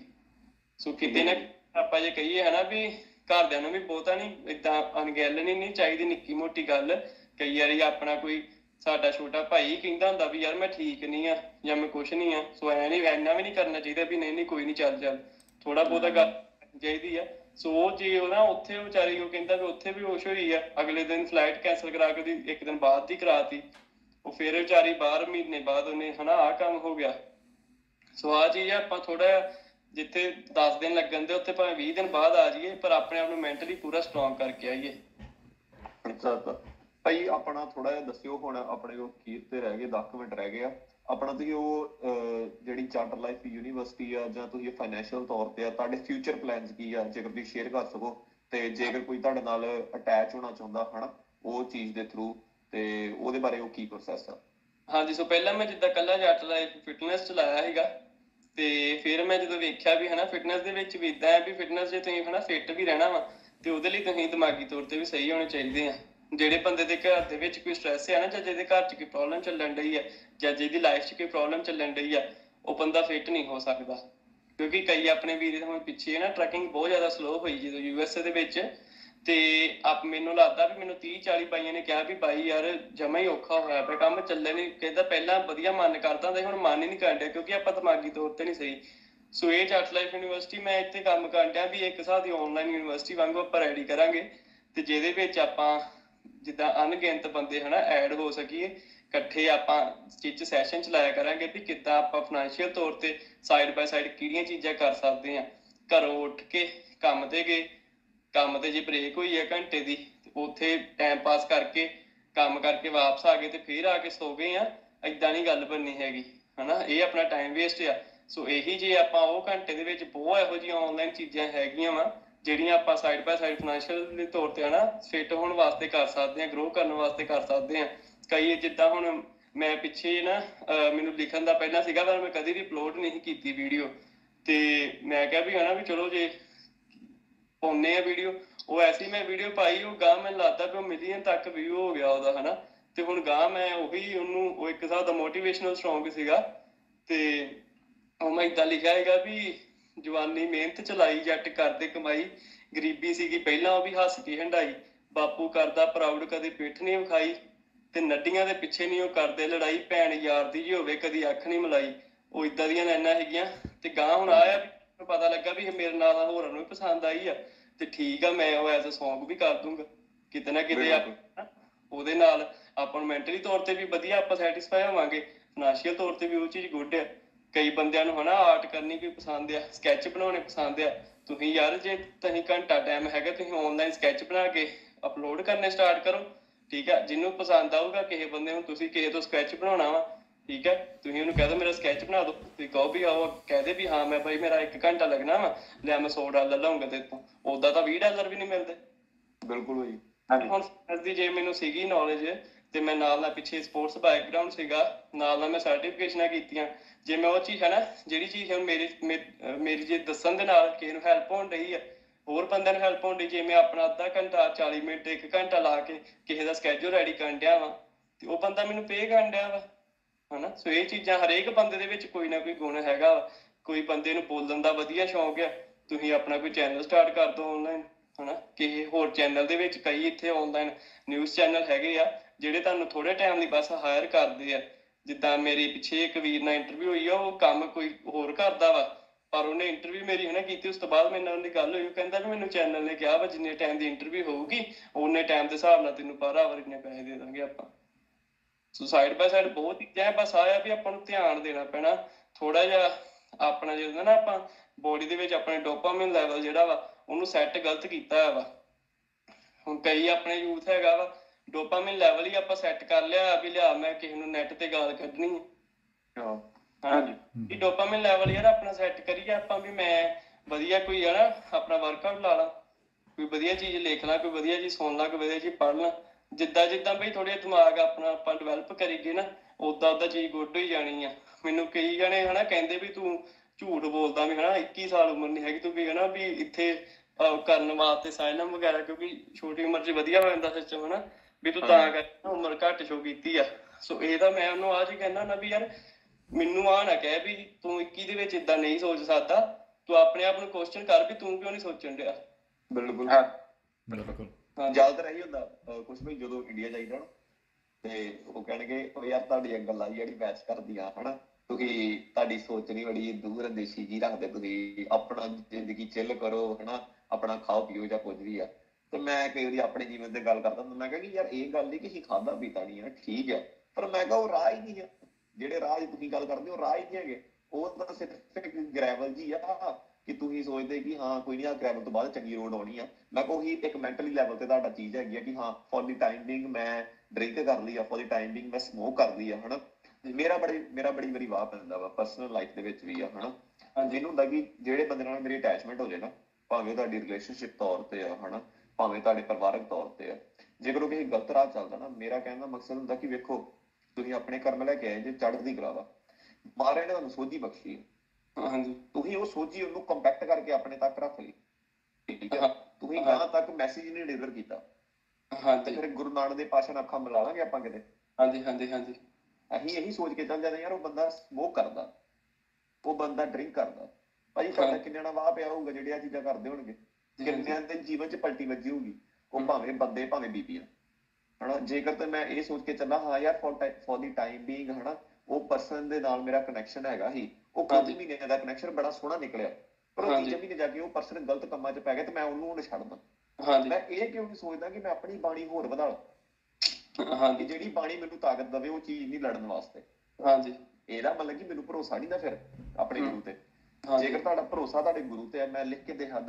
[SPEAKER 3] ਸੋ ਕਿਤੇ ਨਾ ਆਪਾਂ ਜੇ ਕਹੀਏ ਹਨਾ ਵੀ ਘਰਦਿਆਂ ਨੂੰ ਵੀ ਬਹੁਤਾ ਨੀ ਏਦਾਂ ਅਣਗਹਿਲਣੀ ਨਹੀਂ ਚਾਹੀਦੀ, ਨਿੱਕੀ ਮੋਟੀ ਗੱਲ। ਕਈ ਵਾਰੀ ਆਪਣਾ ਕੋਈ ਸਾਡਾ ਛੋਟਾ ਭਾਈ ਕਹਿੰਦਾ ਹੁੰਦਾ ਵੀ ਯਾਰ ਮੈਂ ਠੀਕ ਨਹੀਂ ਆ ਜਾਂ ਮੈਂ ਕੁਛ ਨਹੀਂ ਆ, ਸੋ ਐ ਨੀ ਇੰਨਾ ਵੀ ਨੀ ਕਰਨਾ ਚਾਹੀਦਾ ਵੀ ਨਹੀਂ ਨਹੀਂ ਕੋਈ ਨੀ ਚੱਲ ਚੱਲ, ਥੋੜਾ ਬਹੁਤਾ ਗੱਲ ਚਾਹੀਦੀ ਆ। ਸੋ ਜੇ ਉਹ ਨਾ ਉੱਥੇ ਵਿਚਾਰੀ ਉਹ ਕਹਿੰਦਾ ਵੀ ਉੱਥੇ ਵੀ ਹੋਸ਼ ਹੋਈ ਆ, ਅਗਲੇ ਦਿਨ ਫਲਾਈਟ ਕੈਂਸਲ ਕਰਾ ਕੇ ਉਹਦੀ ਇੱਕ ਦਿਨ ਬਾਅਦ ਦੀ ਕਰਾਤੀ। ਉਹ ਫਿਰ ਵਿਚਾਰੀ ਬਾਹਰ ਮਹੀਨੇ ਬਾਅਦ ਉਹਨੇ ਹਨਾ ਆਹ ਕੰਮ ਹੋ ਗਿਆ। ਸੋ ਆਹ ਚੀਜ਼ ਆਪਾਂ ਥੋੜਾ ਜਿੱਥੇ ਦਸ ਦਿਨ ਲੱਗਣ ਦੇ ਉੱਥੇ ਭਾਵੇਂ ਵੀਹ ਦਿਨ ਬਾਅਦ ਆ ਜਾਈਏ, ਪਰ ਆਪਣੇ ਆਪ ਨੂੰ ਮੈਂਟਲੀ ਪੂਰਾ ਸਟਰੋਂਗ ਕਰਕੇ ਆਈਏ।
[SPEAKER 1] ਅੱਛਾ ਭਾਈ ਆਪਣਾ ਥੋੜਾ ਜਿਹਾ ਦੱਸਿਓ, ਹੁਣ ਆਪਣੇ ਕੋਲ ਅਖੀਰ ਤੇ ਰਹਿ ਗਏ ਦਸ ਮਿੰਟ ਰਹਿ ਗਏ ਆ ਆਪਣਾ। ਤੁਸੀਂ ਉਹ ਜਿਹੜੀ ਚਾਰਟਰ ਲਾਈਫ ਯੂਨੀਵਰਸਿਟੀ ਆ ਜਾਂ ਤੁਸੀਂ ਫਾਈਨੈਂਸ਼ੀਅਲ ਤੌਰ ਤੇ ਆ, ਤੁਹਾਡੇ ਫਿਊਚਰ ਪਲਾਨਸ ਕੀ ਆ ਜੇਕਰ ਤੁਸੀਂ ਸ਼ੇਅਰ ਕਰ ਸਕੋ, ਤੇ ਜੇਕਰ ਕੋਈ ਤੁਹਾਡੇ ਨਾਲ ਅਟੈਚ ਹੋਣਾ ਚਾਹੁੰਦਾ ਹਨਾ ਉਹ ਚੀਜ਼ ਦੇ ਥਰੂ, ਤੇ ਉਹਦੇ ਬਾਰੇ ਉਹ ਕੀ ਪ੍ਰੋਸੈਸ ਆ।
[SPEAKER 3] ਹਾਂਜੀ ਸੋ ਪਹਿਲਾਂ ਮੈਂ ਜਿੱਦਾਂ ਕੱਲਾ ਚਾਰਟਰ ਲਾਈਫ ਫਿਟਨੈਸ ਚਲਾਇਆ ਸੀਗਾ, ਤੇ ਫਿਰ ਮੈਂ ਜਦੋਂ ਵੇਖਿਆ ਵੀ ਹਨਾ ਫਿਟਨੈਸ ਦੇ ਵਿੱਚ ਵੀ ਇਦਾਂ ਹੈ ਵੀ ਫਿਟਨੈਸ ਜੇ ਤੁਸੀਂ ਹਨਾ ਫਿੱਟ ਵੀ ਰਹਿਣਾ ਵਾ, ਤੇ ਉਹਦੇ ਲਈ ਤੁਸੀਂ ਦਿਮਾਗੀ ਤੌਰ ਤੇ ਵੀ ਸਹੀ ਹੋਣੇ ਚਾਹੀਦੇ ਆ। ਜਿਹੜੇ ਬੰਦੇ ਦੇ ਘਰ ਦੇ ਵਿੱਚ ਕੋਈ ਸਟ੍ਰੈਸ ਹੈ ਨਾ, ਜਾਂ ਜਿਹਦੇ ਘਰ 'ਚ ਕੋਈ ਪ੍ਰੋਬਲਮ ਚੱਲਣ ਡਈ ਹੈ, ਜਾਂ ਜਿਹਦੀ ਲਾਈਫ 'ਚ ਕੋਈ ਪ੍ਰੋਬਲਮ ਚੱਲਣ ਡਈ ਆ, ਉਹ ਬੰਦਾ ਫਿੱਟ ਨਹੀਂ ਹੋ ਸਕਦਾ। ਕਿਉਂਕਿ ਕਈ ਆਪਣੇ ਵੀਰ ਹੁਣ ਪਿੱਛੇ ਨਾ ਟਰੈਕਿੰਗ ਬਹੁਤ ਜ਼ਿਆਦਾ ਸਲੋ ਹੋਈ ਜਦੋਂ ਯੂ ਐਸ ਏ ਦੇ ਵਿੱਚ, ਤੇ ਆਪ ਮੈਨੂੰ ਲੱਗਦਾ ਵੀ ਮੈਨੂੰ ਤੀਹ ਚਾਲੀ ਬਾਈਆਂ ਨੇ ਕਿਹਾ ਵੀ ਬਾਈ ਯਾਰ ਜਮਾ ਹੀ ਔਖਾ ਹੋਇਆ ਪਿਆ, ਕੰਮ ਚੱਲੇ ਨਹੀਂ। ਕਹਿੰਦਾ ਪਹਿਲਾਂ ਵਧੀਆ ਮਨ ਕਰਦਾ ਹੁੰਦਾ, ਹੁਣ ਮਨ ਹੀ ਨਹੀਂ ਕਰਨ ਡਿਆ ਕਿਉਂਕਿ ਆਪਾਂ ਦਿਮਾਗੀ ਤੌਰ ਤੇ ਨਹੀਂ ਸਹੀ। ਸੋ ਇਹ ਚਾਰਟਰ ਲਾਈਫ ਯੂਨੀਵਰਸਿਟੀ ਮੈਂ ਇੱਥੇ ਕੰਮ ਕਰਨ ਡਿਆ ਵੀ ਇੱਕ ਹਿਸਾਬ ਦੀ ਆਨਲਾਈਨ ਯੂਨੀਵਰਸਿਟੀ ਵਾਂਗੂ ਆਪਾਂ ਰੈਡੀ ਕਰਾਂਗੇ, ਤੇ ਜਿਹਦੇ ਵਿੱਚ ਆਪਾਂ ਜਿੱਦਾਂ ਅਣਗਿਣਤ ਬੰਦੇ ਹਨਾ ਐਡ ਹੋ ਸਕੀਏ, ਇਕੱਠੇ ਆਪਾਂ ਸਟਿਚ ਸੈਸ਼ਨ ਚਲਾਇਆ ਕਰਾਂਗੇ ਵੀ ਕਿੱਦਾਂ ਆਪਾਂ ਫਾਈਨੈਂਸ਼ੀਅਲ ਤੌਰ ਤੇ ਸਾਈਡ ਬਾਏ ਸਾਈਡ ਕਿਹੜੀਆਂ ਚੀਜ਼ਾਂ ਕਰ ਸਕਦੇ ਹਾਂ। ਘਰੋਂ ਉੱਠ ਕੇ ਕੰਮ ਤੇ ਗਏ, ਕੰਮ ਤੇ ਜੇ ਬ੍ਰੇਕ ਹੋਈ ਆ ਘੰਟੇ ਦੀ ਤੇ ਉੱਥੇ ਟਾਈਮ ਪਾਸ ਕਰਕੇ ਕੰਮ ਕਰਕੇ ਵਾਪਸ ਆ ਗਏ ਤੇ ਫਿਰ ਆ ਕੇ ਸੋ ਗਏ ਆ, ਏਦਾਂ ਨਹੀਂ ਗੱਲ ਬਣਨੀ ਹੈਗੀ ਹਨਾ। ਇਹ ਆਪਣਾ ਟਾਈਮ ਵੇਸਟ ਆ। ਸੋ ਇਹੀ ਜੇ ਆਪਾਂ ਉਹ ਘੰਟੇ ਦੇ ਵਿੱਚ ਬਹੁਤ ਇਹੋ ਜਿਹੀਆਂ ਆਨਲਾਈਨ ਚੀਜ਼ਾਂ ਹੈਗੀਆਂ ਵਾ ਜਿਹੜੀਆਂ ਆਪਾਂ ਸਾਈਡ ਬਾਏ ਸਾਈਡ ਫਾਈਨੈਂਸ਼ੀਅਲ ਦੇ ਤੌਰ ਤੇ ਹਨਾ ਫਿੱਟ ਹੋਣ ਵਾਸਤੇ ਕਰ ਸਕਦੇ ਹਾਂ, ਗਰੋ ਕਰਨ ਵਾਸਤੇ ਕਰ ਸਕਦੇ ਹਾਂ। ਕਈ ਜਿੱਦਾਂ ਹੁਣ ਮੈਂ ਪਿੱਛੇ ਨਾ ਮੈਨੂੰ ਲਿਖਣ ਦਾ ਪਹਿਲਾਂ ਸੀਗਾ ਪਰ ਮੈਂ ਕਦੇ ਵੀ ਅਪਲੋਡ ਨਹੀਂ ਕੀਤੀ ਵੀਡੀਓ, ਤੇ ਮੈਂ ਕਿਹਾ ਵੀ ਹਨਾ ਵੀ ਚਲੋ ਜੇ ਪਾਉਂਦੇ ਆ ਵੀਡੀਓ, ਉਹ ਐਸੀ ਮੈਂ ਵੀਡੀਓ ਪਾਈ ਉਹ ਗਾਂ ਮੈਨੂੰ ਲੱਗਦਾ ਵੀ ਉਹ ਮਿਲੀਅਨ ਤੱਕ ਵਿਊ ਹੋ ਗਿਆ ਉਹਦਾ ਹਨਾ। ਤੇ ਹੁਣ ਗਾਂ ਮੈਂ ਉਹੀ ਉਹਨੂੰ ਉਹ ਇੱਕ ਹਿਸਾਬ ਦਾ ਮੋਟੀਵੇਸ਼ਨਲ ਸੌਂਗ ਸੀਗਾ, ਤੇ ਉਹ ਮੈਂ ਏਦਾਂ ਲਿਖਿਆ ਹੈਗਾ ਵੀ ਜਵਾਨੀ ਮਿਹਨਤ ਚਲਾਈ ਜੱਟ ਕਰਦੇ ਕਮਾਈ, ਗਰੀਬੀ ਸੀਗੀ ਪਹਿਲਾਂ ਉਹ ਵੀ ਹੱਸ ਕੇ ਹੰਡਾਈ, ਬਾਪੂ ਕਰਦਾ ਪ੍ਰਾਊਡ ਕਦੇ ਪਿੱਠ ਨਹੀਂ ਵਿਖਾਈ, ਤੇ ਨੱਡੀਆਂ ਦੇ ਪਿੱਛੇ ਨਹੀਂ ਉਹ ਕਰਦੇ ਲੜਾਈ, ਭੈਣ ਯਾਰ ਦੀ ਜੀ ਹੋਵੇ ਕਦੀ ਅੱਖ ਨਹੀਂ ਮਲਾਈ। ਉਹ ਏਦਾਂ ਦੀਆਂ ਲਾਈਨਾਂ ਹੈਗੀਆਂ। ਤੇ ਗਾਂ ਹੁਣ ਆਇਆ ਵੀ ਪਤਾ ਲੱਗਾ ਵੀ ਇਹ ਮੇਰੇ ਨਾਲ ਹੋਰਾਂ ਨੂੰ ਵੀ ਪਸੰਦ ਆਈ ਆ, ਤੇ ਠੀਕ ਆ ਮੈਂ ਉਹ ਐਜ਼ ਅ ਸੌਂਗ ਵੀ ਕਰ ਦੂੰਗਾ ਕਿਤੇ ਨਾ ਕਿਤੇ। ਉਹਦੇ ਨਾਲ ਆਪਾਂ ਨੂੰ ਮੈਂਟਲੀ ਤੌਰ ਤੇ ਵੀ ਵਧੀਆ ਆਪਾਂ ਸੈਟਿਸਫਾਈ ਹੋਵਾਂਗੇ, ਫਾਈਨੈਂਸ਼ੀਅਲ ਤੌਰ ਤੇ ਵੀ ਉਹ ਚੀਜ਼ ਗੁੱਡ ਆ। ਕਈ ਬੰਦਿਆਂ ਨੂੰ ਹਨਾ ਆਰਟ ਕਰਨੀ ਕੋਈ ਪਸੰਦ ਆ, ਸਕੈਚ ਬਣਾਉਣੇ ਪਸੰਦ ਆ। ਤੁਸੀਂ ਯਾਰ ਜੇ ਤੁਸੀਂ ਘੰਟਾ ਟਾਈਮ ਹੈਗਾ ਤੁਸੀਂ ਆਨਲਾਈਨ ਸਕੈਚ ਬਣਾ ਕੇ ਅਪਲੋਡ ਕਰਨੇ ਸਟਾਰਟ ਕਰੋ, ਠੀਕ ਆ। ਜਿਹਨੂੰ ਪਸੰਦ ਆਊਗਾ ਕਿਸੇ ਬੰਦੇ ਨੂੰ, ਤੁਸੀਂ ਕਿਸੇ ਤੋਂ ਸਕੈਚ ਬਣਾਉਣਾ ਵਾ, ਠੀਕ ਹੈ, ਤੁਸੀਂ ਉਹਨੂੰ ਕਹਿ ਦਿਓ ਮੇਰਾ ਸਕੈਚ ਬਣਾ ਦਿਓ, ਤੁਸੀਂ ਕਹੋ ਵੀ ਆਓ ਕਹਦੇ ਵੀ ਹਾਂ ਮੈਂ ਭਾਈ ਮੇਰਾ ਇੱਕ ਘੰਟਾ ਲੱਗਣਾ ਵਾ, ਲਿਆ ਮੈਂ ਸੌ ਡਾਲਰ ਲਾਉਂਗਾ ਤੇ ਤੋਂ ਓਦਾਂ ਤਾਂ ਵੀਹ ਡਾਲਰ ਵੀ ਨਹੀਂ ਮਿਲਦੇ।
[SPEAKER 1] ਬਿਲਕੁਲ ਜੀ।
[SPEAKER 3] ਹੁਣ ਦੀ ਜੇ ਮੈਨੂੰ ਸੀਗੀ ਨੌਲੇਜ ਤੇ ਮੈਂ ਨਾਲ ਨਾਲ ਪਿੱਛੇ ਸਪੋਰਟਸ ਬੈਕਗਰਾਊਂਡ ਸੀਗਾ, ਨਾਲ ਨਾਲ ਮੈਂ ਸਰਟੀਫਿਕੇਸ਼ਨਾਂ ਕੀਤੀਆਂ। ਜੇ ਮੈਂ ਉਹ ਚੀਜ਼ ਹੈ ਨਾ ਜਿਹੜੀ ਚੀਜ਼ ਹੁਣ ਮੇਰੀ ਮੇਰੀ ਜੇ ਦੱਸਣ ਦੇ ਨਾਲ ਕਿਸੇ ਨੂੰ ਹੈਲਪ ਹੋਣ ਰਹੀ ਆ, ਹੋਰ ਬੰਦਿਆਂ ਨੂੰ ਹੈਲਪ ਹੋਣ ਡਈ, ਜੇ ਮੈਂ ਆਪਣਾ ਅੱਧਾ ਘੰਟਾ ਚਾਲੀ ਮਿੰਟ ਇੱਕ ਘੰਟਾ ਲਾ ਕੇ ਕਿਸੇ ਦਾ ਸਕੈਜੂਲ ਰੈਡੀ ਕਰਨ ਡਿਆ ਵਾ ਤੇ ਉਹ ਬੰਦਾ ਮੈਨੂੰ ਪੇ ਕਰਨ ਡਿਆ ਵਾ ਹਨਾ। ਸੋ ਇਹ ਚੀਜ਼ਾਂ ਹਰੇਕ ਬੰਦੇ ਦੇ ਵਿੱਚ ਕੋਈ ਨਾ ਕੋਈ ਗੁਣ ਹੈਗਾ ਵਾ। ਕੋਈ ਬੰਦੇ ਨੂੰ ਬੋਲਣ ਦਾ ਵਧੀਆ ਸ਼ੌਂਕ ਆ, ਤੁਸੀਂ ਆਪਣਾ ਕੋਈ ਚੈਨਲ ਸਟਾਰਟ ਕਰ ਦਿਓ ਆਨਲਾਈਨ ਹਨਾ। ਕਿਸੇ ਹੋਰ ਚੈਨਲ ਦੇ ਵਿੱਚ ਕਈ ਇੱਥੇ ਆਨਲਾਈਨ ਨਿਊਜ਼ ਚੈਨਲ ਹੈਗੇ ਆ ਜਿਹੜੇ ਤੁਹਾਨੂੰ ਥੋੜੇ ਟਾਈਮ ਲਈ ਬਸ ਹਾਇਰ ਕਰਦੇ ਆ। ਜਿੱਦਾਂ ਮੇਰੀ ਪਿੱਛੇ ਇੱਕ ਵੀਰ ਨਾਲ ਇੰਟਰਵਿਊ ਹੋਈ ਆ, ਉਹ ਕੰਮ ਕੋਈ ਹੋਰ ਕਰਦਾ ਵਾ ਪਰ ਉਹਨੇ ਇੰਟਰਵਿਊ ਮੇਰੀ ਹਨਾ ਕੀਤੀ, ਉਸ ਤੋਂ ਬਾਅਦ ਮੇਰੇ ਨਾਲ ਉਹਦੀ ਗੱਲ ਹੋਈ, ਉਹ ਕਹਿੰਦਾ ਵੀ ਮੈਨੂੰ ਚੈਨਲ ਨੇ ਕਿਹਾ ਵਾ ਜਿੰਨੇ ਟਾਈਮ ਦੀ ਇੰਟਰਵਿਊ ਹੋਊਗੀ ਉਨੇ ਟਾਈਮ ਦੇ ਹਿਸਾਬ ਨਾਲ ਤੈਨੂੰ ਪਰ ਆਵਰ ਇੰਨੇ ਪੈਸੇ ਦੇ ਦਾਂਗੇ ਆਪਾਂ। ਸੋ ਸਾਈਡ ਬਾਏ ਸਾਈਡ ਬਹੁਤ ਚੀਜ਼ਾਂ ਹੈ, ਬਸ ਆਇਆ ਵੀ ਆਪਾਂ ਨੂੰ ਧਿਆਨ ਦੇਣਾ ਪੈਣਾ ਥੋੜਾ ਜਿਹਾ ਆਪਣਾ। ਜਿਹੜਾ ਨਾ ਆਪਾਂ ਬੋਡੀ ਦੇ ਵਿੱਚ ਆਪਣੇ ਡੋਪਾਮਾਈਨ ਲੈਵਲ ਜਿਹੜਾ ਵਾ ਉਹਨੂੰ ਸੈੱਟ ਗਲਤ ਕੀਤਾ ਵਾ। ਹੁਣ ਕਈ ਆਪਣੇ ਯੂਥ ਹੈਗਾ ਵਾ ਡੋਪਾਮਾਈਨ ਲੈਵਲ ਹੀ ਆਪਾਂ ਸੈੱਟ ਕਰ ਲਿਆ ਵੀ ਲਿਆ ਮੈਂ ਕਿਸੇ ਨੂੰ ਨੈਟ ਤੇ ਗਾਲ ਕੱਢਣੀ ਹੈ। ਹਾਂਜੀ, ਇਹ ਡੋਪਾਮਾਈਨ ਲੈਵਲ ਯਾਰ ਆਪਣਾ ਸੈੱਟ ਕਰੀਏ ਆਪਾਂ ਵੀ ਮੈਂ ਵਧੀਆ ਕੋਈ ਹੈ ਨਾ ਆਪਣਾ ਵਰਕਆਊਟ ਲਾ ਲਾ, ਕੋਈ ਵਧੀਆ ਚੀਜ਼ ਲਿਖ ਲਾ, ਕੋਈ ਵਧੀਆ ਚੀਜ਼ ਸੁਣ ਲਾ, ਕੋਈ ਵਧੀਆ ਚੀਜ਼ ਪੜ੍ਹ ਲਾ। ਜਿੱਦਾਂ ਜਿੱਦਾਂ ਬਈ ਥੋੜ੍ਹਾ ਦਿਮਾਗ ਆਪਣਾ ਆਪਾਂ ਡਿਵੈਲਪ ਕਰੀਏ ਨਾ ਓਦਾਂ ਓਦਾਂ ਚੀਜ਼ ਗੁੱਡ ਹੋਈ ਜਾਣੀ ਆ। ਮੈਨੂੰ ਕਈ ਜਣੇ ਹਨਾ ਕਹਿੰਦੇ ਵੀ ਤੂੰ ਝੂਠ ਬੋਲਦਾ ਵੀ ਹਨਾ ਇੱਕੀ ਸਾਲ ਉਮਰ ਨਹੀਂ ਹੈਗੀ ਤੂੰ ਵੀ ਹਨਾ ਵੀ ਇੱਥੇ ਕਰਨ ਵਾਸਤੇ ਸਾਇਲਮ ਵਗੈਰਾ, ਕਿਉਂਕਿ ਛੋਟੀ ਉਮਰ 'ਚ ਵਧੀਆ ਹੋ ਜਾਂਦਾ ਸਿਸਟਮ ਹਨਾ ਵੀ ਤੂੰ ਤਾਂ ਕਰਕੇ ਉਮਰ ਘੱਟ ਸ਼ੋ ਕੀਤੀ ਆ। ਸੋ ਇਹ ਤਾਂ ਮੈਂ ਉਹਨੂੰ ਆਹ ਚੀਜ਼ ਕਹਿੰਦਾ ਹੁੰਦਾ ਵੀ ਯਾਰ ਮੈਨੂੰ ਆਹ ਨਾ ਕਹਿ ਵੀ ਤੂੰ ਇੱਕੀ ਦੇ ਵਿੱਚ ਏਦਾਂ ਨਹੀਂ ਸੋਚ ਸਕਦਾ, ਤੂੰ ਆਪਣੇ ਆਪ ਨੂੰ ਕੁਐਸਚਨ ਕਰ ਵੀ ਤੂੰ ਕਿਉਂ ਨਹੀਂ ਸੋਚਣ ਡਿਆ।
[SPEAKER 1] ਬਿਲਕੁਲ
[SPEAKER 4] ਬਿਲਕੁਲ
[SPEAKER 1] ਜ਼ਿਆਦਾਤਰ ਇਹੀ ਹੁੰਦਾ ਕੁਛ ਵੀ ਜਦੋਂ ਇੰਡੀਆ ਜਾਈਦਾ ਨਾ ਤੇ ਉਹ ਕਹਿਣਗੇ ਉਹ ਯਾਰ ਤੁਹਾਡੀਆਂ ਗੱਲਾਂ ਜਿਹੜੀ ਮੈਚ ਕਰਦੀਆਂ ਹਨਾ, ਤੁਸੀਂ ਤੁਹਾਡੀ ਸੋਚਣੀ ਬੜੀ ਦੂਰ ਅੰਦੇਸ਼ੀ ਜੀ ਰੱਖਦੇ, ਤੁਸੀਂ ਆਪਣਾ ਜ਼ਿੰਦਗੀ ਚਿੱਲ ਕਰੋ ਹਨਾ, ਆਪਣਾ ਖਾਓ ਪੀਓ ਜਾਂ ਕੁਝ ਵੀ ਆ। ਤੇ ਮੈਂ ਕਈ ਵਾਰੀ ਆਪਣੇ ਜੀਵਨ ਤੇ ਗੱਲ ਕਰਦਾ ਹੁੰਦਾ, ਮੈਂ ਕਿਹਾ ਕਿ ਯਾਰ ਇਹ ਗੱਲ ਨਹੀਂ ਕਿ ਅਸੀਂ ਖਾਧਾ ਪੀਤਾ ਨਹੀਂ ਹੈ ਠੀਕ ਹੈ, ਪਰ ਮੈਂ ਕਿਹਾ ਉਹ ਰਾਹ ਹੀ ਨਹੀਂ ਹੈ। ਜਿਹੜੇ ਰਾਹ ਤੁਸੀਂ ਗੱਲ ਕਰਦੇ ਹੋ ਰਾਹ ਹੀ ਨਹੀਂ ਹੈਗੇ, ਉਹ ਤਾਂ ਸਿਰਫ ਇੱਕ ਗ੍ਰੈਵਲ ਜੀ ਆ ਕਿ ਤੁਸੀਂ ਸੋਚਦੇ ਕਿ ਹਾਂ ਕੋਈ ਨਹੀਂ ਆ ਗ੍ਰੈਵਲ ਤੋਂ ਬਾਅਦ ਚੰਗੀ ਰੋਡ ਆਉਣੀ ਆ। ਮੈਂ ਕਿਹਾ ਉਹੀ ਇੱਕ ਮੈਂਟਲੀ ਲੈਵਲ ਤੇ ਤੁਹਾਡਾ ਚੀਜ਼ ਹੈਗੀ ਆ ਕਿ ਹਾਂ ਫॉर ਦੀ ਟਾਈਮ ਬਿੰਗ ਮੈਂ ਡਰਿੰਕ ਕਰ ਲਈ ਆ, ਫॉर ਦੀ ਟਾਈਮ ਬਿੰਗ ਮੈਂ ਸਮੋਕ ਕਰ ਲਈ ਆ ਹਨਾ। ਮੇਰਾ ਬੜੀ ਮੇਰਾ ਬੜੀ ਵਾਰੀ ਵਾਹ ਪੈਂਦਾ ਵਾ ਪਰਸਨਲ ਲਾਈਫ ਦੇ ਵਿੱਚ ਵੀ ਆ ਹਨਾ। ਮੈਨੂੰ ਹੁੰਦਾ ਕਿ ਜਿਹੜੇ ਬੰਦੇ ਨਾਲ ਮੇਰੀ ਅਟੈਚਮੈਂਟ ਹੋ ਜਾਏ ਨਾ, ਭਾਵੇਂ ਤੁਹਾਡੀ ਰਿਲੇਸ਼ਨਸ਼ਿਪ ਤੌਰ ਤੇ ਆ ਹਨਾ, ਭਾਵੇਂ ਤੁਹਾਡੇ ਪਰਿਵਾਰਕ ਤੌਰ ਤੇ ਆ, ਜੇਕਰ ਉਹ ਕਿਸੇ ਗਲਤ ਰਾਹ ਚੱਲਦਾ ਨਾ, ਮੇਰਾ ਕਹਿਣ ਦਾ ਮਕਸਦ ਹੁੰਦਾ ਕਿ ਵੇਖੋ ਤੁਸੀਂ ਆਪਣੇ ਕਰਮ ਲੈ ਕੇ ਆਏ ਜੇ ਚੜ੍ਹਦੀ ਕਲਾ ਵਾ, ਮਹਾਰਾਜ ਨੇ ਤੁਹਾਨੂੰ ਸੋਝੀ ਬਖਸ਼ੀ ਹੈ,
[SPEAKER 3] ਹਾਂਜੀ
[SPEAKER 1] ਤੁਸੀਂ ਉਹ ਸੋਝੀ ਉਹਨੂੰ ਕੰਪੈਕਟ ਕਰਕੇ ਆਪਣੇ ਤੱਕ ਰੱਖ ਲਈ, ਠੀਕ ਹੈ। ਤੁਸੀਂ ਗਾਂ ਤੱਕ ਮੈਸੇਜ ਨਹੀਂ ਡਿਲੀਵਰ ਕੀਤਾ ਤੇ ਫਿਰ ਗੁਰੂ ਨਾਨਕ ਦੇ ਪਾਸ਼ਾ ਨਾਲ ਅੱਖਾਂ ਮਿਲਾ ਲਾਂਗੇ ਆਪਾਂ ਕਿਤੇ।
[SPEAKER 3] ਹਾਂਜੀ ਹਾਂਜੀ ਹਾਂਜੀ
[SPEAKER 1] ਅਸੀਂ ਇਹੀ ਸੋਚ ਕੇ ਚੱਲ ਜਾਂਦੇ ਯਾਰ ਉਹ ਬੰਦਾ ਸਮੋਕ ਕਰਦਾ, ਉਹ ਬੰਦਾ ਡਰਿੰਕ ਕਰਦਾ, ਭਾਜੀ ਤੁਹਾਡਾ ਕਿੰਨਾ ਵਾਹ ਪਿਆ ਹੋਊਗਾ ਜਿਹੜੇ ਆ ਚੀਜ਼ਾਂ ਕਰਦੇ ਹੋਣਗੇ, ਕਿੰਨਿਆਂ ਦੇ ਜੀਵਨ 'ਚ ਪਲਟੀ ਵੱਜੀ ਹੋਊਗੀ, ਉਹ ਭਾਵੇਂ ਬੰਦੇ ਭਾਵੇਂ ਬੀਬੀਆਂ ਹਨਾ। ਜੇਕਰ ਤੇ ਮੈਂ ਇਹ ਸੋਚ ਕੇ ਚੱਲਾਂ ਹਾਂ ਯਾਰ ਫॉर ਦੀ ਟਾਈਮ ਬੀਇੰਗ ਹਨਾ ਉਹ ਪਰਸਨ ਦੇ ਨਾਲ ਮੇਰਾ ਕਨੈਕਸ਼ਨ ਹੈਗਾ ਹੀ, ਉਹ ਪੰਜ ਮਹੀਨੇ ਦਾ ਕਨੈਕਸ਼ਨ ਬੜਾ ਸੋਹਣਾ ਨਿਕਲਿਆ, ਪਰ ਉਹ ਤੀਜੇ ਮਹੀਨੇ ਜਾ ਕੇ ਉਹ ਪਰਸਨ ਗਲਤ ਕੰਮਾਂ 'ਚ ਪੈ ਗਿਆ ਤੇ ਮੈਂ ਉਹਨੂੰ ਹੁਣ ਛੱਡਦਾ। ਮੈਂ ਇਹ ਕਿਉਂ ਨਹੀਂ ਸੋਚਦਾ ਕਿ ਮੈਂ ਆਪਣੀ ਬਾਣੀ ਹੋਰ ਵਧਾ ਲਾਂ, ਕਿ ਜਿਹੜੀ ਬਾਣੀ ਮੈਨੂੰ ਤਾਕਤ ਦੇਵੇ ਉਹ ਚੀਜ਼ ਨਹੀਂ ਲੜਨ ਵਾਸਤੇ।
[SPEAKER 3] ਹਾਂਜੀ
[SPEAKER 1] ਇਹਦਾ ਮਤਲਬ ਕਿ ਮੈਨੂੰ ਭਰੋਸਾ ਨਹੀਂ ਨਾ ਫਿਰ ਆਪਣੇ ਗੁਰੂ ਤੇ। ਜੇਕਰ ਤੁਹਾਡਾ ਭਰੋਸਾ ਤੁਹਾਡੇ ਗੁਰੂ ਤੇ ਹੈ, ਮੈਂ ਲਿਖ ਕੇ ਦਿਖਾਦਾ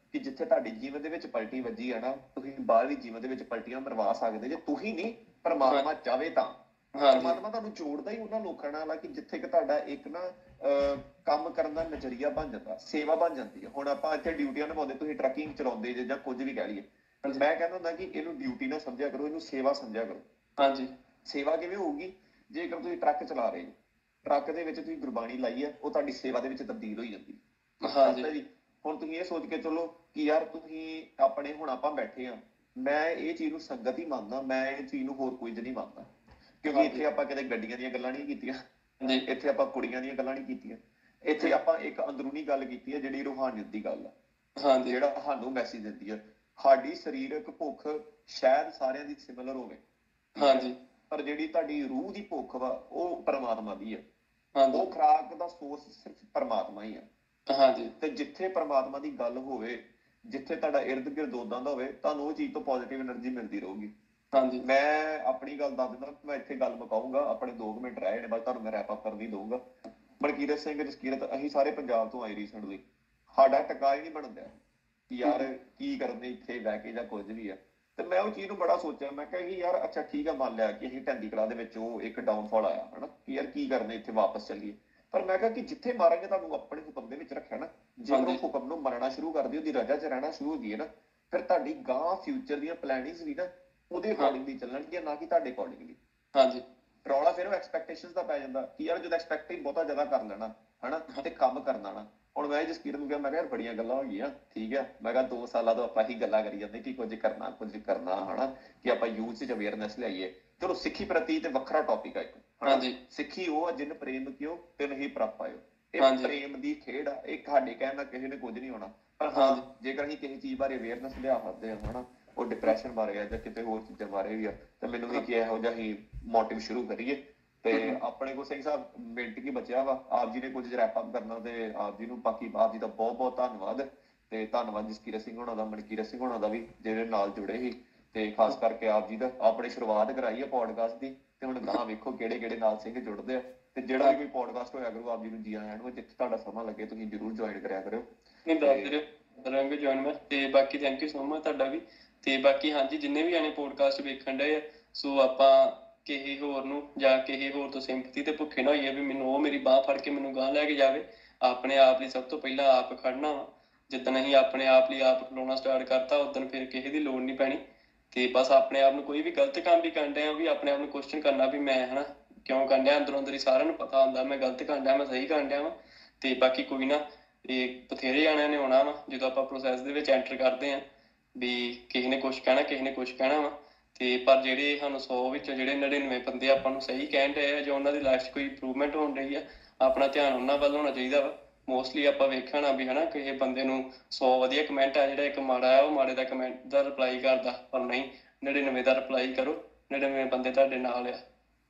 [SPEAKER 1] ਕਿ ਜਿੱਥੇ ਤੁਹਾਡੀ ਜੀਵਨ ਦੇ ਵਿੱਚ ਪਲਟੀ ਵੱਜੀ ਆ ਨਾ, ਤੁਸੀਂ ਬਾਹਰ ਵੀ ਜੀਵਨ ਦੇ ਵਿੱਚ ਪਲਟੀਆਂ ਮਰਵਾ ਸਕਦੇ ਜੇ ਤੁਸੀਂ ਨਹੀਂ, ਪਰਮਾਤਮਾ ਚਾਹੇ ਤਾਂ।
[SPEAKER 3] ਹਾਂਜੀ
[SPEAKER 1] ਪਰਮਾਤਮਾ ਤੁਹਾਨੂੰ ਜੋੜਦਾ ਹੀ ਉਹਨਾਂ ਲੋਕਾਂ ਨਾਲ ਆ ਕਿ ਜਿੱਥੇ ਕਿ ਤੁਹਾਡਾ ਇੱਕ ਨਾ ਅਹ ਕੰਮ ਕਰਨ ਦਾ ਨਜ਼ਰੀਆ ਬਣ ਜਾਂਦਾ, ਸੇਵਾ ਬਣ ਜਾਂਦੀ ਹੈ। ਹੁਣ ਆਪਾਂ ਇੱਥੇ ਡਿਊਟੀਆਂ ਨਿਭਾਉਂਦੇ, ਤੁਸੀਂ ਟਰੱਕਿੰਗ ਚਲਾਉਂਦੇ ਜੇ ਜਾਂ ਕੁਝ ਵੀ ਕਹਿ ਲਈਏ, ਮੈਂ ਕਹਿੰਦਾ ਹੁੰਦਾ ਕਿ ਇਹਨੂੰ ਡਿਊਟੀ ਨਾ ਸਮਝਿਆ ਕਰੋ, ਇਹਨੂੰ ਸੇਵਾ ਸਮਝਿਆ ਕਰੋ।
[SPEAKER 3] ਹਾਂਜੀ
[SPEAKER 1] ਸੇਵਾ ਕਿਵੇਂ ਹੋਊਗੀ? ਜੇਕਰ ਤੁਸੀਂ ਟਰੱਕ ਚਲਾ ਰਹੇ ਹੋ, ਟਰੱਕ ਦੇ ਵਿੱਚ ਤੁਸੀਂ ਗੁਰਬਾਣੀ ਲਾਈ ਹੈ, ਉਹ ਤੁਹਾਡੀ ਸੇਵਾ ਦੇ ਵਿੱਚ ਤਬਦੀਲ ਹੋਈ ਜਾਂਦੀ ਹੈ।
[SPEAKER 3] ਹਾਂਜੀ
[SPEAKER 1] ਜੀ ਹੁਣ ਤੁਸੀਂ ਇਹ ਸੋਚ ਕੇ ਚਲੋ ਕਿ ਯਾਰ ਤੁਸੀਂ ਆਪਣੇ, ਹੁਣ ਆਪਾਂ ਬੈਠੇ ਆ, ਮੈਂ ਇਹ ਚੀਜ਼ ਨੂੰ ਸੰਗਤ ਹੀ ਮੰਨਦਾ, ਮੈਂ ਇਹ ਚੀਜ਼ ਨੂੰ ਹੋਰ ਕੋਈ ਨਹੀਂ ਮੰਨਦਾ, ਕਿਉਂਕਿ ਇੱਥੇ ਆਪਾਂ ਕਦੇ ਗੱਡੀਆਂ ਦੀਆਂ ਗੱਲਾਂ ਨਹੀਂ ਕੀਤੀਆਂ, ਇੱਥੇ ਆਪਾਂ ਕੁੜੀਆਂ ਦੀਆਂ ਗੱਲਾਂ ਨਹੀਂ ਕੀਤੀਆਂ, ਇੱਥੇ ਆਪਾਂ ਇੱਕ ਅੰਦਰੂਨੀ ਗੱਲ ਕੀਤੀ ਹੈ ਜਿਹੜੀ ਰੂਹਾਨੀਅਤ ਦੀ ਗੱਲ ਆ,
[SPEAKER 3] ਹਾਂਜੀ
[SPEAKER 1] ਜਿਹੜਾ ਸਾਨੂੰ ਮੈਸੇਜ ਦਿੰਦੀ ਹੈ। ਸਾਡੀ ਸਰੀਰਕ ਭੁੱਖ ਸ਼ਾਇਦ ਸਾਰਿਆਂ ਦੀ ਸਿਮਿਲਰ ਹੋਵੇ,
[SPEAKER 3] ਹਾਂਜੀ
[SPEAKER 1] ਪਰ ਜਿਹੜੀ ਤੁਹਾਡੀ ਰੂਹ ਦੀ ਭੁੱਖ ਵਾ ਉਹ ਪਰਮਾਤਮਾ ਦੀ ਹੈ।
[SPEAKER 3] ਹਾਂਜੀ
[SPEAKER 1] ਉਹ ਖੁਰਾਕ ਦਾ ਸੋਰਸ ਸਿਰਫ ਪਰਮਾਤਮਾ ਹੀ ਆ।
[SPEAKER 3] ਹਾਂਜੀ
[SPEAKER 1] ਤੇ ਜਿੱਥੇ ਪਰਮਾਤਮਾ ਦੀ ਗੱਲ ਹੋਵੇ, ਜਿੱਥੇ ਤੁਹਾਡਾ ਇਰਦ ਗਿਰਦ ਉਦਾਂ ਦਾ ਹੋਵੇ, ਤੁਹਾਨੂੰ ਉਹ ਚੀਜ਼ ਤੋਂ ਪੋਜ਼ਿਟਿਵ એનર્ਜੀ ਮਿਲਦੀ ਰਹੂਗੀ।
[SPEAKER 3] ਹਾਂਜੀ
[SPEAKER 1] ਮੈਂ ਆਪਣੀ ਗੱਲ ਦੱਸ ਦਿੰਦਾ, ਮੈਂ ਇੱਥੇ ਗੱਲ ਮੁਕਾਊਂਗਾ, ਆਪਣੇ ਦੋ ਕੁ ਮਿੰਟ ਰਹਿ ਜਾਣੇ, ਬਸ ਤੁਹਾਨੂੰ ਮੈਂ ਰੈਪ ਅਪ ਕਰਨ ਹੀ ਦਊਂਗਾ। ਮਲਕੀਰਤ ਸਿੰਘ ਜਸਕੀਰਤ, ਅਸੀਂ ਸਾਰੇ ਪੰਜਾਬ ਤੋਂ ਆਏ ਰੀਸੈਂਟਲੀ, ਸਾਡਾ ਟਕਾ ਹੀ ਨਹੀਂ ਬਣਦਾ ਕਿ ਯਾਰ ਕੀ ਕਰਨੇ ਇੱਥੇ ਬਹਿ ਕੇ ਜਾਂ ਕੁਝ ਵੀ ਆ। ਤੇ ਮੈਂ ਉਹ ਚੀਜ਼ ਨੂੰ ਬੜਾ ਸੋਚਿਆ, ਮੈਂ ਕਿਹਾ ਕਿ ਯਾਰ ਅੱਛਾ ਠੀਕ ਆ, ਮੰਨ ਲਿਆ ਕਿ ਅਸੀਂ ਢੰਡੀ ਕਲਾ ਦੇ ਵਿੱਚ ਉਹ ਇੱਕ ਡਾਊਨਫਾਲ ਆਇਆ ਹਨਾ, ਕਿ ਯਾਰ ਕੀ ਕਰਨੇ ਇੱਥੇ, ਵਾਪਸ ਚੱਲੀਏ। ਪਰ ਮੈਂ ਕਿਹਾ ਕਿ ਜਿੱਥੇ ਮਹਾਰਾਜ ਨੇ ਤੁਹਾਨੂੰ ਆਪਣੇ ਹੁਕਮ ਦੇ ਵਿੱਚ ਰੱਖਿਆ ਨਾ, ਜੇ ਉਹ ਹੁਕਮ ਨੂੰ ਮੰਨਣਾ ਸ਼ੁਰੂ ਕਰ ਦਿਓ, ਉਹਦੀ ਰਜਾ 'ਚ ਰਹਿਣਾ ਸ਼ੁਰੂ ਹੋ ਜਾਈਏ ਨਾ, ਫਿਰ ਤੁਹਾਡੀ ਗਾਂ ਫਿਊਚਰ ਦੀਆਂ ਪਲੈਨਿੰਗਸ ਵੀ ਨਾ ਉਹਦੇ ਅਕੋਰਡਿੰਗਲੀ ਚੱਲਣਗੀਆਂ, ਨਾ ਕਿ ਤੁਹਾਡੇ ਅਕੋਰਡਿੰਗਲੀ।
[SPEAKER 3] ਹਾਂਜੀ
[SPEAKER 1] ਰੌਲਾ ਫਿਰ ਉਹ ਐਕਸਪੈਕਟੇਸ਼ਨਸ ਦਾ ਪੈ ਜਾਂਦਾ ਕਿ ਯਾਰ ਜਦੋਂ ਐਕਸਪੈਕਟ ਹੀ ਬਹੁਤਾ ਜ਼ਿਆਦਾ ਕਰ ਲੈਣਾ ਹਨਾ, ਤੇ ਕੰਮ ਕਰਨਾ ਨਾ। ਹੁਣ ਮੈਂ ਜਸਕੀਰਤ ਨੂੰ ਕਿਹਾ, ਮੈਂ ਕਿਹਾ ਯਾਰ ਬੜੀਆਂ ਗੱਲਾਂ ਹੋ ਗਈਆਂ, ਠੀਕ ਹੈ, ਮੈਂ ਕਿਹਾ ਦੋ ਸਾਲਾਂ ਤੋਂ ਆਪਾਂ ਹੀ ਗੱਲਾਂ ਕਰੀ ਜਾਂਦੇ ਕਿ ਕੁਝ ਕਰਨਾ ਕੁਝ ਕਰਨਾ ਹਨਾ, ਕਿ ਆਪਾਂ ਯੂਥ 'ਚ ਅਵੇਅਰਨੈਸ ਲਿਆਈਏ। ਚਲੋ ਸਿੱਖੀ ਪ੍ਰਤੀ ਤੇ ਵੱਖਰਾ ਟੌਪਿਕ ਆ ਇੱਕ,
[SPEAKER 3] ਹਾਂਜੀ
[SPEAKER 1] ਸਿੱਖੀ ਉਹ ਆ ਜਿਨ ਪ੍ਰੇਮ ਕਿਉ ਤਿਨ ਹੀ ਪ੍ਰਭ ਪਾਇਓ। ਇਹ
[SPEAKER 3] ਹਾਂਜੀ
[SPEAKER 1] ਪ੍ਰੇਮ ਦੀ ਖੇਡ ਆ, ਇਹ ਸਾਡੇ ਕਹਿਣ ਨਾਲ ਕਿਸੇ ਨੇ ਕੁਝ ਨਹੀਂ ਹੋਣਾ। ਪਰ ਹਾਂ, ਜੇਕਰ ਅਸੀਂ ਕਿਸੇ ਚੀਜ਼ ਬਾਰੇ ਅਵੇਅਰਨੈਸ ਲਿਆ ਸਕਦੇ ਹਾਂ ਹਨਾ, ਉਹ ਡਿਪਰੈਸ਼ਨ ਬਾਰੇ ਆ ਜਾਂ ਕਿਤੇ ਹੋਰ ਚੀਜ਼ਾਂ ਬਾਰੇ ਵੀ ਆ, ਤੇ ਮੈਨੂੰ ਵੀ ਕਿ ਇਹੋ ਜਿਹਾ ਹੀ ਮੋਟਿਵ ਸ਼ੁਰੂ ਕਰੀਏ। ਤੇ ਆਪਣੇ ਕੋਲ ਸਿੰਘ ਸਾਹਿਬ ਮਿੰਟ ਕੀ ਬਚਿਆ ਵਾ, ਆਪ ਜੀ ਨੇ ਕੁਝ ਰੈਪ ਅਪ ਕਰਨਾ, ਤੇ ਆਪ ਜੀ ਨੂੰ ਬਾਕੀ ਆਪ ਜੀ ਦਾ ਬਹੁਤ ਬਹੁਤ ਧੰਨਵਾਦ। ਤੇ ਧੰਨਵਾਦ ਜਸਕੀਰਤ ਸਿੰਘ ਹੋਣਾ ਦਾ, ਮਨਕੀਰਤ ਸਿੰਘ ਹੋਣਾ ਦਾ ਵੀ, ਜਿਹੜੇ ਨਾਲ ਜੁੜੇ ਸੀ, ਤੇ ਖਾਸ ਕਰਕੇ ਆਪ ਜੀ ਦਾ। ਆਪਣੀ ਸ਼ੁਰੂਆਤ ਕਰਾਈ ਹੈ ਪੋਡਕਾਸਟ ਦੀ, ਤੇ ਹੁਣ ਗਾਂ ਵੇਖੋ ਕਿਹੜੇ ਕਿਹੜੇ ਨਾਲ ਸਿੰਘ ਜੁੜਦੇ ਆ। ਤੇ ਜਿਹੜਾ ਵੀ ਕੋਈ ਪੋਡਕਾਸਟ ਹੋਇਆ ਕਰੂ, ਆਪ ਜੀ ਨੂੰ ਜੀ ਆਇਆਂ ਨੂੰ, ਜਿੱਥੇ ਤੁਹਾਡਾ ਸਮਾਂ ਲੱਗੇ ਤੁਸੀਂ ਜ਼ਰੂਰ ਜੁਆਇਨ ਕਰਿਆ ਕਰਿਓ।
[SPEAKER 3] ਨਹੀਂ ਦੱਸ ਦਿਓ ਰੰਗ ਜੁਆਇਨ ਮੈਂ। ਤੇ ਬਾਕੀ ਥੈਂਕ ਯੂ ਸੋ ਮਚ ਤੁਹਾਡਾ ਵੀ। ਤੇ ਬਾਕੀ ਹਾਂਜੀ ਜਿੰਨੇ ਵੀ ਆਣੇ ਪੋਡਕਾਸਟ ਵੇਖਣ ਡਏ ਆ, ਸੋ ਆਪਾਂ ਕਿਸੇ ਹੋਰ ਨੂੰ ਜਾਂ ਕਿਸੇ ਹੋਰ ਤੋਂ ਸਿੰਪਥੀ ਤੇ ਭੁੱਖੇ ਨਾ ਹੋਈਏ ਵੀ ਮੈਨੂੰ ਉਹ ਮੇਰੀ ਬਾਂਹ ਫੜ ਕੇ ਮੈਨੂੰ ਗਾਂਹ ਲੈ ਕੇ ਜਾਵੇ। ਆਪਣੇ ਆਪ ਲਈ ਸਭ ਤੋਂ ਪਹਿਲਾਂ ਆਪ ਖੜਨਾ ਵਾ। ਜਿੱਦਣ ਅਸੀਂ ਆਪਣੇ ਆਪ ਲਈ ਆਪ ਖਲੋਣਾ ਸਟਾਰਟ ਕਰਤਾ, ਉਦੋਂ ਫਿਰ ਕਿਸੇ ਦੀ ਲੋੜ ਨਹੀਂ ਪੈਣੀ। ਤੇ ਬਸ ਆਪਣੇ ਆਪ ਨੂੰ ਕੋਈ ਵੀ ਗਲਤ ਕੰਮ ਵੀ ਕਰਨ ਡਿਆ ਵੀ ਆਪਣੇ ਆਪ ਨੂੰ ਕੁਐਸਚਨ ਕਰਨਾ ਵੀ ਮੈਂ ਹਨਾ ਕਿਉਂ ਕਰਨ ਡਿਆ। ਅੰਦਰੋਂ ਅੰਦਰ ਹੀ ਸਾਰਿਆਂ ਨੂੰ ਪਤਾ ਹੁੰਦਾ ਮੈਂ ਗਲਤ ਕਰਨ ਡਿਆ, ਮੈਂ ਸਹੀ ਕਰਨ ਡਿਆ ਵਾ। ਤੇ ਬਾਕੀ ਕੋਈ ਨਾ, ਇਹ ਬਥੇਰੇ ਜਾਣਿਆਂ ਨੇ ਆਉਣਾ ਵਾ ਜਦੋਂ ਆਪਾਂ ਪ੍ਰੋਸੈਸ ਦੇ ਵਿੱਚ ਐਂਟਰ ਕਰਦੇ ਹਾਂ, ਵੀ ਕਿਸੇ ਨੇ ਕੁਛ ਕਹਿਣਾ ਕਿਸੇ ਨੇ ਕੁਛ ਕਹਿਣਾ ਵਾ। ਤੇ ਪਰ ਜਿਹੜੇ ਸਾਨੂੰ ਸੌ ਵਿੱਚੋਂ ਜਿਹੜੇ ਨੜਿਨਵੇਂ ਬੰਦੇ ਆਪਾਂ ਨੂੰ ਸਹੀ ਕਹਿਣ ਡਏ ਆ, ਜਾਂ ਉਹਨਾਂ ਦੀ ਲਾਈਫ 'ਚ ਕੋਈ ਇੰਪਰੂਵਮੈਂਟ ਹੋਣ ਡਈ ਆ, ਆਪਣਾ ਧਿਆਨ ਉਹਨਾਂ ਵੱਲ ਹੋਣਾ ਚਾਹੀਦਾ ਵਾ। ਮੋਸਟਲੀ ਆਪਾਂ ਵੇਖਿਆ ਨਾ ਵੀ ਹਨਾ ਕਿਸੇ ਬੰਦੇ ਨੂੰ ਸੌ ਵਧੀਆ ਕਮੈਂਟ ਆ, ਜਿਹੜਾ ਇੱਕ ਮਾੜਾ ਆ ਉਹ ਮਾੜੇ ਦਾ ਕਮੈਂਟ ਦਾ ਰਿਪਲਾਈ ਕਰਦਾ, ਪਰ ਨਹੀਂ, ਨੜਿਨਵੇਂ ਦਾ ਰਿਪਲਾਈ ਕਰੋ, ਨੜਿਨਵੇਂ ਬੰਦੇ ਤੁਹਾਡੇ ਨਾਲ ਆ।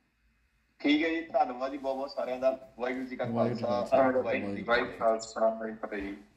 [SPEAKER 1] ਠੀਕ ਹੈ ਜੀ, ਧੰਨਵਾਦ ਜੀ ਬਹੁਤ ਬਹੁਤ ਸਾਰਿਆਂ ਦਾ। ਵਾਹਿਗੁਰੂ ਜੀ ਕਾ ਖਾਲਸਾ, ਵਾਹਿਗੁਰੂ ਜੀ ਕੀ
[SPEAKER 2] ਵਾਹਿਗੁਰੂ ਖਾਲਸਾ ਵਾਹਿਗੁਰੂ ਫਤਿਹ ਜੀ।